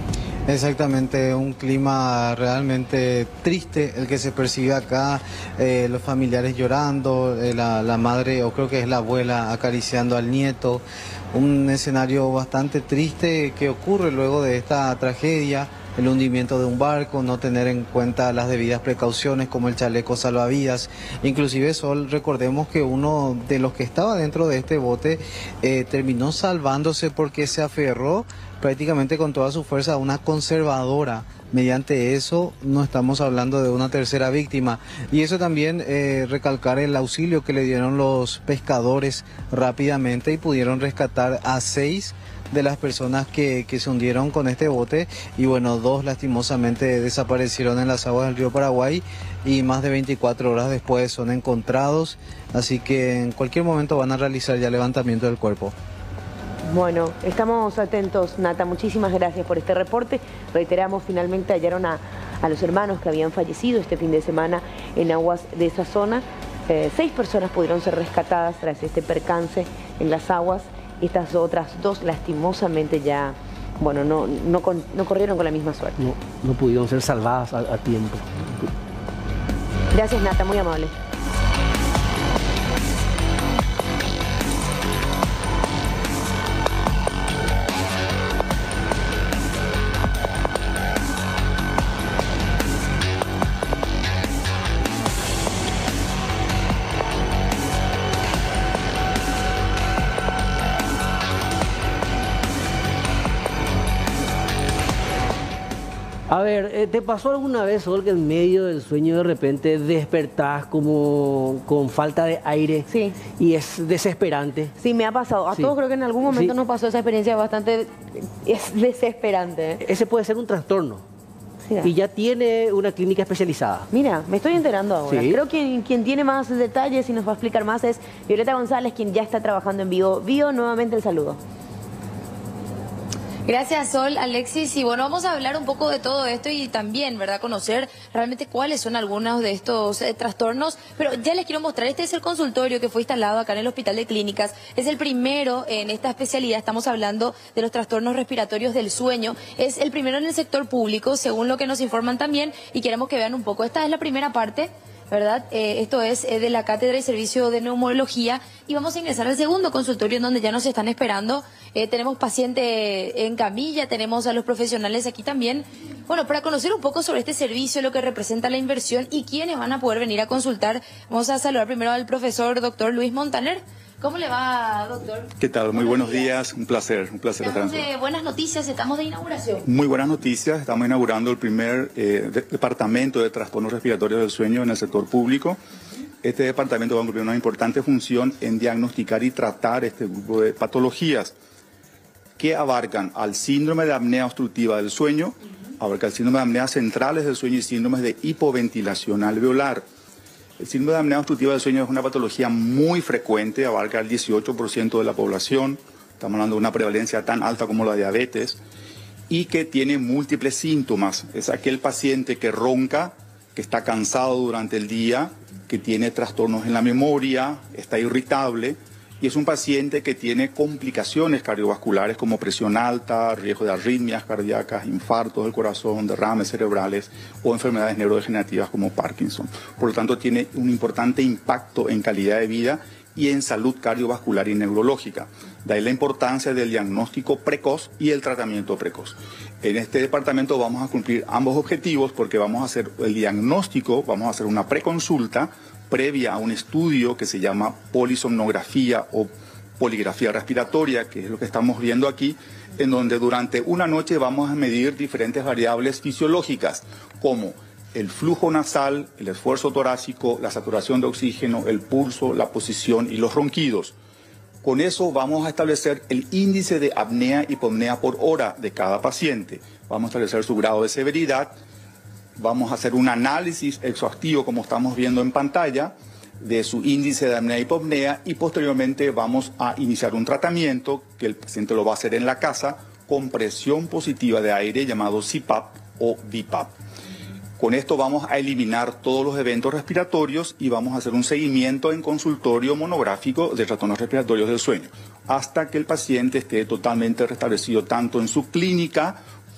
D: Exactamente, un clima realmente triste el que se percibe acá, eh, los familiares llorando, eh, la, la madre, o creo que es la abuela, acariciando al nieto, un escenario bastante triste que ocurre luego de esta tragedia, el hundimiento de un barco, no tener en cuenta las debidas precauciones como el chaleco salvavidas. Inclusive, Sol, recordemos que uno de los que estaba dentro de este bote eh, terminó salvándose porque se aferró prácticamente con toda su fuerza a una conservadora. Mediante eso no estamos hablando de una tercera víctima. Y eso también eh, recalcar el auxilio que le dieron los pescadores rápidamente y pudieron rescatar a seis de las personas que, que se hundieron con este bote, y bueno, dos lastimosamente desaparecieron en las aguas del río Paraguay y más de veinticuatro horas después son encontrados, así que en cualquier momento van a realizar ya levantamiento del cuerpo.
B: Bueno, estamos atentos, Nata, muchísimas gracias por este reporte. Reiteramos, finalmente hallaron a, a los hermanos que habían fallecido este fin de semana en aguas de esa zona. Eh, seis personas pudieron ser rescatadas tras este percance en las aguas. Estas otras dos lastimosamente ya, bueno, no, no, con, no corrieron con la misma suerte.
A: No, no pudieron ser salvadas a, a tiempo.
B: Gracias, Nata, muy amable.
A: A ver, ¿te pasó alguna vez, Sol, que en medio del sueño de repente despertás como con falta de aire?
B: Sí.
A: Y es desesperante.
B: Sí, me ha pasado. A
A: Sí.
B: todos creo que en algún momento
A: Sí.
B: nos pasó esa experiencia bastante... Es desesperante. ¿eh?
A: Ese puede ser un trastorno.
B: Sí.
A: Y ya tiene una clínica especializada.
B: Mira, me estoy enterando ahora.
A: Sí.
B: Creo que quien tiene más detalles y nos va a explicar más es Violeta González, quien ya está trabajando en Vivo. Vivo, nuevamente el saludo.
F: Gracias, Sol, Alexis. Y bueno, vamos a hablar un poco de todo esto y también, ¿verdad?, conocer realmente cuáles son algunos de estos eh, trastornos. Pero ya les quiero mostrar, este es el consultorio que fue instalado acá en el Hospital de Clínicas. Es el primero en esta especialidad. Estamos hablando de los trastornos respiratorios del sueño. Es el primero en el sector público, según lo que nos informan también. Y queremos que vean un poco. Esta es la primera parte, ¿verdad? Eh, esto es eh, de la Cátedra y Servicio de Neumología. Y vamos a ingresar al segundo consultorio en donde ya nos están esperando. Eh, tenemos paciente en camilla, tenemos a los profesionales aquí también. Bueno, para conocer un poco sobre este servicio, lo que representa la inversión y quiénes van a poder venir a consultar, vamos a saludar primero al profesor doctor Luis Montaner. ¿Cómo le va, doctor?
G: ¿Qué tal? Muy buenos días, un placer, un placer estar
F: Estamos de buenas noticias, estamos de inauguración.
G: Muy buenas noticias, estamos inaugurando el primer eh, de- departamento de trastornos respiratorios del sueño en el sector público. Este departamento va a cumplir una importante función en diagnosticar y tratar este grupo de patologías que abarcan al síndrome de apnea obstructiva del sueño, abarca el síndrome de apnea centrales del sueño y síndromes de hipoventilación alveolar. El síndrome de apnea obstructiva del sueño es una patología muy frecuente, abarca el dieciocho por ciento de la población, estamos hablando de una prevalencia tan alta como la diabetes, y que tiene múltiples síntomas. Es aquel paciente que ronca, que está cansado durante el día, que tiene trastornos en la memoria, está irritable, y es un paciente que tiene complicaciones cardiovasculares como presión alta, riesgo de arritmias cardíacas, infartos del corazón, derrames cerebrales o enfermedades neurodegenerativas como Parkinson. Por lo tanto, tiene un importante impacto en calidad de vida y en salud cardiovascular y neurológica. De ahí la importancia del diagnóstico precoz y el tratamiento precoz. En este departamento vamos a cumplir ambos objetivos porque vamos a hacer el diagnóstico, vamos a hacer una preconsulta previa a un estudio que se llama polisomnografía o poligrafía respiratoria, que es lo que estamos viendo aquí, en donde durante una noche vamos a medir diferentes variables fisiológicas, como el flujo nasal, el esfuerzo torácico, la saturación de oxígeno, el pulso, la posición y los ronquidos. Con eso vamos a establecer el índice de apnea y hipopnea por hora de cada paciente. Vamos a establecer su grado de severidad. Vamos a hacer un análisis exhaustivo, como estamos viendo en pantalla, de su índice de apnea y hipopnea y posteriormente vamos a iniciar un tratamiento que el paciente lo va a hacer en la casa con presión positiva de aire llamado C PAP o V PAP. Con esto vamos a eliminar todos los eventos respiratorios y vamos a hacer un seguimiento en consultorio monográfico de trastornos respiratorios del sueño, hasta que el paciente esté totalmente restablecido tanto en su clínica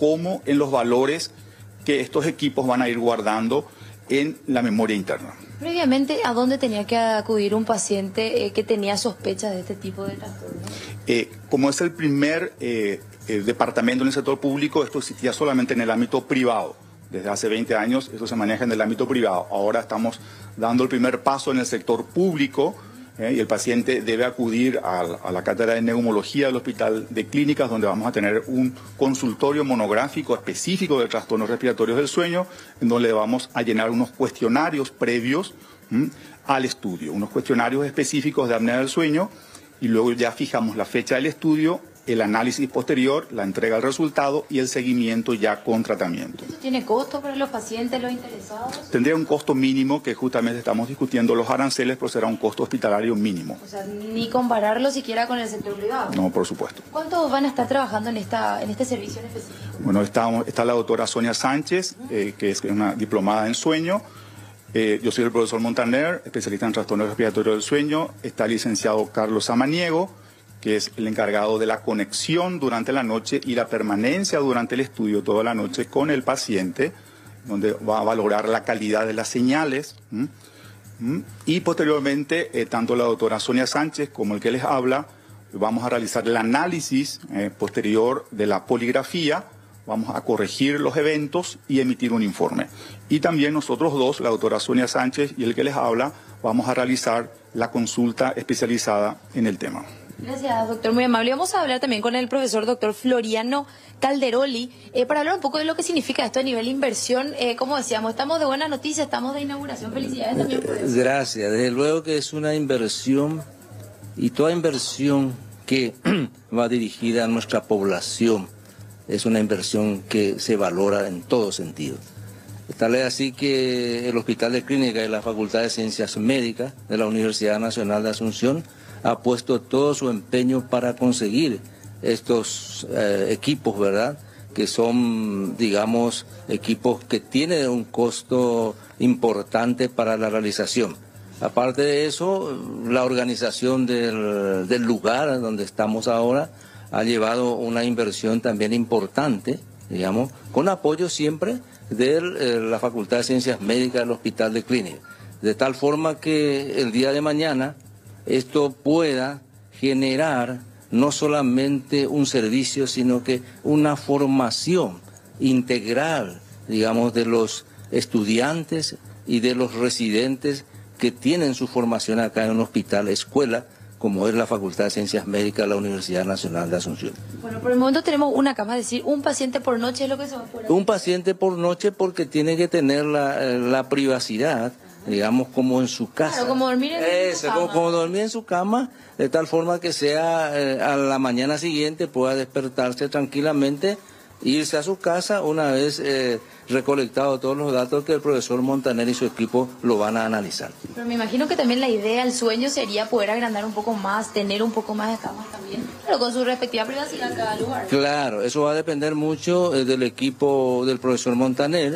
G: como en los valores que estos equipos van a ir guardando en la memoria interna.
F: Previamente, ¿a dónde tenía que acudir un paciente eh, que tenía sospechas de este tipo de trastorno?
G: Eh, como es el primer eh, eh, departamento en el sector público, esto existía solamente en el ámbito privado. Desde hace veinte años esto se maneja en el ámbito privado. Ahora estamos dando el primer paso en el sector público eh, y el paciente debe acudir a, a la cátedra de neumología del Hospital de Clínicas, donde vamos a tener un consultorio monográfico específico de trastornos respiratorios del sueño, en donde le vamos a llenar unos cuestionarios previos ¿m? al estudio, unos cuestionarios específicos de apnea del sueño, y luego ya fijamos la fecha del estudio, el análisis posterior, la entrega del resultado y el seguimiento ya con tratamiento.
F: ¿Tiene costo para los pacientes, los interesados?
G: Tendría un costo mínimo, que justamente estamos discutiendo los aranceles, pero será un costo hospitalario mínimo.
F: O sea, ni compararlo siquiera con el sector privado.
G: No, por supuesto.
F: ¿Cuántos van a estar trabajando en esta en este servicio en específico?
G: Bueno, está, está la doctora Sonia Sánchez, eh, que es una diplomada en sueño. Eh, yo soy el profesor Montaner, especialista en trastornos respiratorios del sueño. Está el licenciado Carlos Samaniego, que es el encargado de la conexión durante la noche y la permanencia durante el estudio toda la noche con el paciente, donde va a valorar la calidad de las señales. ¿Mm? ¿Mm? Y posteriormente, eh, tanto la doctora Sonia Sánchez como el que les habla, vamos a realizar el análisis eh, posterior de la poligrafía, vamos a corregir los eventos y emitir un informe. Y también nosotros dos, la doctora Sonia Sánchez y el que les habla, vamos a realizar la consulta especializada en el tema.
F: Gracias, doctor, muy amable. Vamos a hablar también con el profesor doctor Floriano Calderoli eh, para hablar un poco de lo que significa esto a nivel inversión. Eh, como decíamos, estamos de buena noticia, estamos de inauguración. Felicidades también por eso.
H: Gracias, desde luego que es una inversión, y toda inversión que va dirigida a nuestra población es una inversión que se valora en todo sentido. Tal es así que el Hospital de Clínica y la Facultad de Ciencias Médicas de la Universidad Nacional de Asunción ha puesto todo su empeño para conseguir estos eh, equipos, ¿verdad? Que son, digamos, equipos que tienen un costo importante para la realización. Aparte de eso, la organización del, del lugar donde estamos ahora ha llevado una inversión también importante, digamos, con apoyo siempre de eh, la Facultad de Ciencias Médicas del Hospital de Clínica. De tal forma que el día de mañana esto pueda generar no solamente un servicio, sino que una formación integral, digamos, de los estudiantes y de los residentes que tienen su formación acá en un hospital, escuela, como es la Facultad de Ciencias Médicas de la Universidad Nacional de Asunción.
F: Bueno, por el momento tenemos una cama, es decir, un paciente por noche es lo que se va a poder.
H: Un paciente por noche porque tiene que tener la, la privacidad, digamos, como en su casa.
F: Claro, como dormir en
H: Eso,
F: su cama.
H: Como, como dormir en su cama, de tal forma que sea eh, a la mañana siguiente pueda despertarse tranquilamente, irse a su casa una vez eh, recolectado todos los datos que el profesor Montaner y su equipo lo van a analizar.
F: Pero me imagino que también la idea, el sueño sería poder agrandar un poco más, tener un poco más de camas también, pero con su respectiva privacidad en cada lugar.
H: Claro, eso va a depender mucho eh, del equipo del profesor Montaner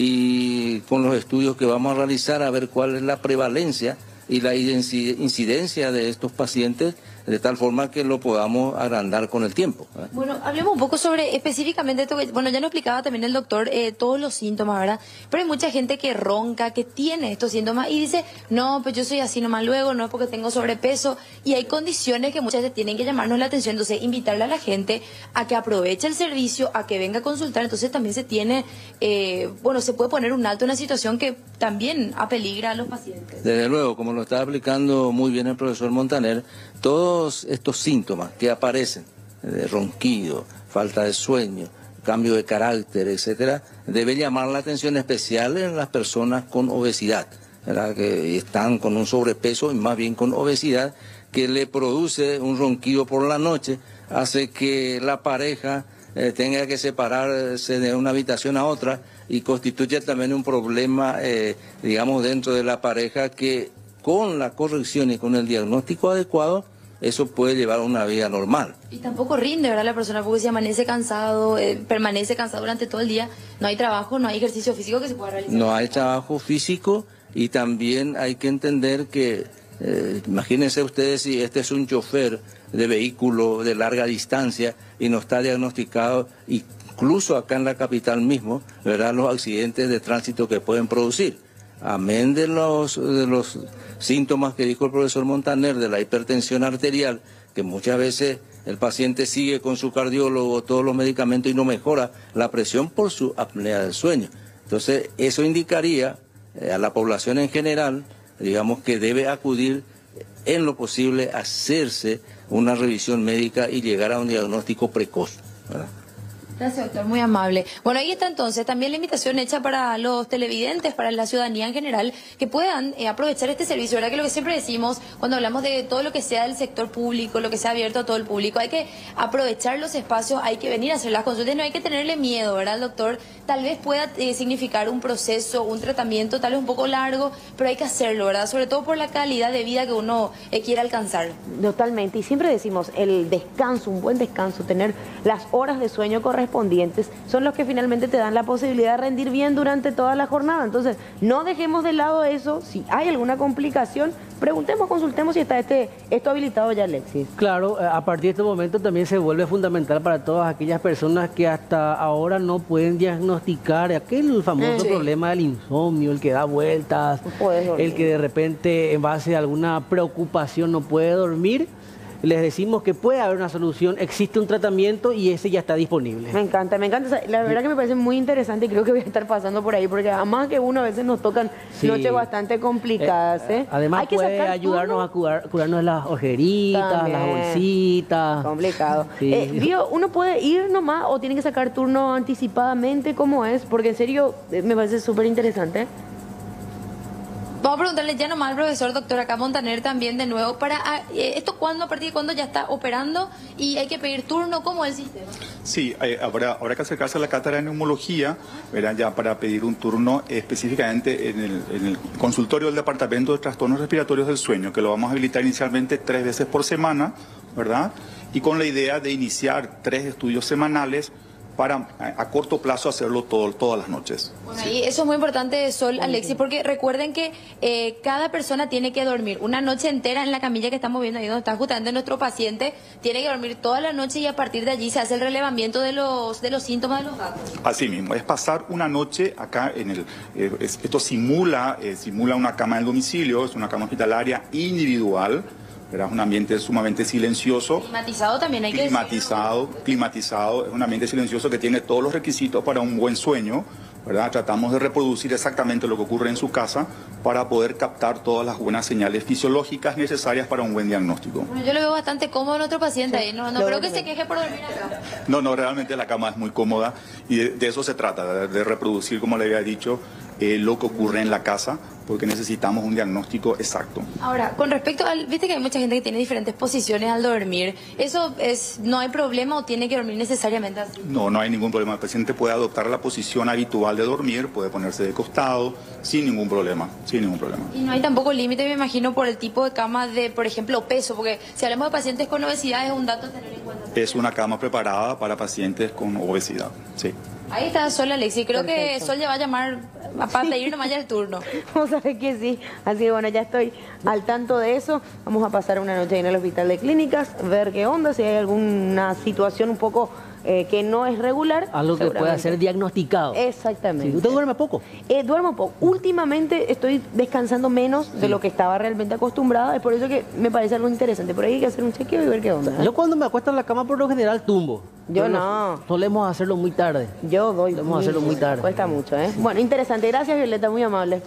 H: y con los estudios que vamos a realizar a ver cuál es la prevalencia y la incidencia de estos pacientes, de tal forma que lo podamos agrandar con el tiempo, ¿eh?
F: Bueno, hablemos un poco sobre específicamente esto que, bueno, ya nos explicaba también el doctor eh, todos los síntomas, ¿verdad? Pero hay mucha gente que ronca, que tiene estos síntomas y dice, no, pues yo soy así nomás luego, no es porque tengo sobrepeso, y hay condiciones que muchas veces tienen que llamarnos la atención, entonces invitarle a la gente a que aproveche el servicio, a que venga a consultar, entonces también se tiene, eh, bueno, se puede poner un alto en una situación que también apeligra a los pacientes.
H: Desde luego, como lo está explicando muy bien el profesor Montaner, todos estos síntomas que aparecen, de ronquido, falta de sueño, cambio de carácter, etcétera, debe llamar la atención especial en las personas con obesidad, ¿verdad? Que están con un sobrepeso y más bien con obesidad, que le produce un ronquido por la noche, hace que la pareja eh, tenga que separarse de una habitación a otra y constituye también un problema, eh, digamos, dentro de la pareja que con la corrección y con el diagnóstico adecuado, eso puede llevar a una vida normal.
F: Y tampoco rinde, ¿verdad? La persona, porque si amanece cansado, eh, permanece cansado durante todo el día, no hay trabajo, no hay ejercicio físico que se pueda realizar.
H: No hay trabajo físico y también hay que entender que, eh, imagínense ustedes si este es un chofer de vehículo de larga distancia y no está diagnosticado y incluso acá en la capital mismo, ¿verdad?, los accidentes de tránsito que pueden producir. Amén de los, de los síntomas que dijo el profesor Montaner de la hipertensión arterial, que muchas veces el paciente sigue con su cardiólogo todos los medicamentos y no mejora la presión por su apnea del sueño. Entonces, eso indicaría eh, a la población en general, digamos, que debe acudir en lo posible a hacerse una revisión médica y llegar a un diagnóstico precoz, ¿verdad?
F: Gracias, doctor, muy amable. Bueno, ahí está entonces también la invitación hecha para los televidentes, para la ciudadanía en general, que puedan eh, aprovechar este servicio, ¿verdad? Que lo que siempre decimos cuando hablamos de todo lo que sea del sector público, lo que sea abierto a todo el público, hay que aprovechar los espacios, hay que venir a hacer las consultas, no hay que tenerle miedo, ¿verdad, doctor? Tal vez pueda eh, significar un proceso, un tratamiento tal vez un poco largo, pero hay que hacerlo, ¿verdad? Sobre todo por la calidad de vida que uno eh, quiere alcanzar.
B: Totalmente, y siempre decimos, el descanso, un buen descanso, tener las horas de sueño correspondientes, son los que finalmente te dan la posibilidad de rendir bien durante toda la jornada. Entonces, no dejemos de lado eso. Si hay alguna complicación, preguntemos, consultemos si está este, esto habilitado ya, Alexis.
A: Claro, a partir de este momento también se vuelve fundamental para todas aquellas personas que hasta ahora no pueden diagnosticar aquel famoso
B: Sí.
A: problema del insomnio, el que da vueltas, el que de repente en base a alguna preocupación no puede dormir. Les decimos que puede haber una solución, existe un tratamiento y ese ya está disponible.
B: Me encanta, me encanta. O sea, la verdad que me parece muy interesante y creo que voy a estar pasando por ahí, porque además que uno a veces nos tocan
A: Sí.
B: noches bastante complicadas, ¿eh?
A: Además
B: Hay que
A: puede
B: sacar
A: ayudarnos
B: turno.
A: a curar, curarnos las ojeritas,
B: También.
A: las bolsitas.
B: Complicado.
A: Sí.
B: Eh, Bio, ¿uno puede ir nomás o tiene que sacar turno anticipadamente? ¿Cómo es? Porque en serio eh, me parece súper interesante.
F: Vamos a preguntarle ya nomás al profesor, doctor, acá Montaner también de nuevo, para ah, eh, esto cuándo, a partir de cuándo ya está operando y hay que pedir turno, ¿cómo es el sistema?
G: Sí, eh, habrá, habrá que acercarse a la cátedra de neumología, ¿verdad?, ya para pedir un turno específicamente en el, en el consultorio del Departamento de Trastornos Respiratorios del Sueño, que lo vamos a habilitar inicialmente tres veces por semana, ¿verdad?, y con la idea de iniciar tres estudios semanales para a, a corto plazo hacerlo todo, todas las noches.
F: Bueno, y eso es muy importante, Sol, Alexis, porque recuerden que eh, cada persona tiene que dormir una noche entera en la camilla que estamos viendo ahí donde está justamente nuestro paciente, tiene que dormir toda la noche y a partir de allí se hace el relevamiento de los, de los síntomas de los gatos.
G: Así mismo, es pasar una noche acá en el... Eh, es- esto simula, eh, simula una cama del domicilio, es una cama hospitalaria individual, ¿verdad? Es un ambiente sumamente silencioso.
F: Climatizado también hay que decirlo.
G: Climatizado, climatizado, es un ambiente silencioso que tiene todos los requisitos para un buen sueño, ¿verdad? Tratamos de reproducir exactamente lo que ocurre en su casa para poder captar todas las buenas señales fisiológicas necesarias para un buen diagnóstico.
F: Bueno, yo lo veo bastante cómodo a nuestro paciente ahí, no, no
B: Lo
F: creo
B: veo
F: que se queje por dormir acá.
G: No, no, realmente la cama es muy cómoda y de, de eso se trata, de, de reproducir, como le había dicho, eh, lo que ocurre en la casa, porque necesitamos un diagnóstico exacto.
F: Ahora, con respecto al, viste que hay mucha gente que tiene diferentes posiciones al dormir, ¿eso es, no hay problema o tiene que dormir necesariamente así?
G: No, no hay ningún problema. El paciente puede adoptar la posición habitual de dormir, puede ponerse de costado, sin ningún problema, sin ningún problema.
F: Y no hay tampoco límite, me imagino, por el tipo de cama de, por ejemplo, peso, porque si hablamos de pacientes con obesidad es un dato a tener en cuenta.
G: Es una cama preparada para pacientes con obesidad, sí.
F: Ahí está Sol, Alexis, creo que
B: Perfecto.
F: Sol ya va a llamar para pedir nomás ya el turno.
B: Vamos a ver que sí. Así que bueno, ya estoy al tanto de eso. Vamos a pasar una noche en el hospital de clínicas, ver qué onda, si hay alguna situación un poco eh, que no es regular.
A: Algo que pueda
B: seguramente.
A: ser diagnosticado.
B: Exactamente.
A: Sí, ¿usted duerme poco?
B: Eh, duermo poco. Últimamente estoy descansando menos de lo que estaba realmente acostumbrada. Es por eso que me parece algo interesante. Por ahí hay que hacer un chequeo y ver qué onda. ¿eh?
A: Yo cuando me acuesto en la cama por lo general tumbo.
B: Yo
A: Pero
B: no.
A: Solemos hacerlo muy tarde.
B: Yo doy.
A: Solemos hacerlo muy tarde.
B: Cuesta mucho, ¿eh? Bueno, interesante. Gracias, Violeta. Muy amable.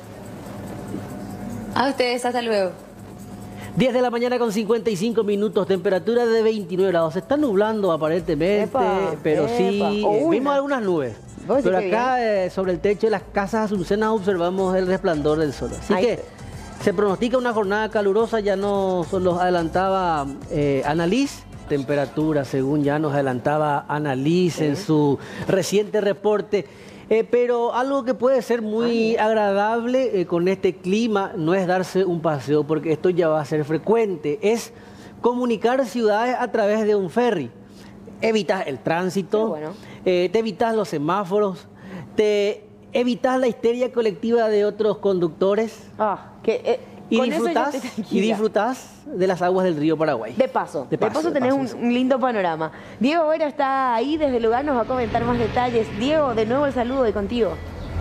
F: A ustedes, hasta luego.
A: diez de la mañana con cincuenta y cinco minutos, temperatura de veintinueve grados. Se está nublando aparentemente,
B: Epa,
A: pero
B: epa.
A: sí,
B: O
A: eh,
B: una.
A: vimos algunas nubes.
B: Vos decís
A: Pero
B: que
A: acá eh, sobre el techo de las casas azucenas observamos el resplandor del sol. Así
B: Ahí
A: que se pronostica una jornada calurosa, ya nos los adelantaba eh, Annalise. Temperatura, según ya nos adelantaba Annalise en su reciente reporte. Eh, pero algo que puede ser muy agradable eh, con este clima no es darse un paseo, porque esto ya va a ser frecuente, es comunicar ciudades a través de un ferry. Evitas el tránsito,
B: bueno.
A: eh, te evitas los semáforos, te evitas la histeria colectiva de otros conductores.
B: Ah, que... eh,
A: Y
B: Con eso ya
A: disfrutás,
B: estoy
A: y
B: tranquila.
A: disfrutás de las aguas del río Paraguay.
B: De paso,
A: De
B: de paso,
A: paso, de
B: tenés
A: paso,
B: un, un lindo panorama. Diego Vera está ahí desde el lugar, nos va a comentar más detalles. Diego, de nuevo el saludo y contigo.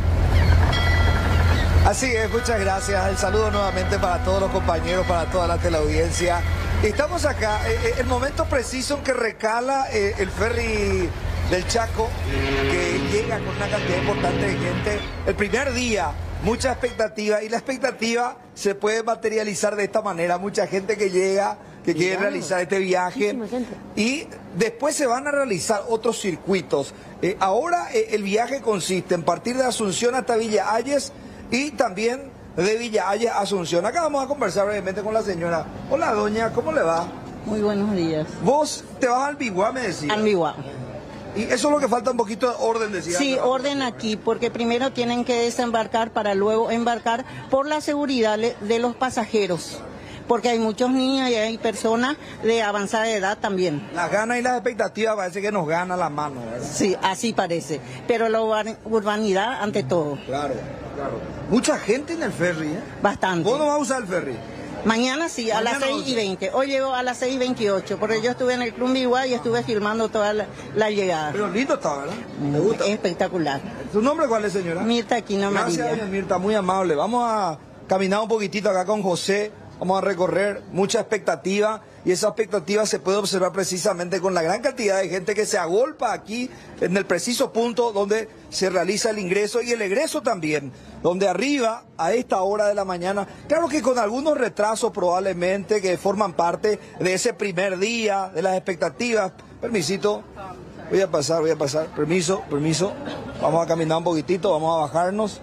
I: Así es, muchas gracias. El saludo nuevamente para todos los compañeros, para toda la teleaudiencia. Estamos acá, eh, el momento preciso en que recala eh, el ferry del Chaco, que llega con una cantidad importante de gente. El primer día, mucha expectativa, y la expectativa se puede materializar de esta manera. Mucha gente que llega, que quiere realizar este viaje, y después se van a realizar otros circuitos. Eh, ahora eh, el viaje consiste en partir de Asunción hasta Villa Hayes, y también de Villa Hayes a Asunción. Acá vamos a conversar brevemente con la señora. Hola, doña, ¿cómo le va?
L: Muy buenos días.
I: Vos te vas al Biguá, me decías.
L: Al Biguá.
I: Y eso es lo que falta, un poquito de orden, decía.
L: Sí, orden aquí, porque primero tienen que desembarcar para luego embarcar por la seguridad le- de los pasajeros. Porque hay muchos niños y hay personas de avanzada edad también.
I: Las ganas y las expectativas parece que nos gana la mano, ¿verdad?
L: Sí, así parece. Pero la urban- urbanidad ante todo.
I: Claro, claro. Mucha gente en el ferry, ¿eh?
L: Bastante.
I: ¿Vos no vas a usar el ferry?
L: Mañana sí, a las
I: Mañana
L: seis y veinte. Hoy llego a las seis y veintiocho, porque yo estuve en el Club Biguá y estuve filmando toda la, la llegada.
I: Pero lindo está, ¿verdad? ¿Te gusta?
L: Espectacular.
I: ¿Tu nombre cuál es, señora?
L: Mirta Aquino
I: Gracias,
L: Amarilla.
I: doña Mirta, muy amable. Vamos a caminar un poquitito acá con José. Vamos a recorrer mucha expectativa, y esa expectativa se puede observar precisamente con la gran cantidad de gente que se agolpa aquí en el preciso punto donde se realiza el ingreso y el egreso también, donde arriba a esta hora de la mañana, claro que con algunos retrasos probablemente que forman parte de ese primer día, de las expectativas. Permisito, voy a pasar, voy a pasar, permiso, permiso, vamos a caminar un poquitito, vamos a bajarnos.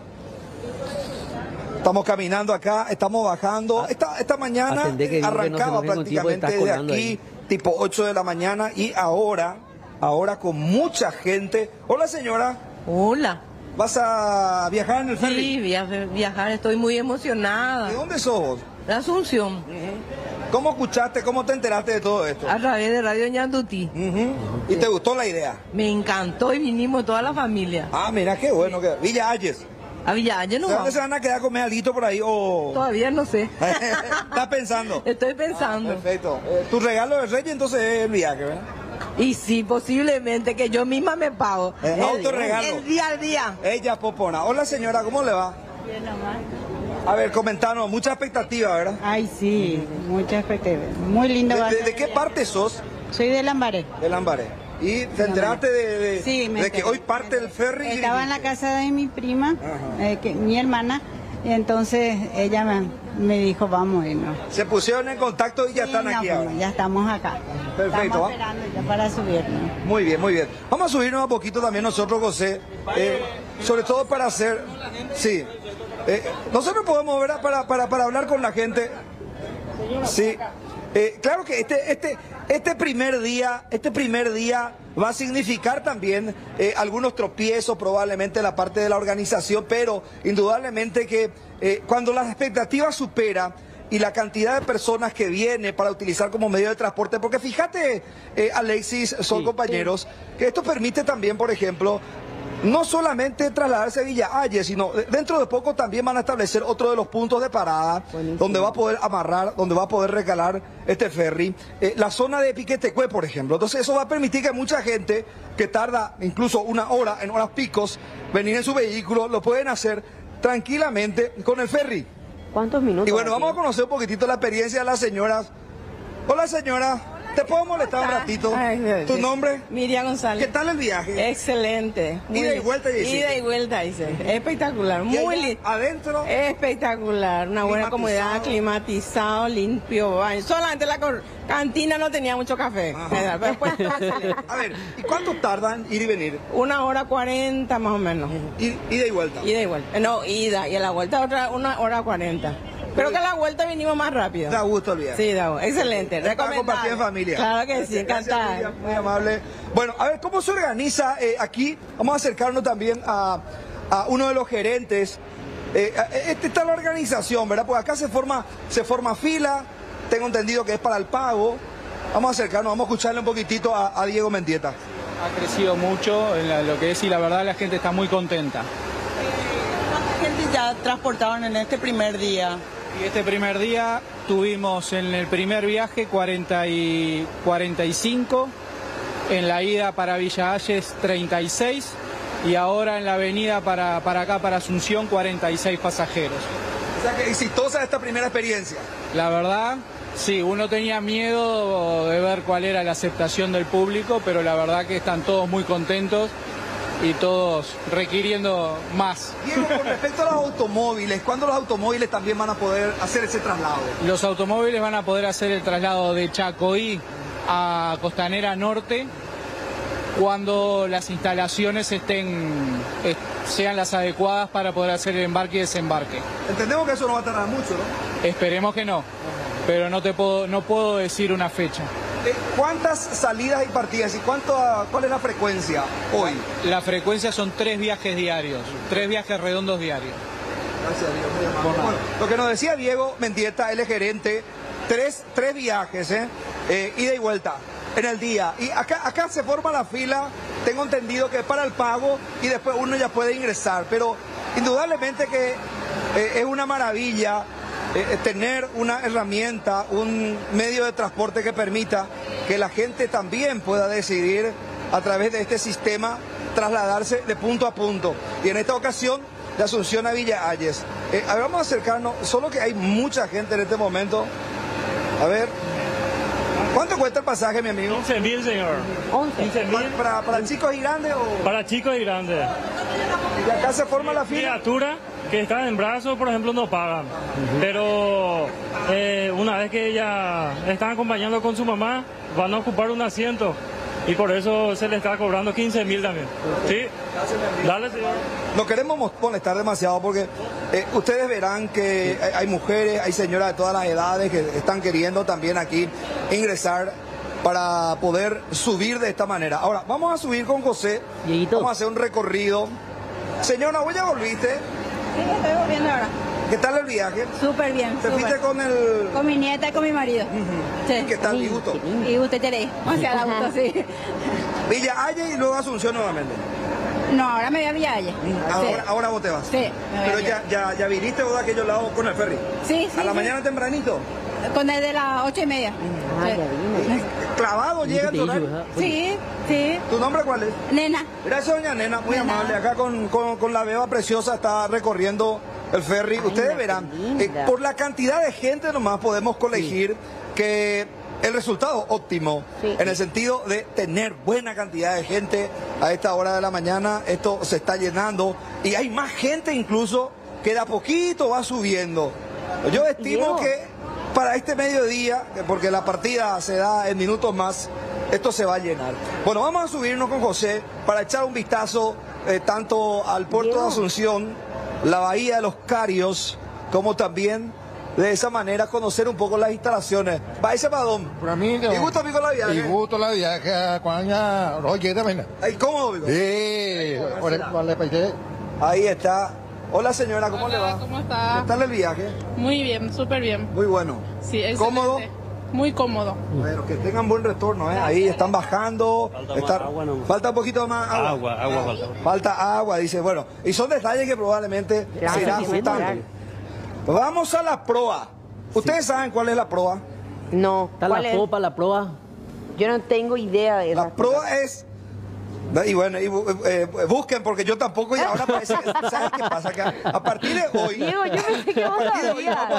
I: Estamos caminando acá, estamos bajando. Esta, esta mañana
A: Atendé que digo que no se
I: arrancaba
A: enojen contigo porque
I: prácticamente
A: estás
I: de
A: colgando
I: aquí,
A: ahí.
I: tipo ocho de la mañana, y ahora, ahora con mucha gente. Hola, señora.
M: Hola.
I: ¿Vas a viajar en el ferry?
M: Sí, via- viajar, estoy muy emocionada.
I: ¿De dónde sos vos?
M: De Asunción.
I: ¿Cómo escuchaste, cómo te enteraste de todo esto?
M: A través de Radio Ñandutí.
I: ¿Y te gustó la idea?
M: Me encantó y vinimos toda la familia.
I: Ah, mira qué bueno. Que... Villa Hayes.
M: A Villa Hayes no
I: ¿Dónde
M: vamos.
I: se van a quedar a comer algo por ahí? O...
M: Todavía no sé.
I: ¿Estás pensando?
M: Estoy pensando.
I: Ah, perfecto. Eh, tu regalo de Reyes entonces es el viaje, ¿verdad?
M: Y sí, posiblemente que yo misma me pago.
I: Eh,
M: El-
I: autorregalo.
M: El día al día.
I: Ella popona. Hola, señora, ¿cómo le va?
L: Bien, nomás.
I: A ver, comentanos, mucha expectativa, ¿verdad?
L: Ay, sí, mucha expectativa. Muy lindo.
I: ¿De,
L: va a
I: de-
L: ser
I: de qué
L: el
I: parte sos?
L: día. Soy de Lambaré.
I: De Lambaré. ¿Y te enteraste de, de-
L: Sí, me
I: de que
L: enteré.
I: hoy parte el ferry? y
L: Estaba en la
I: viniste?
L: casa de mi prima, eh, que, mi hermana, y entonces ella me, me dijo, vamos a irnos.
I: Se pusieron en contacto y ya
L: Sí,
I: están
L: no,
I: aquí
L: pues,
I: ahora.
L: ya estamos acá.
I: Perfecto,
L: Estamos
I: ¿va?
L: esperando ya para subirnos.
I: Muy bien, muy bien. Vamos a subirnos un poquito también nosotros, José, eh, sobre todo para hacer, sí, eh, nosotros podemos ver para, para, para hablar con la gente, sí, eh, claro que este, este, este primer día, este primer día va a significar también eh, algunos tropiezos probablemente en la parte de la organización, pero indudablemente que eh, cuando las expectativas superan y la cantidad de personas que viene para utilizar como medio de transporte, porque fíjate, eh, Alexis, son
A: Sí.
I: compañeros, que esto permite también, por ejemplo, no solamente trasladarse a Villa Hayes, sino de- dentro de poco también van a establecer otro de los puntos de parada, donde va a poder amarrar, donde va a poder recalar este ferry, eh, la zona de Piquetecue, por ejemplo. Entonces eso va a permitir que mucha gente que tarda incluso una hora, en horas picos, venir en su vehículo, lo pueden hacer tranquilamente con el ferry.
B: ¿Cuántos minutos?
I: Y bueno,
B: aquí?
I: vamos a conocer un poquitito la experiencia de las señoras. Hola, señora. ¿Te puedo molestar un ratito?
M: Ay,
I: ¿Tu
M: sí.
I: nombre?
M: Miriam González.
I: ¿Qué tal el viaje?
M: Excelente.
I: Ida y vuelta, hiciste.
M: Ida y vuelta, hice. Espectacular.
I: ¿Y
M: Muy
I: allá
M: lindo.
I: adentro?
M: Espectacular. Una buena
I: Climatizado.
M: comodidad, climatizado, limpio, baño. Solamente la cor- cantina no tenía mucho café. Pero después todo excelente.
I: A ver, ¿y cuánto tardan ir y venir?
M: Una hora cuarenta más o menos.
I: I- Ida y vuelta.
M: Ida y vuelta. No, ida. Y a la vuelta otra una hora cuarenta. Creo que a la vuelta vinimos más rápido.
I: Da gusto el viaje.
M: Sí, da gusto. Excelente.
I: Es para compartir en
M: Recomendable.
I: familia.
M: Claro que sí,
I: Gracias,
M: encantada.
I: Miriam, muy amable. Bueno, a ver, ¿cómo se organiza eh, aquí? Vamos a acercarnos también a, a uno de los gerentes. Eh, a- esta está la organización, ¿verdad? Pues acá se forma, se forma fila, tengo entendido que es para el pago. Vamos a acercarnos, vamos a escucharle un poquitito a, a Diego Mendieta.
P: Ha crecido mucho en la- lo que es y la verdad la gente está muy contenta.
L: ¿Cuánta gente ya transportaron en este primer día?
P: Y este primer día tuvimos en el primer viaje cuarenta y cuarenta y cinco, en la ida para Villa Hayes treinta y seis y ahora en la avenida para, para acá, para Asunción, cuarenta y seis pasajeros.
I: O sea que exitosa esta primera experiencia.
P: La verdad, sí, uno tenía miedo de ver cuál era la aceptación del público, pero la verdad que están todos muy contentos y todos requiriendo más.
I: Diego, con respecto a los automóviles, ¿cuándo los automóviles también van a poder hacer ese traslado?
P: Los automóviles van a poder hacer el traslado de Chacoí a Costanera Norte cuando las instalaciones estén eh, sean las adecuadas para poder hacer el embarque y desembarque.
I: Entendemos que eso no va a tardar mucho, ¿no?
P: Esperemos que no, pero no te puedo, no puedo decir una fecha.
I: Eh, ¿Cuántas salidas y partidas y cuánto, cuál es la frecuencia hoy?
P: La frecuencia son tres viajes diarios, tres viajes redondos diarios.
I: Gracias, Diego, muy amable. Bueno, lo que nos decía Diego Mendieta, él es gerente, tres, tres viajes, ¿eh? Eh, ida y vuelta en el día. Y acá, acá se forma la fila, tengo entendido que es para el pago y después uno ya puede ingresar, pero indudablemente que eh, es una maravilla eh, tener una herramienta, un medio de transporte que permita que la gente también pueda decidir a través de este sistema trasladarse de punto a punto. Y en esta ocasión, de Asunción a Villa Hayes. Eh, a ver, vamos a acercarnos, solo que hay mucha gente en este momento. A ver. ¿Cuánto cuesta el pasaje, mi amigo?
O: once mil, señor.
I: once mil. ¿Para, para chicos y grandes o...?
O: Para chicos y grandes.
I: ¿Y acá se forma la fila?
O: Criatura que están en brazos, por ejemplo, no pagan. Uh-huh. Pero eh, una vez que ya están acompañando con su mamá, van a ocupar un asiento. Y por eso se le está cobrando quince mil también. ¿Sí? Dale, señor.
I: No queremos molestar demasiado porque eh, ustedes verán que hay, hay mujeres, hay señoras de todas las edades que están queriendo también aquí ingresar para poder subir de esta manera. Ahora, vamos a subir con José. Dieguito. Vamos a hacer un recorrido. Señora, ¿vos ya volviste?
U: Sí, estoy volviendo ahora.
I: ¿Qué tal el viaje?
U: Súper bien.
I: ¿Te
U: super.
I: fuiste con el...?
U: Con mi nieta y con mi marido.
I: Uh-huh.
U: Sí.
I: ¿Qué tal, Gusto?
U: Y usted tiene, o sea, la gusto, sí.
I: Villa Hayes y luego Asunción nuevamente.
U: No, ahora me voy a Villa Hayes.
I: Ahora,
U: Sí.
I: ahora vos te vas.
U: Sí, me voy
I: Pero
U: a
I: ya, ya, ya viniste vos de aquellos lados con el ferry.
U: Sí, sí.
I: ¿A la
U: sí.
I: mañana tempranito?
U: Con el de las ocho y media.
I: Ah,
U: Sí.
I: ya vine. ¿Clavado llega el horario?
U: Sí, sí.
I: ¿Tu nombre cuál es?
U: Nena.
I: Gracias, doña Nena, muy
U: Nena.
I: amable. Acá con, con, con la beba preciosa está recorriendo el ferry.
B: Ay,
I: Ustedes
B: qué
I: verán,
B: linda.
I: eh, por la cantidad de gente nomás podemos colegir que el resultado óptimo,
B: Sí.
I: en el sentido de tener buena cantidad de gente a esta hora de la mañana. Esto se está llenando y hay más gente incluso que de a poquito va subiendo. Yo estimo
B: Diego.
I: que para este mediodía, porque la partida se da en minutos más, esto se va a llenar. Bueno, vamos a subirnos con José para echar un vistazo eh, tanto al puerto
B: Diego.
I: de Asunción, la bahía de los Carios, como también de esa manera conocer un poco las instalaciones. Va ese padón.
W: Para mí,
I: ¿Y gusto, amigo, la viaje?
W: Y gusto la viaje, cuando oye, también.
I: ¿Ay, cómo, amigo?
W: Sí, vale, paité.
I: Ahí está. Hola, señora, ¿cómo
X: Hola,
I: le va?
X: ¿cómo está?
I: ¿Qué tal el viaje?
X: Muy bien, súper bien.
I: Muy bueno.
X: Sí, excelente.
I: ¿Cómodo?
X: Muy cómodo.
I: Bueno, que tengan buen retorno, ¿eh? Ahí están bajando.
X: Falta
I: están-
X: más agua, no.
I: Falta un poquito más agua.
X: Agua, agua falta.
I: Falta agua, dice. Bueno, y son detalles que probablemente
B: Claro,
I: se irán
B: sí,
I: ajustando.
B: claro.
I: Vamos a la proa. ¿Ustedes saben cuál es la proa?
B: No.
A: Está
B: ¿Cuál
A: la
B: es?
A: popa, la proa.
B: Yo no tengo idea de
I: La
B: esas
I: proa
B: cosas.
I: es... Y bueno, y, eh, busquen porque yo tampoco y ahora parece que... ¿Sabes qué pasa? Que a, a partir de hoy...
B: Diego, yo pensé que
I: a
B: vos
I: partir de hoy
B: sabías.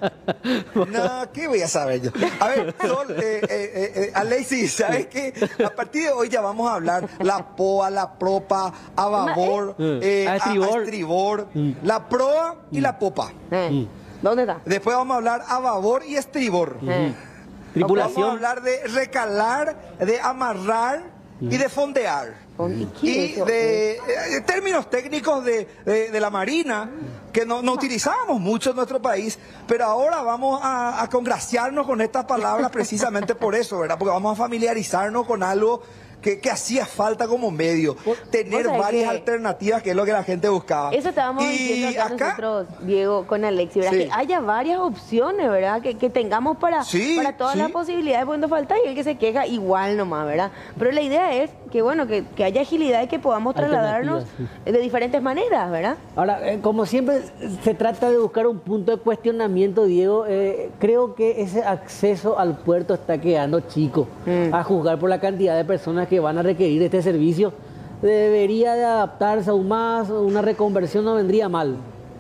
I: vamos a- No, ¿qué voy a saber yo? A ver, Sol, eh, eh, eh, eh, Alexis, ¿sabes qué? A partir de hoy ya vamos a hablar la poa, la propa, a babor, eh,
A: A
I: a,
A: estribor.
I: a estribor, la proa y la popa.
B: Eh, ¿Dónde está?
I: Después vamos a hablar a babor y estribor.
B: Eh.
A: Tripulación.
I: Vamos a hablar de recalar, de amarrar y de fondear.
B: ¿Y qué
I: Y
B: es eso?
I: de, eh, términos técnicos de, de- de la marina que no, no utilizábamos mucho en nuestro país, pero ahora vamos a, a congraciarnos con estas palabras precisamente por eso, ¿verdad? Porque vamos a familiarizarnos con algo que, que hacía falta como medio, tener
B: sabés
I: varias
B: que-
I: alternativas, que es lo que la gente buscaba.
B: Eso estábamos
I: y
B: diciendo acá,
I: acá,
B: nosotros, Diego, con Alexi, ¿verdad?
I: Sí.
B: Que haya varias opciones, ¿verdad? Que, que tengamos para,
I: Sí,
B: para todas
I: sí.
B: las posibilidades, porque no falta y el que se queja igual nomás, ¿verdad? Pero la idea es que, bueno, que, que que haya agilidad y que podamos trasladarnos de diferentes maneras, ¿verdad?
A: Ahora, eh, como siempre, se trata de buscar un punto de cuestionamiento, Diego. Eh, creo que ese acceso al puerto está quedando chico, mm. a juzgar por la cantidad de personas que van a requerir este servicio. Debería de adaptarse aún más, una reconversión no vendría mal.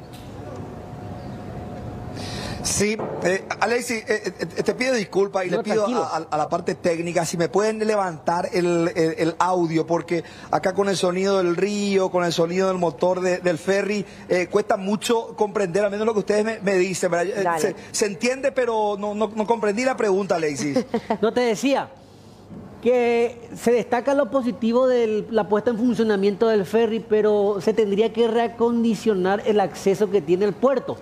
I: Sí, eh, Alexis, eh, eh, te pido disculpas y no, le pido a, a la parte técnica si me pueden levantar el, el, el audio, porque acá con el sonido del río, con el sonido del motor de, del ferry, eh, cuesta mucho comprender, al menos lo que ustedes me, me dicen, ¿verdad? Se, se entiende, pero no, no, no comprendí la pregunta, Alexis.
A: No te decía que se destaca lo positivo de la puesta en funcionamiento del ferry, pero se tendría que reacondicionar el acceso que tiene el puerto.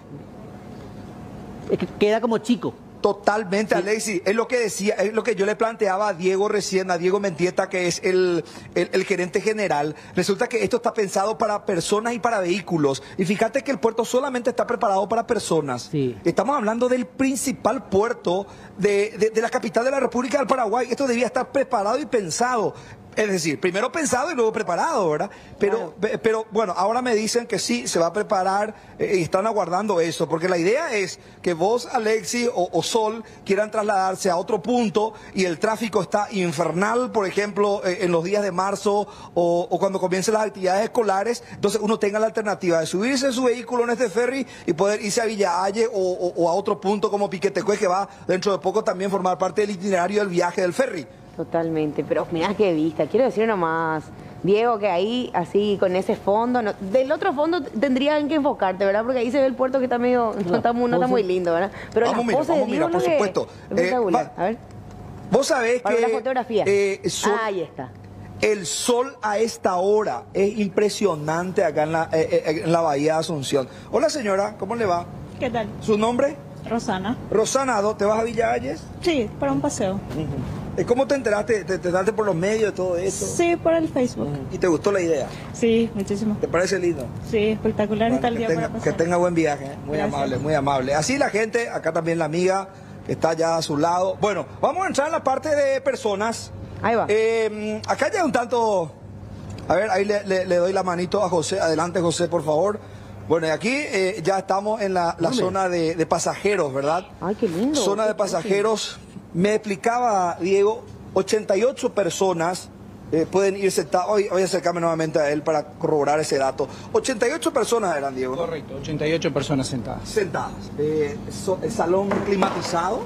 A: Es que queda como chico.
I: Totalmente, sí. Alexis, es lo que decía, es lo que yo le planteaba a Diego recién, a Diego Mendieta, que es el, el, el gerente general. Resulta que esto está pensado para personas y para vehículos. Y fíjate que el puerto solamente está preparado para personas.
A: Sí.
I: Estamos hablando del principal puerto de, de, de la capital de la República del Paraguay. Esto debía estar preparado y pensado. Es decir, primero pensado y luego preparado, ¿verdad? Pero, claro. pero bueno, ahora me dicen que sí, se va a preparar eh, y están aguardando eso, porque la idea es que vos, Alexis o, o Sol quieran trasladarse a otro punto y el tráfico está infernal, por ejemplo, eh, en los días de marzo o, o cuando comiencen las actividades escolares, entonces uno tenga la alternativa de subirse en su vehículo en este ferry y poder irse a Villa Halle o, o, o a otro punto como Piquetecué, que va dentro de poco también formar parte del itinerario del viaje del ferry.
B: Totalmente, pero mirá qué vista. Quiero decir nomás, Diego, que ahí, así, con ese fondo, no, del otro fondo tendrían que enfocarte, ¿verdad? Porque ahí se ve el puerto que está medio, no, no, está, muy, no está muy lindo, ¿verdad? Pero
I: vamos, mira, vamos, mira, por supuesto.
B: Eh, va, a ver.
I: Vos sabés
B: Para
I: que...
B: la fotografía.
I: Eh, sol,
B: ah, ahí está.
I: El sol a esta hora es impresionante acá en la, eh, en la Bahía de Asunción. Hola, señora, ¿cómo le va?
U: ¿Qué tal?
I: ¿Su nombre?
U: Rosana.
I: Rosana, ¿te vas a Villa Hayes?
U: Sí, para un paseo.
I: Uh-huh. ¿Cómo te enteraste? ¿Te, te enteraste por los medios de todo eso?
U: Sí, por el Facebook.
I: Uh-huh. ¿Y te gustó la idea?
U: Sí, muchísimo.
I: ¿Te parece lindo?
U: Sí, espectacular.
I: Bueno,
U: está el día
I: tenga,
U: para pasar.
I: Que tenga buen viaje, ¿eh? Muy Gracias. amable, muy amable. Así la gente, acá también la amiga que está allá a su lado. Bueno, vamos a entrar en la parte de personas.
B: Ahí va.
I: Eh, acá ya un tanto... A ver, ahí le, le, le doy la manito a José. Adelante, José, por favor. Bueno, y aquí eh, ya estamos en la, la zona de, de pasajeros, ¿verdad?
B: Ay, qué lindo.
I: Zona de pasajeros. Me explicaba, Diego, ochenta y ocho personas eh, pueden ir sentadas. Hoy voy a acercarme nuevamente a él para corroborar ese dato. ochenta y ocho personas eran, Diego, ¿no?
P: Correcto, ochenta y ocho personas sentadas.
I: Sentadas. Eh, so, el salón climatizado.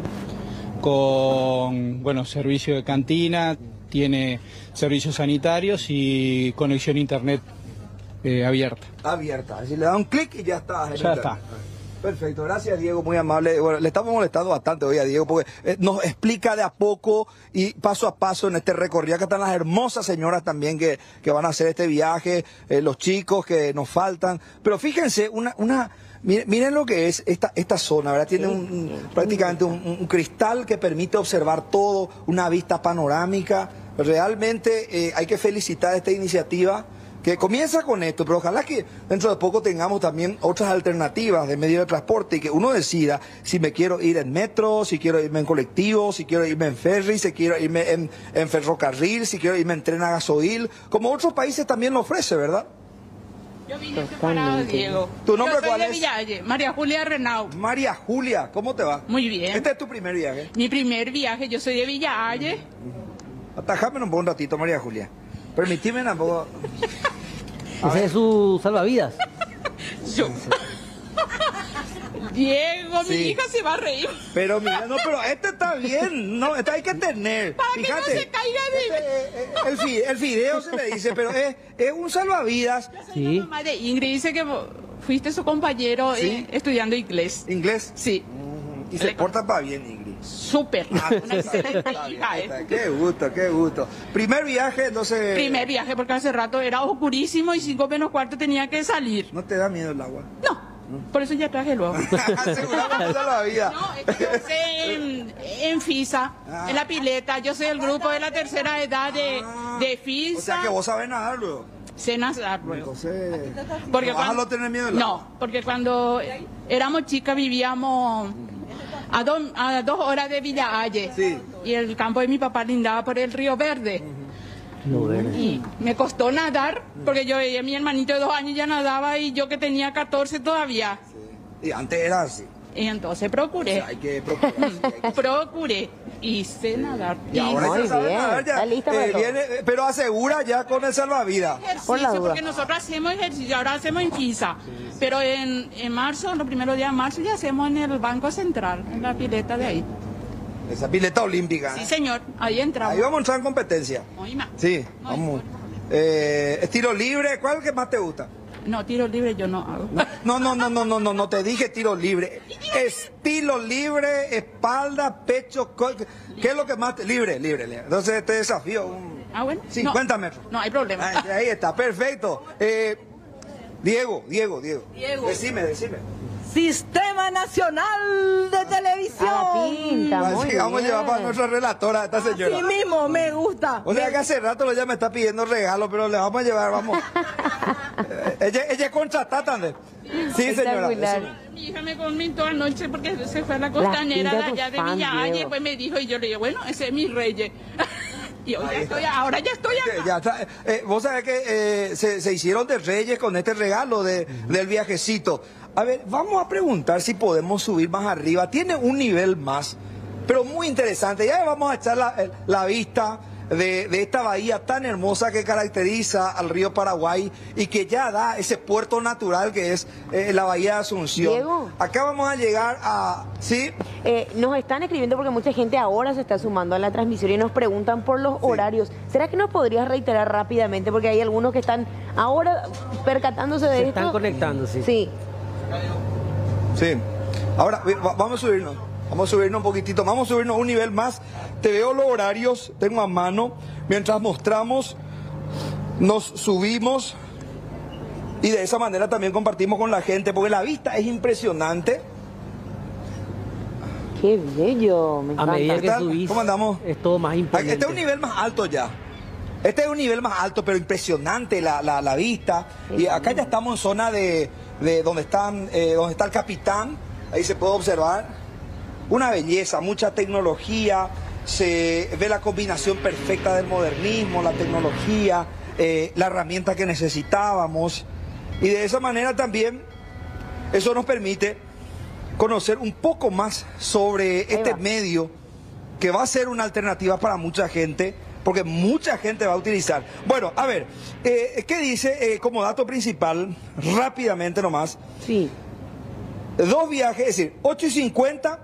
P: Con, bueno, servicio de cantina, tiene servicios sanitarios y conexión a internet eh, abierta.
I: Abierta, es decir, le da un clic y ya está.
P: Ya está.
I: Perfecto, gracias Diego, muy amable. Bueno, le estamos molestando bastante hoy a Diego porque eh, nos explica de a poco y paso a paso en este recorrido. Acá están las hermosas señoras también que, que van a hacer este viaje, eh, los chicos que nos faltan. Pero fíjense, una... una Miren, miren lo que es esta, esta zona, ¿verdad? Tiene un, un, prácticamente un, un cristal que permite observar todo, una vista panorámica. Realmente eh, hay que felicitar esta iniciativa que comienza con esto, pero ojalá que dentro de poco tengamos también otras alternativas de medio de transporte y que uno decida si me quiero ir en metro, si quiero irme en colectivo, si quiero irme en ferry, si quiero irme en, en ferrocarril, si quiero irme en tren a gasoil, como otros países también lo ofrece, ¿verdad?
X: Yo vine separado, Diego.
I: ¿Tu nombre
X: Yo soy
I: cuál
X: de
I: es?
X: Villa Halle, María Julia Renaud.
I: María Julia, ¿cómo te va?
X: Muy bien.
I: ¿Este es tu primer viaje?
X: Mi primer viaje, yo soy de Villa Halle.
I: Atajame un buen ratito, María Julia. Permitime un poco.
A: Ese es su salvavidas.
X: Yo. Diego,
I: Sí.
X: mi hija se va a reír.
I: Pero mira, no, pero este está bien, no, este hay que tener.
X: Para
I: Fíjate,
X: que no se caiga de...
I: este, eh, el, fi- el fideo se le dice, pero es, es un salvavidas.
X: Yo soy la mamá de Ingrid, dice que vos fuiste su compañero
I: ¿Sí?
X: eh, estudiando inglés.
I: ¿Inglés?
X: Sí.
I: Y se porta para bien, Ingrid.
X: Súper. Una excelente hija, eh.
I: Qué gusto, qué gusto. Primer viaje, entonces...
X: Primer viaje, porque hace rato era oscurísimo y cinco menos cuarto tenía que salir.
I: ¿No te da miedo el agua?
X: No. Por eso ya traje luego.
I: Aseguramos toda la vida.
X: No, es que yo sé en, en FISA,
I: Ah.
X: en la pileta. Yo soy el grupo de la tercera edad de, de FISA.
I: O sea que vos sabés nadar luego.
X: Sé nadar luego.
I: Entonces,
X: Porque
I: ¿no vas a
X: cuando-
I: no tener miedo del agua?
X: No, porque cuando éramos chicas vivíamos a, do- a dos horas de Villa Halle.
I: Sí.
X: Y el campo de mi papá lindaba por el Río Verde. Y me costó nadar, porque yo veía a mi hermanito de dos años ya nadaba y yo que tenía catorce todavía.
I: Y antes era así.
X: Y entonces procuré.
I: O sea, hay que procurar. Sí, hay que...
X: Procuré y sé nadar.
I: Y ahora
X: muy
I: ya sabe
X: bien.
I: nadar, ya,
X: Está lista para
I: eh,
X: todo.
I: viene, pero asegura ya con el salvavidas.
X: Ejercicio, porque nosotros hacemos ejercicio, ahora hacemos en Pisa. Pero en, en marzo, los primeros días de marzo, ya hacemos en el Banco Central, en la pileta de ahí.
I: Esa pileta olímpica.
X: Sí, señor, ahí entramos.
I: Ahí vamos a entrar en competencia.
X: Muy mal.
I: Sí, vamos. Eh, estilo libre, ¿cuál es el que más te gusta?
X: No, tiro libre yo no hago.
I: No, no, no, no, no, no, no te dije tiro libre. Estilo libre, espalda, pecho, co- ¿qué es lo que más te... Libre, libre, libre. Entonces te desafío un...
X: Ah, bueno.
I: cincuenta
X: no,
I: metros.
X: No hay problema.
I: Ahí, ahí está, perfecto. Eh, Diego, Diego, Diego.
X: Diego.
I: Decime, decime.
J: Sistema Nacional de Televisión.
B: A la pinta, muy
I: Así vamos a
B: bien.
I: llevar para nuestra relatora, esta señora.
J: Así mismo, me gusta.
I: O sea que hace rato ella me está pidiendo regalos, pero le vamos a llevar, vamos. Eh, ella, ella es contratada también. Sí, señora.
X: Mi hija me comentó anoche porque se fue a la costanera de
B: pinta
X: allá
B: tus
X: de
B: fans,
X: Villa Valle,
B: Diego.
X: y después me dijo, y yo le dije, bueno, ese es mi rey. Y hoy ya estoy, ahora ya estoy acá.
I: Ya está. Eh, vos sabés que eh, se, se hicieron de reyes con este regalo de, del viajecito. A ver, vamos a preguntar si podemos subir más arriba. Tiene un nivel más, pero muy interesante. Ya vamos a echar la, la vista de, de esta bahía tan hermosa que caracteriza al río Paraguay y que ya da ese puerto natural que es eh, la bahía de Asunción.
B: Diego.
I: Acá vamos a llegar a... ¿Sí?
B: Eh, nos están escribiendo porque mucha gente ahora se está sumando a la transmisión y nos preguntan por los horarios. ¿Será que nos podrías reiterar rápidamente? Porque hay algunos que están ahora percatándose de
A: Se
B: esto.
A: están conectando, sí.
B: Sí.
I: Sí. Ahora, va- vamos a subirnos. Vamos a subirnos un poquitito. Vamos a subirnos un nivel más. Te veo los horarios, tengo a mano. Mientras mostramos, nos subimos. Y de esa manera también compartimos con la gente, porque la vista es impresionante.
B: Qué bello, me
A: A
B: encanta.
A: medida
I: ¿Qué
A: que
I: tal?
A: subís,
I: ¿Cómo andamos?
A: es todo más imponente.
I: Este es un nivel más alto ya. Este es un nivel más alto, pero impresionante la, la, la vista. Y acá ya estamos en zona de, de donde, están, eh, donde está el capitán. Ahí se puede observar. Una belleza, mucha tecnología. Se ve la combinación perfecta del modernismo, la tecnología, eh, la herramienta que necesitábamos. Y de esa manera también eso nos permite conocer un poco más sobre este
B: va.
I: medio que va a ser una alternativa para mucha gente, porque mucha gente va a utilizar. Bueno, a ver, eh, ¿qué dice eh, como dato principal, rápidamente nomás?
B: Sí.
I: Dos viajes, es decir, ocho y cincuenta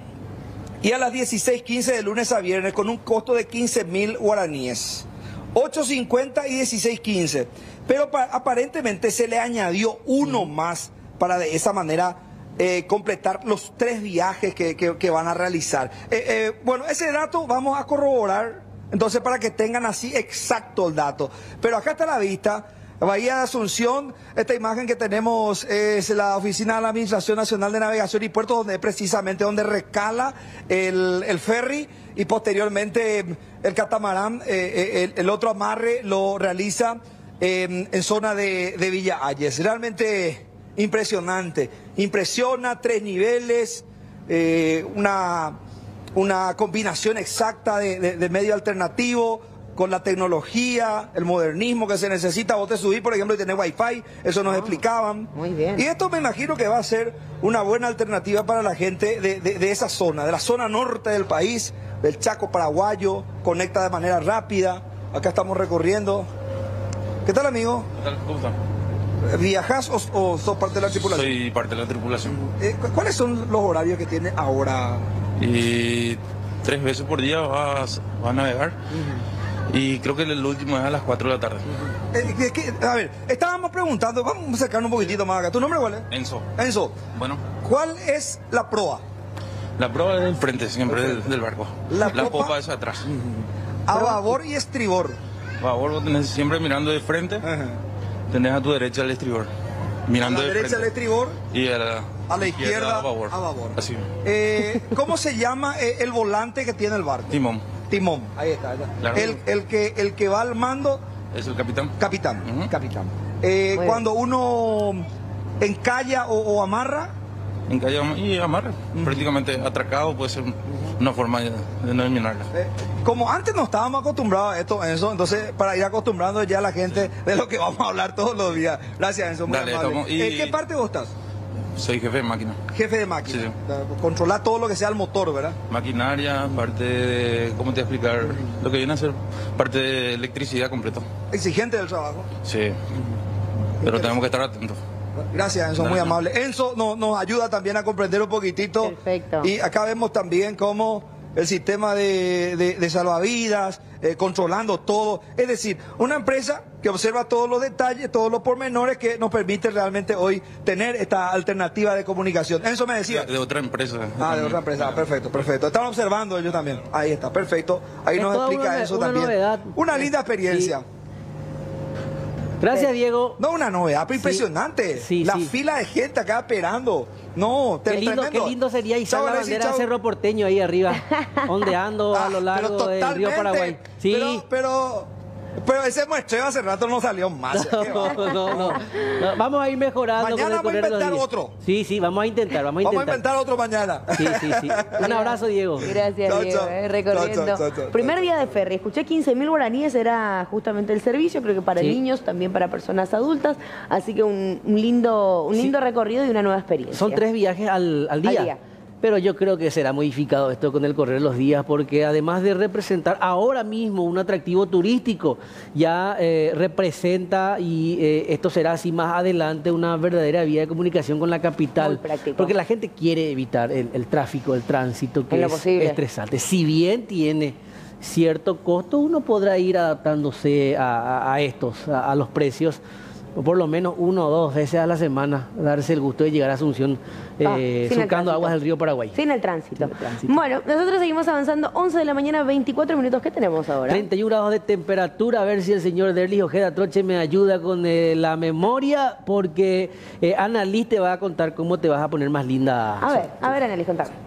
I: y a las dieciséis quince de lunes a viernes con un costo de quince mil guaraníes. ocho cincuenta y dieciséis quince. Pero pa- aparentemente se le añadió uno más para de esa manera eh, completar los tres viajes que, que- que van a realizar. Eh, eh, bueno, ese dato vamos a corroborar, entonces para que tengan así exacto el dato. Pero acá está la vista. Bahía de Asunción, esta imagen que tenemos es la Oficina de la Administración Nacional de Navegación y Puertos, donde es precisamente donde recala el, el ferry y posteriormente el catamarán, eh, el, el otro amarre lo realiza eh, en zona de, de Villa Ayes. Realmente impresionante, impresiona, tres niveles, eh, una, una combinación exacta de, de, de medio alternativo, con la tecnología, el modernismo que se necesita. Vos te subís, por ejemplo, y tenés wifi, eso nos explicaban.
B: Muy bien.
I: Y esto me imagino que va a ser una buena alternativa para la gente de, de- de esa zona, de la zona norte del país, del Chaco paraguayo, conecta de manera rápida. Acá estamos recorriendo. ¿Qué tal, amigo?
T: ¿Qué tal? ¿Cómo están?
I: ¿Viajás o, o sos parte de la tripulación?
T: Soy parte de la tripulación.
I: Eh, cu- ¿Cuáles son los horarios que tiene ahora?
T: Y tres veces por día vas, vas a navegar. Y creo que el último es a las cuatro de la tarde.
I: Eh, es que, a ver, estábamos preguntando, vamos a acercarnos un poquitito más acá. ¿Tu nombre cuál es?
T: Enzo.
I: Enzo,
T: Bueno,
I: ¿cuál es la proa?
T: la prueba es del frente siempre del, del barco.
I: La
T: La,
I: popa-
T: popa es atrás.
I: A babor y estribor.
T: A favor, vos tenés siempre mirando de frente. Tenés a tu derecha el estribor. Mirando
I: a la
T: de
I: derecha el
T: frente.
I: estribor,
T: Y a la,
I: a la izquierda,
T: a babor.
I: a babor.
T: Así.
I: Eh, ¿Cómo se llama eh, el volante que tiene el barco?
T: Timón.
I: Timón. Ahí está. ya.
T: Claro.
I: El, el que, el que va al mando,
T: Es el capitán.
I: capitán. Capitán. Eh,
B: Muy
I: cuando uno encalla o, o amarra,
T: en calle y amarre. Uh-huh. Prácticamente atracado puede ser una forma de, de no eliminarla.
I: Eh, como antes no estábamos acostumbrados a esto, Enzo, entonces para ir acostumbrando ya a la gente de lo que vamos a hablar todos los días. Gracias, Enzo, muy
T: Dale,
I: amable.
T: estamos, y...
I: ¿En qué parte vos estás?
T: Soy jefe de máquina.
I: Jefe de máquina.
T: Sí, sí.
I: Controlar todo lo que sea el motor, ¿verdad?
T: Maquinaria, parte de, ¿cómo te voy a explicar? Lo que viene a ser parte de electricidad completo.
I: Exigente del trabajo.
T: Sí, pero tenemos que estar atentos.
I: Gracias, Enzo,
T: Dale,
I: muy
T: no.
I: amable. Enzo nos, nos ayuda también a comprender un poquitito.
B: Perfecto.
I: Y acá vemos también cómo el sistema de, de, de salvavidas, eh, controlando todo. Es decir, una empresa que observa todos los detalles, todos los pormenores que nos permite realmente hoy tener esta alternativa de comunicación. Enzo me decía.
T: De, de otra empresa.
I: Ah, de otra empresa. Ah, perfecto, perfecto. Están observando ellos también. Ahí está, perfecto. Ahí
A: Es
I: nos
A: toda
I: explica
A: una-
I: eso
A: una
I: también.
A: novedad.
I: Una linda experiencia.
A: Sí. Gracias, Diego.
I: No, una novedad, pero
A: Sí.
I: impresionante.
A: Sí,
I: la
A: sí.
I: fila de gente acá esperando. No,
A: Qué
I: te-
A: lindo,
I: tremendo.
A: qué lindo sería izar
I: Chao,
A: la
I: Alexis,
A: bandera
I: chao.
A: de Cerro Porteño ahí arriba, ondeando a lo
I: Ah,
A: largo
I: pero
A: del río
I: totalmente.
A: Paraguay. Sí.
I: Pero, pero, pero ese muestreo hace rato no salió más. ¿Qué
A: No,
I: va?
A: no, no, no. Vamos a ir mejorando.
I: Mañana
A: con el
I: vamos a
A: correr de los
I: inventar
A: días.
I: otro.
A: Sí, sí, vamos a intentar, vamos a
I: Vamos a
A: intentar.
I: inventar otro mañana.
A: Sí, sí, sí. Un abrazo, Diego.
B: Gracias,
I: Chao,
B: Diego,
I: chao.
B: eh, recorriendo.
I: Chao, chao, chao,
B: Primer día de ferry, escuché quince mil guaraníes, era justamente el servicio, creo que para
A: Sí.
B: niños, también para personas adultas, así que un, un lindo, un
A: Sí.
B: lindo recorrido y una nueva experiencia.
A: Son tres viajes al, al día.
B: Al día.
A: Pero yo creo que será modificado esto con el correr de los días, porque además de representar ahora mismo un atractivo turístico, ya eh, representa, y eh, esto será así más adelante, una verdadera vía de comunicación con la capital.
B: Muy práctico.
A: Porque la gente quiere evitar el, el tráfico, el tránsito, que
B: En lo
A: es
B: posible.
A: estresante. Si bien tiene cierto costo, uno podrá ir adaptándose a, a- a estos, a, a los precios, o por lo menos uno o dos veces a la semana, darse el gusto de llegar a Asunción
B: Ah,
A: eh,
B: sin el
A: surcando
B: tránsito.
A: aguas del río Paraguay.
B: Sin el tránsito.
A: Sin el tránsito.
B: Bueno, nosotros seguimos avanzando, once de la mañana, veinticuatro minutos. ¿Qué tenemos ahora?
A: treinta y un grados de temperatura, a ver si el señor Derlis Ojeda Troche me ayuda con eh, la memoria, porque eh, Annalise te va a contar cómo te vas a poner más linda.
B: A ver, a ver, Annalise, contame.